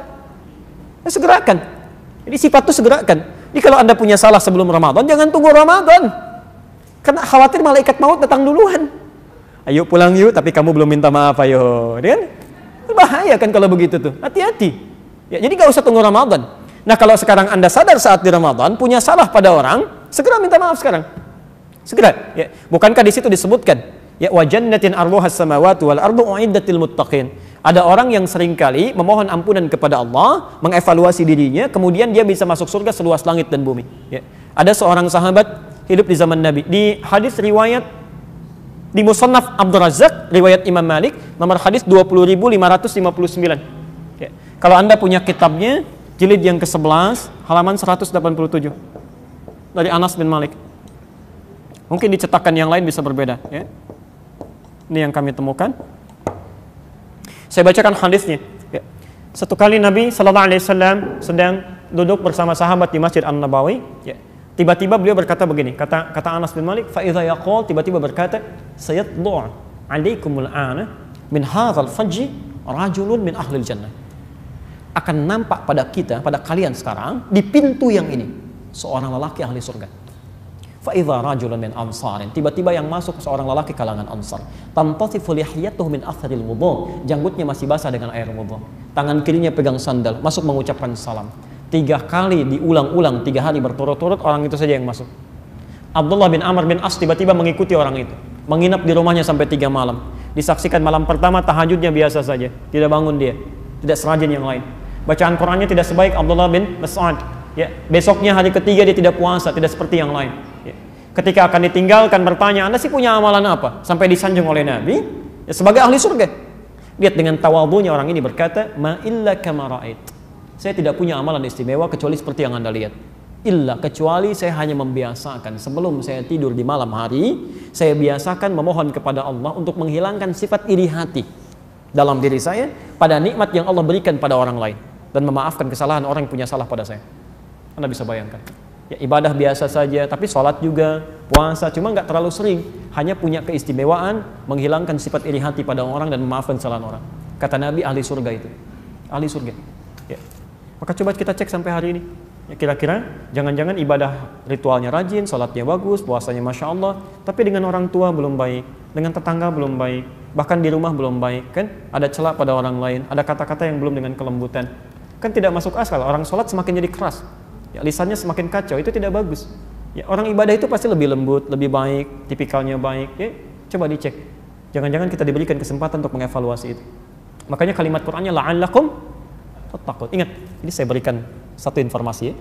Ya, segerakan. Jadi sifat itu segerakan. Jadi kalau Anda punya salah sebelum Ramadan, jangan tunggu Ramadan. Karena khawatir malaikat maut datang duluan. Ayo pulang yuk, tapi kamu belum minta maaf, ayo. Kan? Bahaya kan kalau begitu tuh. Hati-hati. Ya, jadi gak usah tunggu Ramadan. Nah, kalau sekarang Anda sadar saat di Ramadan punya salah pada orang, segera minta maaf sekarang. Segera, ya. Bukankah di situ disebutkan, ya wa jannatin 'arduha as-samawati wal ardu u'iddatil muttaqin. Ada orang yang seringkali memohon ampunan kepada Allah, mengevaluasi dirinya, kemudian dia bisa masuk surga seluas langit dan bumi. Ya. Ada seorang sahabat hidup di zaman Nabi. Di hadis riwayat di Musannaf Abdul Razzaq, riwayat Imam Malik, nomor hadis 20.559. Ya. Kalau Anda punya kitabnya, jilid yang ke-11, halaman 187. Dari Anas bin Malik. Mungkin di cetakan yang lain bisa berbeda. Ya. Ini yang kami temukan. Saya bacakan hadisnya. Ya. Satu kali Nabi SAW sedang duduk bersama sahabat di Masjid An-Nabawi. Ya. Tiba-tiba beliau berkata begini. Kata Anas bin Malik, "Fa'idha yaqul", tiba-tiba berkata, "Sayatlu' 'alaikumul ana min hadzal fajji rajulun min ahlil jannah." Akan nampak pada kita, pada kalian sekarang, di pintu yang ini, seorang lelaki ahli surga. Fa'idha rajulun min ansarin, tiba-tiba yang masuk seorang lelaki kalangan ansar. Tantasifu lihiyatuhu min atharil wudu, janggutnya masih basah dengan air wudu. Tangan kirinya pegang sandal, masuk mengucapkan salam. 3 kali diulang-ulang, 3 hari berturut-turut, orang itu saja yang masuk. Abdullah bin Amr bin As tiba-tiba mengikuti orang itu, menginap di rumahnya sampai 3 malam. Disaksikan malam pertama tahajudnya biasa saja, tidak bangun dia, tidak serajin yang lain. Bacaan Qurannya tidak sebaik Abdullah bin Mas'ud. Ya, besoknya hari ketiga dia tidak puasa, tidak seperti yang lain. Ya. Ketika akan ditinggalkan bertanya, Anda sih punya amalan apa? Sampai disanjung oleh Nabi ya, sebagai ahli surga. Lihat dengan tawadhunya orang ini berkata, "Ma illa kama ra'ait." Saya tidak punya amalan istimewa kecuali seperti yang Anda lihat. Illa, kecuali saya hanya membiasakan sebelum saya tidur di malam hari, saya biasakan memohon kepada Allah untuk menghilangkan sifat iri hati dalam diri saya pada nikmat yang Allah berikan pada orang lain dan memaafkan kesalahan orang yang punya salah pada saya. Anda bisa bayangkan. Ya, ibadah biasa saja, tapi sholat juga, puasa, cuma nggak terlalu sering. Hanya punya keistimewaan, menghilangkan sifat iri hati pada orang dan memaafkan kesalahan orang. Kata Nabi, ahli surga itu. Ahli surga. Ya. Maka coba kita cek sampai hari ini. Ya, kira-kira, jangan-jangan ibadah ritualnya rajin, sholatnya bagus, puasanya Masya Allah, tapi dengan orang tua belum baik, dengan tetangga belum baik, bahkan di rumah belum baik, kan? Ada celah pada orang lain, ada kata-kata yang belum dengan kelembutan. Kan tidak masuk akal, orang sholat semakin jadi keras. Ya, lisannya semakin kacau, itu tidak bagus. Ya, orang ibadah itu pasti lebih lembut, lebih baik, tipikalnya baik. Ya, coba dicek. Jangan-jangan kita diberikan kesempatan untuk mengevaluasi itu. Makanya kalimat Qur'annya la'allakum tattaqun. Ingat, ini saya berikan satu informasi ya.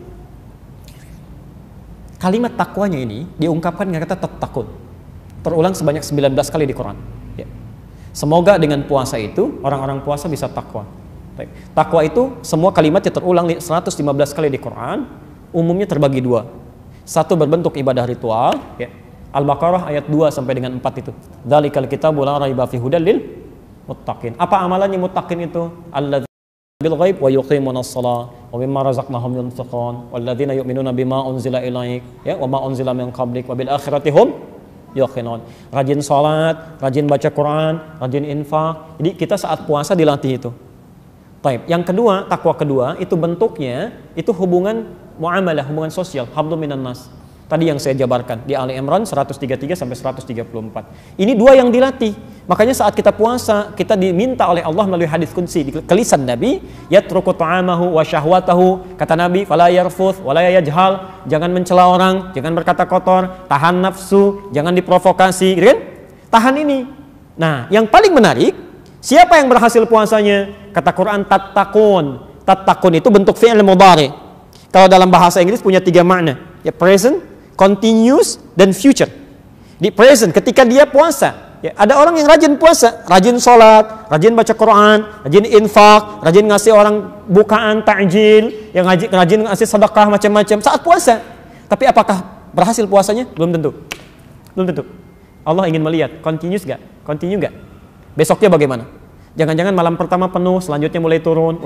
Kalimat takwanya ini diungkapkan dengan kata tattaqun. Terulang sebanyak 19 kali di Quran. Ya. Semoga dengan puasa itu orang-orang puasa bisa takwa. Takwa itu semua kalimatnya terulang 115 kali di Quran. Umumnya terbagi dua. Satu berbentuk ibadah ritual, ya. Al-Baqarah ayat 2 sampai dengan 4 itu. Dzalikal kitabu la raiba fihi hudal lil muttaqin. Apa amalannya muttaqin itu? Alladzina bil ghaib wa yuqimunas shalah wa mimma razaqnahum yunfiqun walladzina yu'minuna bima unzila ilaik ya wa ma unzila min qablik wa bil akhirati hum yuqinun. Rajin salat, rajin baca Quran, rajin infak. Jadi kita saat puasa dilatih itu. Baik, yang kedua, takwa kedua itu bentuknya itu hubungan muamalah, hubungan sosial, hablum minan nas. Tadi yang saya jabarkan di Ali Imran 133 sampai 134. Ini dua yang dilatih. Makanya saat kita puasa, kita diminta oleh Allah melalui hadis qudsi di lisan Nabi, yatruku ta'amahu wa syahwatahu. Kata Nabi, fala yarfuth wa la yajhal. Jangan mencela orang, jangan berkata kotor, tahan nafsu, jangan diprovokasi, gitu kan? Tahan ini. Nah, yang paling menarik, siapa yang berhasil puasanya? Kata Quran, tattaqun. Tattaqun itu bentuk fi'il mudhari. Kalau dalam bahasa Inggris punya 3 makna. Ya, present, continuous, dan future. Di present, ketika dia puasa. Ya, ada orang yang rajin puasa, rajin sholat, rajin baca Quran, rajin infak, rajin ngasih orang bukaan, ta'jil, yang rajin ngasih sedekah macam-macam saat puasa. Tapi apakah berhasil puasanya? Belum tentu. Belum tentu. Allah ingin melihat, continuous gak? Continue gak? Besoknya bagaimana? Jangan-jangan malam pertama penuh, selanjutnya mulai turun.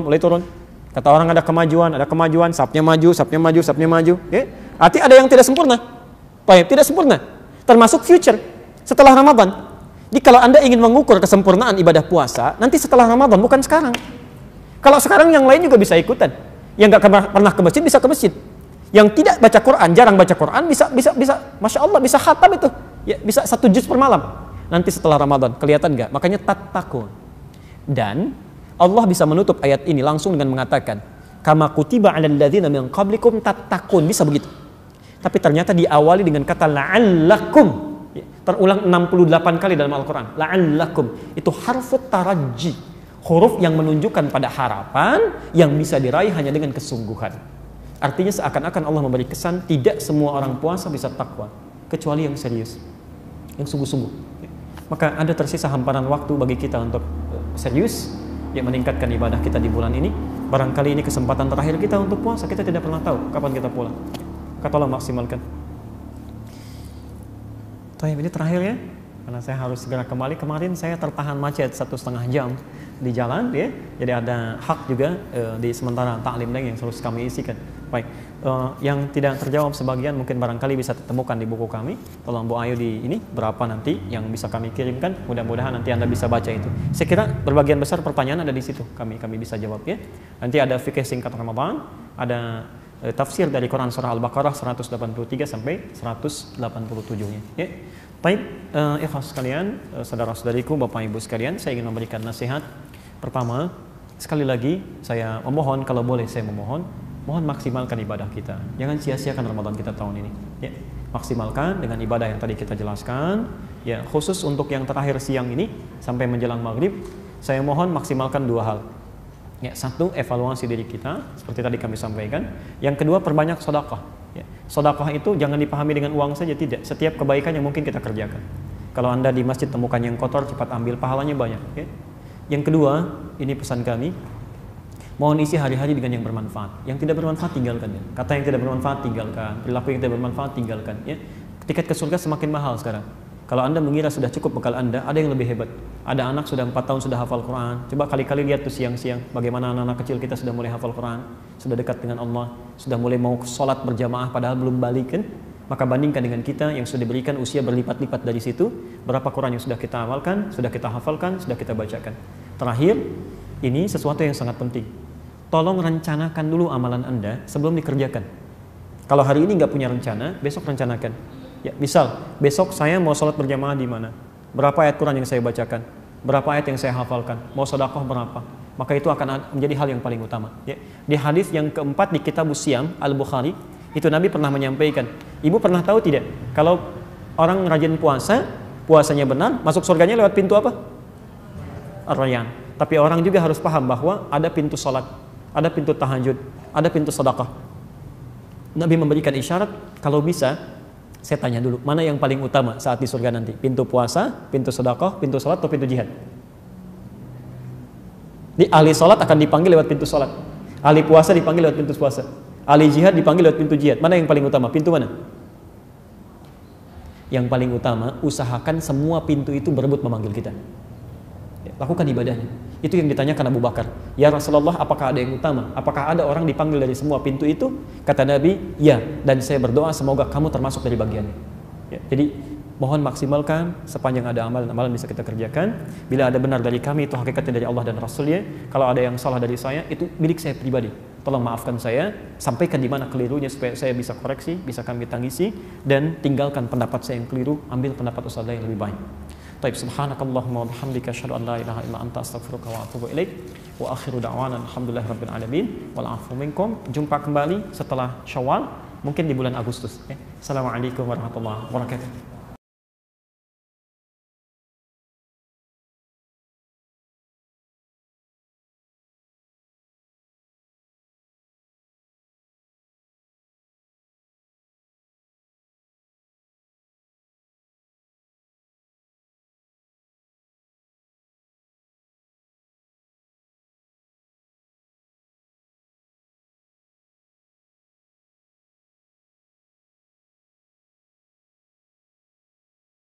Kata orang ada kemajuan, sapnya maju. Ya? Arti ada yang tidak sempurna. Baik, tidak sempurna. Termasuk future setelah Ramadan. Jadi kalau Anda ingin mengukur kesempurnaan ibadah puasa, nanti setelah Ramadan, bukan sekarang. Kalau sekarang yang lain juga bisa ikutan. Yang nggak pernah ke masjid bisa ke masjid. Yang tidak baca Quran, jarang baca Quran, bisa, masya Allah, bisa khatam itu. Ya, bisa 1 juz per malam. Nanti setelah Ramadan, kelihatan nggak? Makanya tattaqun. Dan Allah bisa menutup ayat ini langsung dengan mengatakan, kama kutiba 'alal ladzina min qablikum tattaqun, bisa begitu. Tapi ternyata diawali dengan kata la'allakum. Ya, terulang 68 kali dalam Al-Quran. La'allakum itu harfut taraji, huruf yang menunjukkan pada harapan yang bisa diraih hanya dengan kesungguhan. Artinya seakan-akan Allah memberi kesan tidak semua orang puasa bisa takwa, kecuali yang serius, yang sungguh-sungguh. Maka ada tersisa hamparan waktu bagi kita untuk serius, yang meningkatkan ibadah kita di bulan ini. Barangkali ini kesempatan terakhir kita untuk puasa. Kita tidak pernah tahu kapan kita pulang. Katalah maksimalkan. Ini terakhir ya, karena saya harus segera kembali. Kemarin saya tertahan macet 1,5 jam di jalan ya, jadi ada hak juga di sementara taklim lain yang harus kami isikan. Baik, yang tidak terjawab sebagian mungkin barangkali bisa ditemukan di buku kami. Tolong Bu Ayu di ini berapa nanti yang bisa kami kirimkan. Mudah-mudahan nanti Anda bisa baca itu. Saya kira berbagian besar pertanyaan ada di situ. Kami bisa jawab ya. Nanti ada fikih singkat Ramadan, ada tafsir dari Quran surah Al-Baqarah 183 sampai 187-nya. Ya. Baik, ikhlas sekalian, saudara-saudariku, Bapak Ibu sekalian, saya ingin memberikan nasihat. Pertama, sekali lagi saya memohon, kalau boleh saya mohon maksimalkan ibadah kita. Jangan sia-siakan Ramadan kita tahun ini. Ya. Maksimalkan dengan ibadah yang tadi kita jelaskan. Ya, khusus untuk yang terakhir siang ini sampai menjelang maghrib, saya mohon maksimalkan 2 hal. Ya, 1, evaluasi diri kita seperti tadi kami sampaikan. Yang kedua, perbanyak sedekah. Ya, sedekah itu jangan dipahami dengan uang saja, tidak. Setiap kebaikan yang mungkin kita kerjakan. Kalau Anda di masjid temukan yang kotor, cepat ambil, pahalanya banyak. Ya. Yang kedua, ini pesan kami, mohon isi hari-hari dengan yang bermanfaat. Yang tidak bermanfaat tinggalkan ya. Kata yang tidak bermanfaat tinggalkan, perilaku yang tidak bermanfaat tinggalkan. Ya. Tiket ke surga semakin mahal sekarang. Kalau Anda mengira sudah cukup bekal Anda, ada yang lebih hebat. Ada anak sudah 4 tahun sudah hafal Quran. Coba kali-kali lihat tuh siang-siang bagaimana anak-anak kecil kita sudah mulai hafal Quran, sudah dekat dengan Allah, sudah mulai mau sholat berjamaah padahal belum balik kan? Maka bandingkan dengan kita yang sudah diberikan usia berlipat-lipat dari situ, berapa Quran yang sudah kita amalkan, sudah kita hafalkan, sudah kita bacakan. Terakhir, ini sesuatu yang sangat penting. Tolong rencanakan dulu amalan Anda sebelum dikerjakan. Kalau hari ini nggak punya rencana, besok rencanakan. Ya, misal, besok saya mau sholat berjamaah di mana? Berapa ayat Quran yang saya bacakan? Berapa ayat yang saya hafalkan? Mau sedekah berapa? Maka itu akan menjadi hal yang paling utama. Ya. Di hadis yang keempat di kitab Siyam Al-Bukhari, itu Nabi pernah menyampaikan. Ibu pernah tahu tidak? Kalau orang rajin puasa, puasanya benar, masuk surganya lewat pintu apa? Ar-Rayyan. Tapi orang juga harus paham bahwa ada pintu salat, ada pintu tahajud, ada pintu sedekah. Nabi memberikan isyarat, kalau bisa, saya tanya dulu, mana yang paling utama saat di surga nanti? Pintu puasa, pintu sedekah, pintu salat, atau pintu jihad? Di ahli salat akan dipanggil lewat pintu salat, ahli puasa dipanggil lewat pintu puasa, ahli jihad dipanggil lewat pintu jihad. Mana yang paling utama? Pintu mana? Yang paling utama, usahakan semua pintu itu berebut memanggil kita. Lakukan ibadahnya. Itu yang ditanyakan Abu Bakar. Ya Rasulullah, apakah ada yang utama? Apakah ada orang dipanggil dari semua pintu itu? Kata Nabi, ya. Dan saya berdoa semoga kamu termasuk dari bagiannya. Ya, jadi mohon maksimalkan sepanjang ada amalan-amalan bisa kita kerjakan. Bila ada benar dari kami, itu hakikatnya dari Allah dan Rasulnya. Kalau ada yang salah dari saya, itu milik saya pribadi. Tolong maafkan saya, sampaikan di mana kelirunya supaya saya bisa koreksi, bisa kami tangisi, dan tinggalkan pendapat saya yang keliru, ambil pendapat ustaz yang lebih baik. Taib, subhanakallahumma wa bihamdika asyhadu an la ilaha illa anta astaghfiruka wa atubu ilaik. Wa akhiru da'wana alhamdulillahirabbil alamin wal 'afu minkum. Jumpa kembali setelah Syawal, mungkin di bulan Agustus. Assalamualaikum warahmatullahi wabarakatuh.